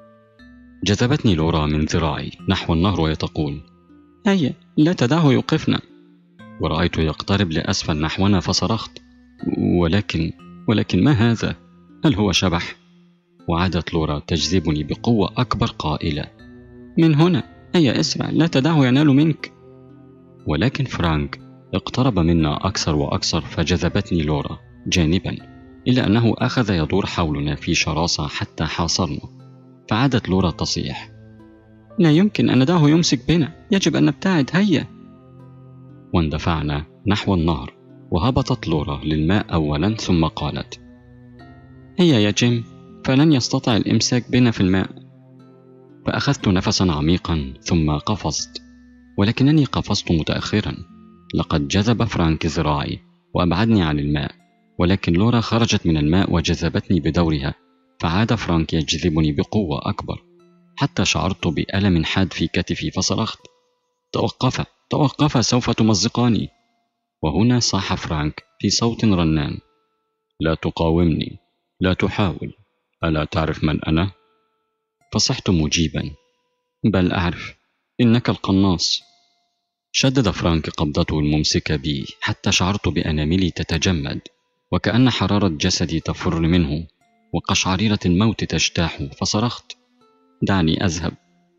جذبتني لورا من ذراعي نحو النهر وهي تقول: هيا، لا تدعه يوقفنا. ورأيته يقترب لأسفل نحونا فصرخت: ولكن ولكن ما هذا؟ هل هو شبح؟ وعادت لورا تجذبني بقوة أكبر قائلة: من هنا، هيا اسرع، لا تدعه ينال منك. ولكن فرانك اقترب منا أكثر وأكثر، فجذبتني لورا جانبا، إلا أنه أخذ يدور حولنا في شراسة حتى حاصرنا. فعادت لورا تصيح: لا يمكن أن ندعه يمسك بنا، يجب أن نبتعد، هيا. واندفعنا نحو النهر، وهبطت لورا للماء أولا ثم قالت: هيا يا جيم، فلن يستطيع الإمساك بنا في الماء. فأخذت نفسا عميقا ثم قفزت، ولكنني قفزت متأخرا، لقد جذب فرانك ذراعي وأبعدني عن الماء، ولكن لورا خرجت من الماء وجذبتني بدورها، فعاد فرانك يجذبني بقوة أكبر حتى شعرت بألم حاد في كتفي فصرخت: توقف، توقف، سوف تمزقاني. وهنا صاح فرانك في صوت رنان: لا تقاومني، لا تحاول، ألا تعرف من أنا؟ فصحت مجيبا: بل أعرف، إنك القناص. شدد فرانك قبضته الممسكة بي حتى شعرت بأناملي تتجمد، وكأن حرارة جسدي تفر منه، وقشعريرة الموت تجتاح، فصرخت: دعني أذهب.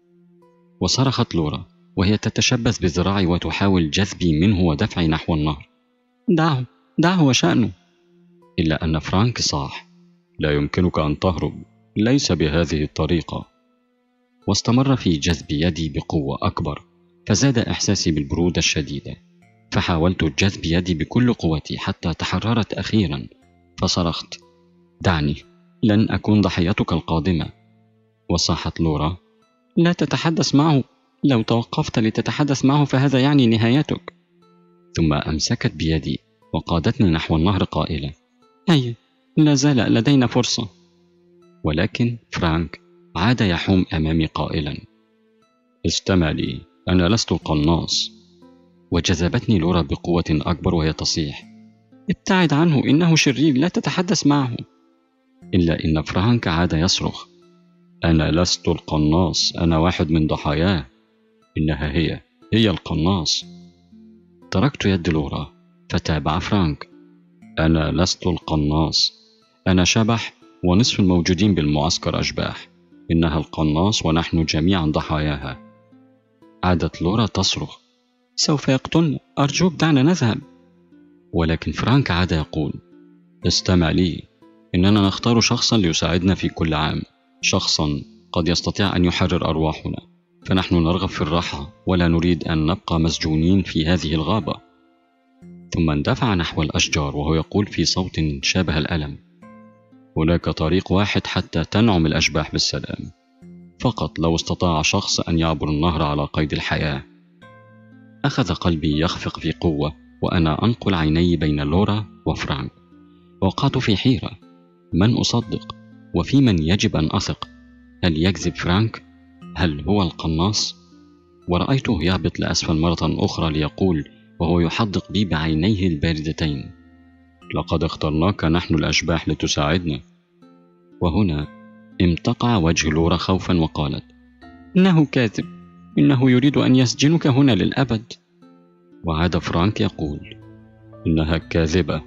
وصرخت لورا وهي تتشبث بذراعي وتحاول جذبي منه ودفعي نحو النهر: دعه، دعه وشأنه. إلا أن فرانك صاح: لا يمكنك أن تهرب، ليس بهذه الطريقة. واستمر في جذب يدي بقوة أكبر، فزاد إحساسي بالبرودة الشديدة، فحاولت جذب يدي بكل قوتي حتى تحررت أخيرا، فصرخت: دعني، لن أكون ضحيتك القادمة. وصاحت لورا: لا تتحدث معه، لو توقفت لتتحدث معه فهذا يعني نهايتك. ثم أمسكت بيدي وقادتني نحو النهر قائلة: هيا، لا زال لدينا فرصة. ولكن فرانك عاد يحوم أمامي قائلا: استمع لي، أنا لست القناص. وجذبتني لورا بقوة أكبر وهي تصيح: ابتعد عنه، إنه شرير، لا تتحدث معه. إلا إن فرانك عاد يصرخ: أنا لست القناص، أنا واحد من ضحاياه، إنها هي هي القناص. تركت يد لورا فتابع فرانك: أنا لست القناص، أنا شبح، ونصف الموجودين بالمعسكر أشباح، إنها القناص ونحن جميعا ضحاياها. عادت لورا تصرخ: سوف يقتلنا، أرجوك دعنا نذهب. ولكن فرانك عاد يقول: استمع لي، إننا نختار شخصا ليساعدنا في كل عام، شخصا قد يستطيع أن يحرر أرواحنا، فنحن نرغب في الراحة ولا نريد أن نبقى مسجونين في هذه الغابة. ثم اندفع نحو الأشجار وهو يقول في صوت شابه الألم: هناك طريق واحد حتى تنعم الأشباح بالسلام، فقط لو استطاع شخص أن يعبر النهر على قيد الحياة. أخذ قلبي يخفق في قوة وأنا أنقل عيني بين لورا وفرانك. وقعت في حيرة، من أصدق وفي من يجب أن أثق؟ هل يكذب فرانك؟ هل هو القناص؟ ورأيته يهبط لأسفل مرة أخرى ليقول وهو يحدق بي بعينيه الباردتين: لقد اخترناك نحن الأشباح لتساعدنا. وهنا امتقع وجه لورا خوفا وقالت: إنه كاذب، إنه يريد أن يسجنك هنا للأبد. وعاد فرانك يقول: إنها كاذبة.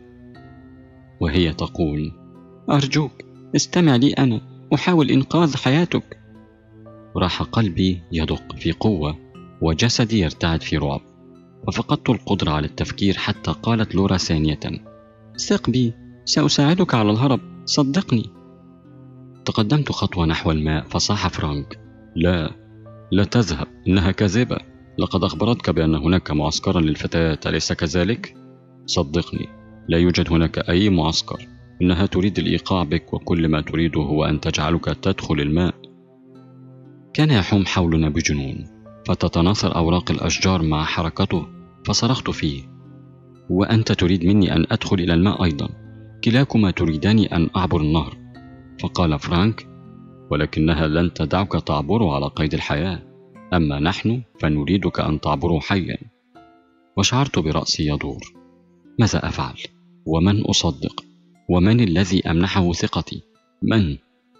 وهي تقول: أرجوك استمع لي، أنا أحاول إنقاذ حياتك. راح قلبي يدق في قوة وجسدي يرتعد في رعب، ففقدت القدرة على التفكير حتى قالت لورا ثانية: ثق بي، سأساعدك على الهرب، صدقني. تقدمت خطوة نحو الماء فصاح فرانك: لا، لا تذهب، إنها كاذبة، لقد أخبرتك بأن هناك معسكرا للفتيات، أليس كذلك؟ صدقني، لا يوجد هناك أي معسكر، إنها تريد الإيقاع بك، وكل ما تريده هو أن تجعلك تدخل الماء. كان يحوم حولنا بجنون، فتتناثر أوراق الأشجار مع حركته، فصرخت فيه: وأنت تريد مني أن أدخل إلى الماء أيضا، كلاكما تريدان أن أعبر النهر. فقال فرانك: ولكنها لن تدعك تعبر على قيد الحياة، أما نحن فنريدك أن تعبر حيا. وشعرت برأسي يدور، ماذا أفعل؟ ومن أصدق؟ ومن الذي أمنحه ثقتي؟ من؟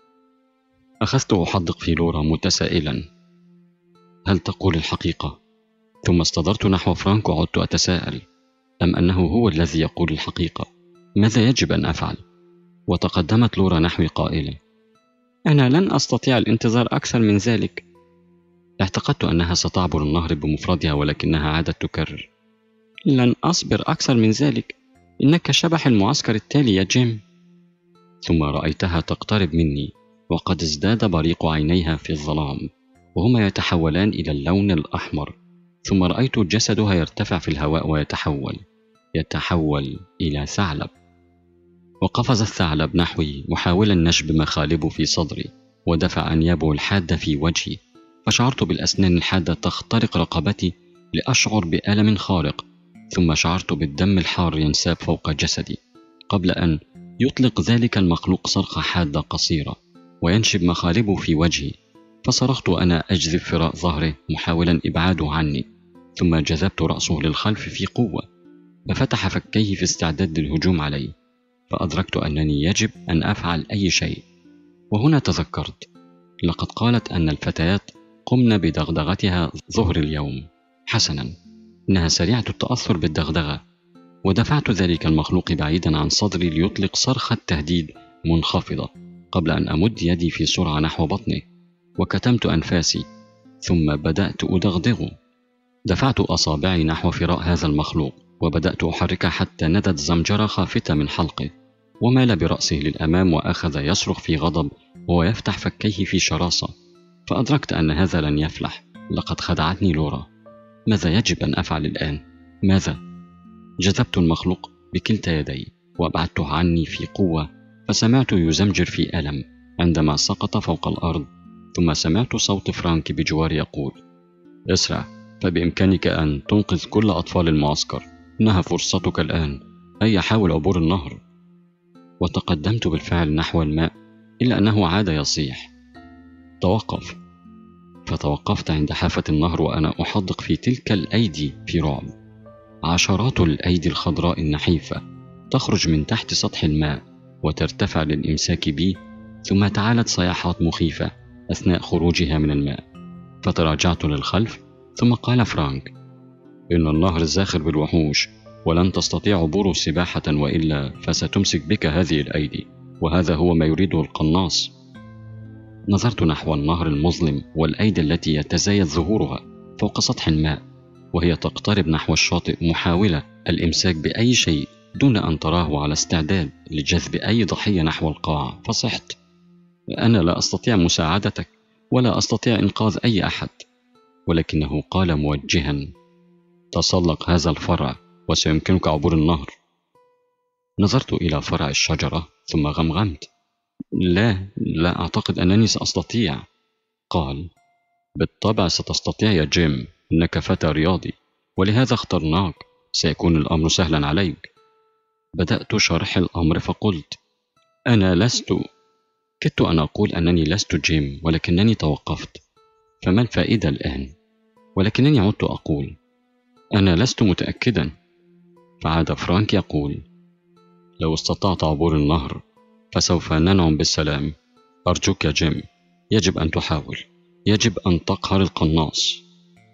أخذت أحدق في لورا متسائلا: هل تقول الحقيقة؟ ثم استدرت نحو فرانك وعدت أتساءل: أم أنه هو الذي يقول الحقيقة؟ ماذا يجب أن أفعل؟ وتقدمت لورا نحوي قائلة: أنا لن أستطيع الانتظار أكثر من ذلك. اعتقدت أنها ستعبر النهر بمفردها، ولكنها عادت تكرر: لن أصبر أكثر من ذلك، إنك شبح المعسكر التالي يا جيم. ثم رأيتها تقترب مني، وقد ازداد بريق عينيها في الظلام وهما يتحولان إلى اللون الأحمر. ثم رأيت جسدها يرتفع في الهواء ويتحول يتحول إلى ثعلب. وقفز الثعلب نحوي محاولا نشب مخالبه في صدري، ودفع أنيابه الحادة في وجهي، فشعرت بالأسنان الحادة تخترق رقبتي لأشعر بألم خارق. ثم شعرت بالدم الحار ينساب فوق جسدي، قبل أن يطلق ذلك المخلوق صرخة حادة قصيرة وينشب مخالبه في وجهي، فصرخت وأنا أجذب فراء ظهره محاولا إبعاده عني. ثم جذبت رأسه للخلف في قوة، ففتح فكيه في استعداد للهجوم علي، فأدركت أنني يجب أن أفعل أي شيء. وهنا تذكرت، لقد قالت أن الفتيات قمن بدغدغتها ظهر اليوم. حسنا، إنها سريعة التأثر بالدغدغة. ودفعت ذلك المخلوق بعيدا عن صدري ليطلق صرخة تهديد منخفضة، قبل أن أمد يدي في سرعة نحو بطنه، وكتمت أنفاسي، ثم بدأت أدغدغه. دفعت أصابعي نحو فراء هذا المخلوق، وبدأت أحركها حتى ندت زمجرة خافتة من حلقه، ومال برأسه للأمام وأخذ يصرخ في غضب وهو يفتح فكيه في شراسة. فأدركت أن هذا لن يفلح، لقد خدعتني لورا. ماذا يجب أن أفعل الآن؟ ماذا؟ جذبت المخلوق بكلتا يدي وأبعدته عني في قوة، فسمعت يزمجر في ألم عندما سقط فوق الأرض. ثم سمعت صوت فرانك بجواري يقول: اسرع، فبإمكانك أن تنقذ كل أطفال المعسكر، إنها فرصتك الآن، هيا حاول عبور النهر. وتقدمت بالفعل نحو الماء، إلا أنه عاد يصيح: توقف. فتوقفت عند حافة النهر وأنا أحدق في تلك الأيدي في رعب. عشرات الأيدي الخضراء النحيفة تخرج من تحت سطح الماء وترتفع للإمساك بي، ثم تعالت صياحات مخيفة أثناء خروجها من الماء. فتراجعت للخلف، ثم قال فرانك: إن النهر زاخر بالوحوش، ولن تستطيع عبوره سباحة، وإلا فستمسك بك هذه الأيدي، وهذا هو ما يريده القناص. نظرت نحو النهر المظلم والأيدي التي يتزايد ظهورها فوق سطح الماء، وهي تقترب نحو الشاطئ محاولة الإمساك بأي شيء دون أن تراه على استعداد لجذب أي ضحية نحو القاع. فصحت: أنا لا أستطيع مساعدتك، ولا أستطيع إنقاذ أي أحد. ولكنه قال موجها: تسلق هذا الفرع وسيمكنك عبور النهر. نظرت إلى فرع الشجرة ثم غمغمت: لا لا أعتقد أنني سأستطيع. قال: بالطبع ستستطيع يا جيم، إنك فتى رياضي، ولهذا اخترناك، سيكون الأمر سهلا عليك. بدأت شرح الأمر فقلت: أنا لست. كدت أن أقول أنني لست جيم، ولكنني توقفت. فما الفائدة الآن؟ ولكنني عدت أقول: أنا لست متأكدا. فعاد فرانك يقول: لو استطعت عبور النهر فسوف ننعم بالسلام. أرجوك يا جيم، يجب أن تحاول، يجب أن تقهر القناص.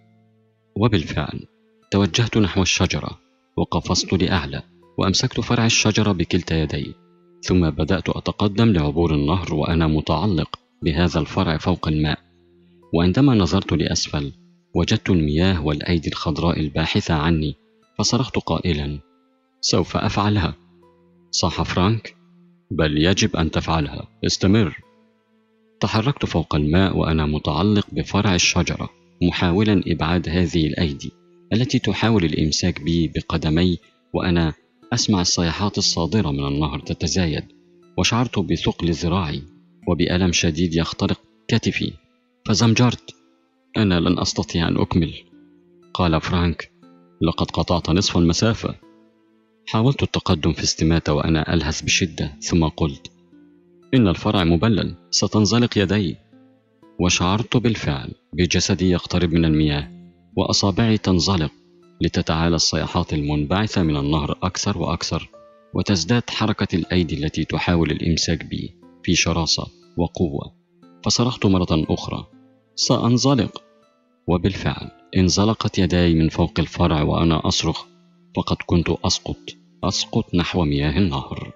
وبالفعل توجهت نحو الشجرة وقفزت لأعلى وأمسكت فرع الشجرة بكلتا يدي، ثم بدأت أتقدم لعبور النهر وأنا متعلق بهذا الفرع فوق الماء. وعندما نظرت لأسفل وجدت المياه والأيدي الخضراء الباحثة عني، فصرخت قائلا: سوف أفعلها. صاح فرانك: بل يجب أن تفعلها، استمر. تحركت فوق الماء وأنا متعلق بفرع الشجرة محاولا إبعاد هذه الأيدي التي تحاول الإمساك بي بقدمي، وأنا أسمع الصيحات الصادرة من النهر تتزايد، وشعرت بثقل ذراعي وبألم شديد يخترق كتفي. فزمجرت: أنا لن أستطيع أن أكمل. قال فرانك: لقد قطعت نصف المسافة. حاولت التقدم في استماتة وأنا ألهث بشدة، ثم قلت: إن الفرع مبلل، ستنزلق يدي. وشعرت بالفعل بجسدي يقترب من المياه وأصابعي تنزلق، لتتعالى الصيحات المنبعثة من النهر أكثر وأكثر، وتزداد حركة الأيدي التي تحاول الإمساك بي في شراسة وقوة. فصرخت مرة أخرى: سأنزلق. وبالفعل انزلقت يداي من فوق الفرع وأنا أصرخ، فقد كنت أسقط أسقط نحو مياه النهر.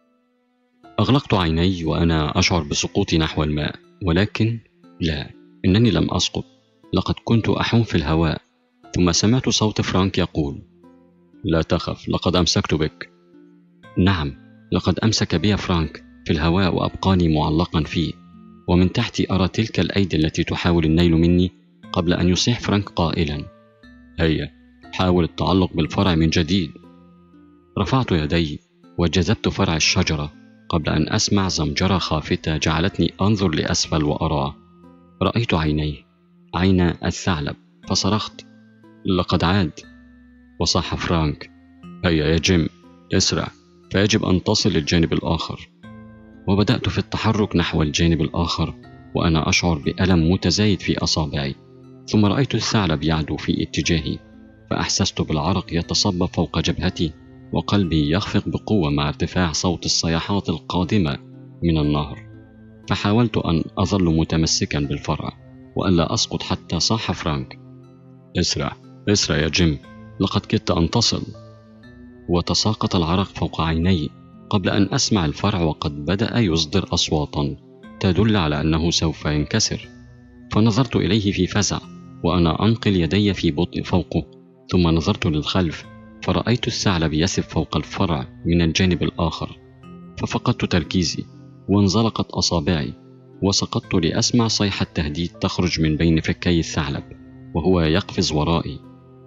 أغلقت عيني وأنا أشعر بسقوطي نحو الماء، ولكن لا، إنني لم أسقط، لقد كنت أحوم في الهواء. ثم سمعت صوت فرانك يقول: لا تخف، لقد أمسكت بك. نعم، لقد أمسك بي فرانك في الهواء وأبقاني معلقا فيه، ومن تحتي أرى تلك الأيدي التي تحاول النيل مني، قبل أن يصيح فرانك قائلا: هيا حاول التعلق بالفرع من جديد. رفعت يدي وجذبت فرع الشجرة قبل أن أسمع زمجرة خافتة جعلتني أنظر لأسفل وأراه. رأيت عينيه، عين الثعلب، فصرخت: لقد عاد. وصاح فرانك: هيا يا جيم، اسرع، فيجب أن تصل للجانب الآخر. وبدأت في التحرك نحو الجانب الآخر وأنا أشعر بألم متزايد في أصابعي. ثم رأيت الثعلب يعدو في اتجاهي، فأحسست بالعرق يتصبب فوق جبهتي، وقلبي يخفق بقوة مع ارتفاع صوت الصيحات القادمة من النهر. فحاولت أن أظل متمسكا بالفرع وألا أسقط، حتى صاح فرانك: اسرع اسرع يا جيم، لقد كدت أن تصل. وتساقط العرق فوق عيني قبل أن أسمع الفرع وقد بدأ يصدر أصواتا تدل على أنه سوف ينكسر. فنظرت إليه في فزع وأنا أنقل يدي في بطء فوقه، ثم نظرت للخلف فرأيت الثعلب يسف فوق الفرع من الجانب الآخر، ففقدت تركيزي وانزلقت أصابعي، وسقطت لأسمع صيحة تهديد تخرج من بين فكي الثعلب وهو يقفز ورائي.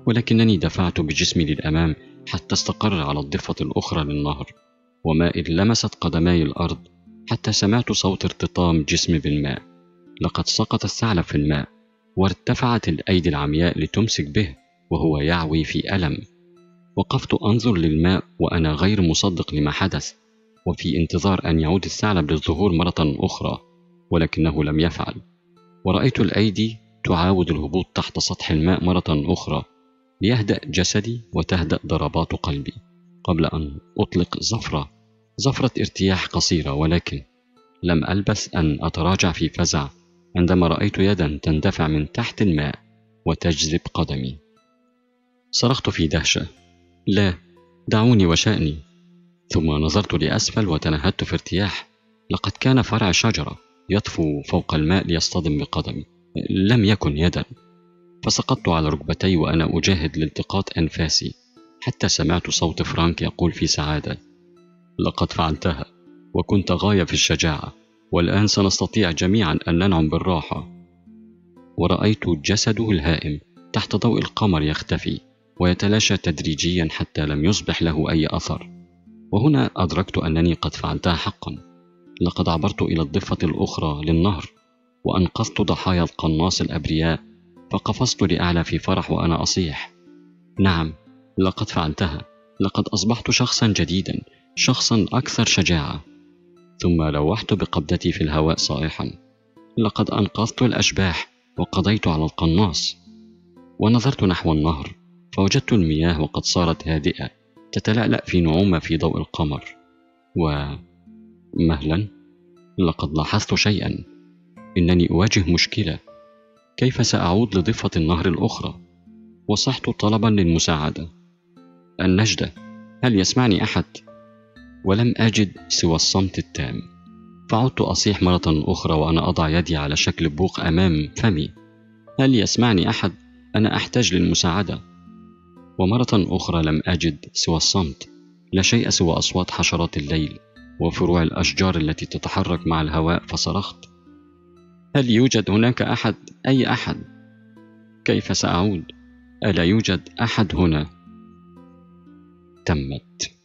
ولكنني دفعت بجسمي للأمام حتى استقر على الضفة الأخرى للنهر، وما إذ لمست قدماي الأرض حتى سمعت صوت ارتطام جسمي بالماء. لقد سقط الثعلب في الماء، وارتفعت الأيدي العمياء لتمسك به وهو يعوي في ألم. وقفت أنظر للماء وأنا غير مصدق لما حدث، وفي انتظار أن يعود الثعلب للظهور مرة أخرى، ولكنه لم يفعل. ورأيت الأيدي تعاود الهبوط تحت سطح الماء مرة أخرى ليهدأ جسدي وتهدأ ضربات قلبي، قبل أن أطلق زفرة زفرة ارتياح قصيرة. ولكن لم ألبث أن أتراجع في فزع عندما رأيت يدا تندفع من تحت الماء وتجذب قدمي. صرخت في دهشة: لا، دعوني وشأني. ثم نظرت لأسفل وتنهدت في ارتياح. لقد كان فرع شجرة يطفو فوق الماء ليصطدم بقدمي، لم يكن يدا. فسقطت على ركبتي وأنا أجاهد لالتقاط أنفاسي، حتى سمعت صوت فرانك يقول في سعادة: لقد فعلتها، وكنت غاية في الشجاعة، والآن سنستطيع جميعا أن ننعم بالراحة. ورأيت جسده الهائم تحت ضوء القمر يختفي ويتلاشى تدريجيا حتى لم يصبح له أي أثر. وهنا أدركت أنني قد فعلتها حقا. لقد عبرت إلى الضفة الأخرى للنهر وأنقذت ضحايا القناص الأبرياء، فقفزت لأعلى في فرح وأنا أصيح: نعم، لقد فعلتها. لقد أصبحت شخصا جديدا، شخصا أكثر شجاعة. ثم لوحت بقبضتي في الهواء صائحا: لقد أنقذت الأشباح وقضيت على القناص. ونظرت نحو النهر فوجدت المياه وقد صارت هادئة تتلألأ في نعومة في ضوء القمر. ومهلا لقد لاحظت شيئا: إنني أواجه مشكلة. كيف سأعود لضفة النهر الأخرى؟ وصحت طلبا للمساعدة: النجدة، هل يسمعني أحد؟ ولم أجد سوى الصمت التام. فعدت أصيح مرة أخرى وأنا أضع يدي على شكل بوق أمام فمي: هل يسمعني أحد؟ أنا أحتاج للمساعدة. ومرة أخرى لم أجد سوى الصمت، لا شيء سوى أصوات حشرات الليل وفروع الأشجار التي تتحرك مع الهواء. فصرخت: هل يوجد هناك أحد؟ أي أحد؟ كيف سأعود؟ ألا يوجد أحد هنا؟ تمت.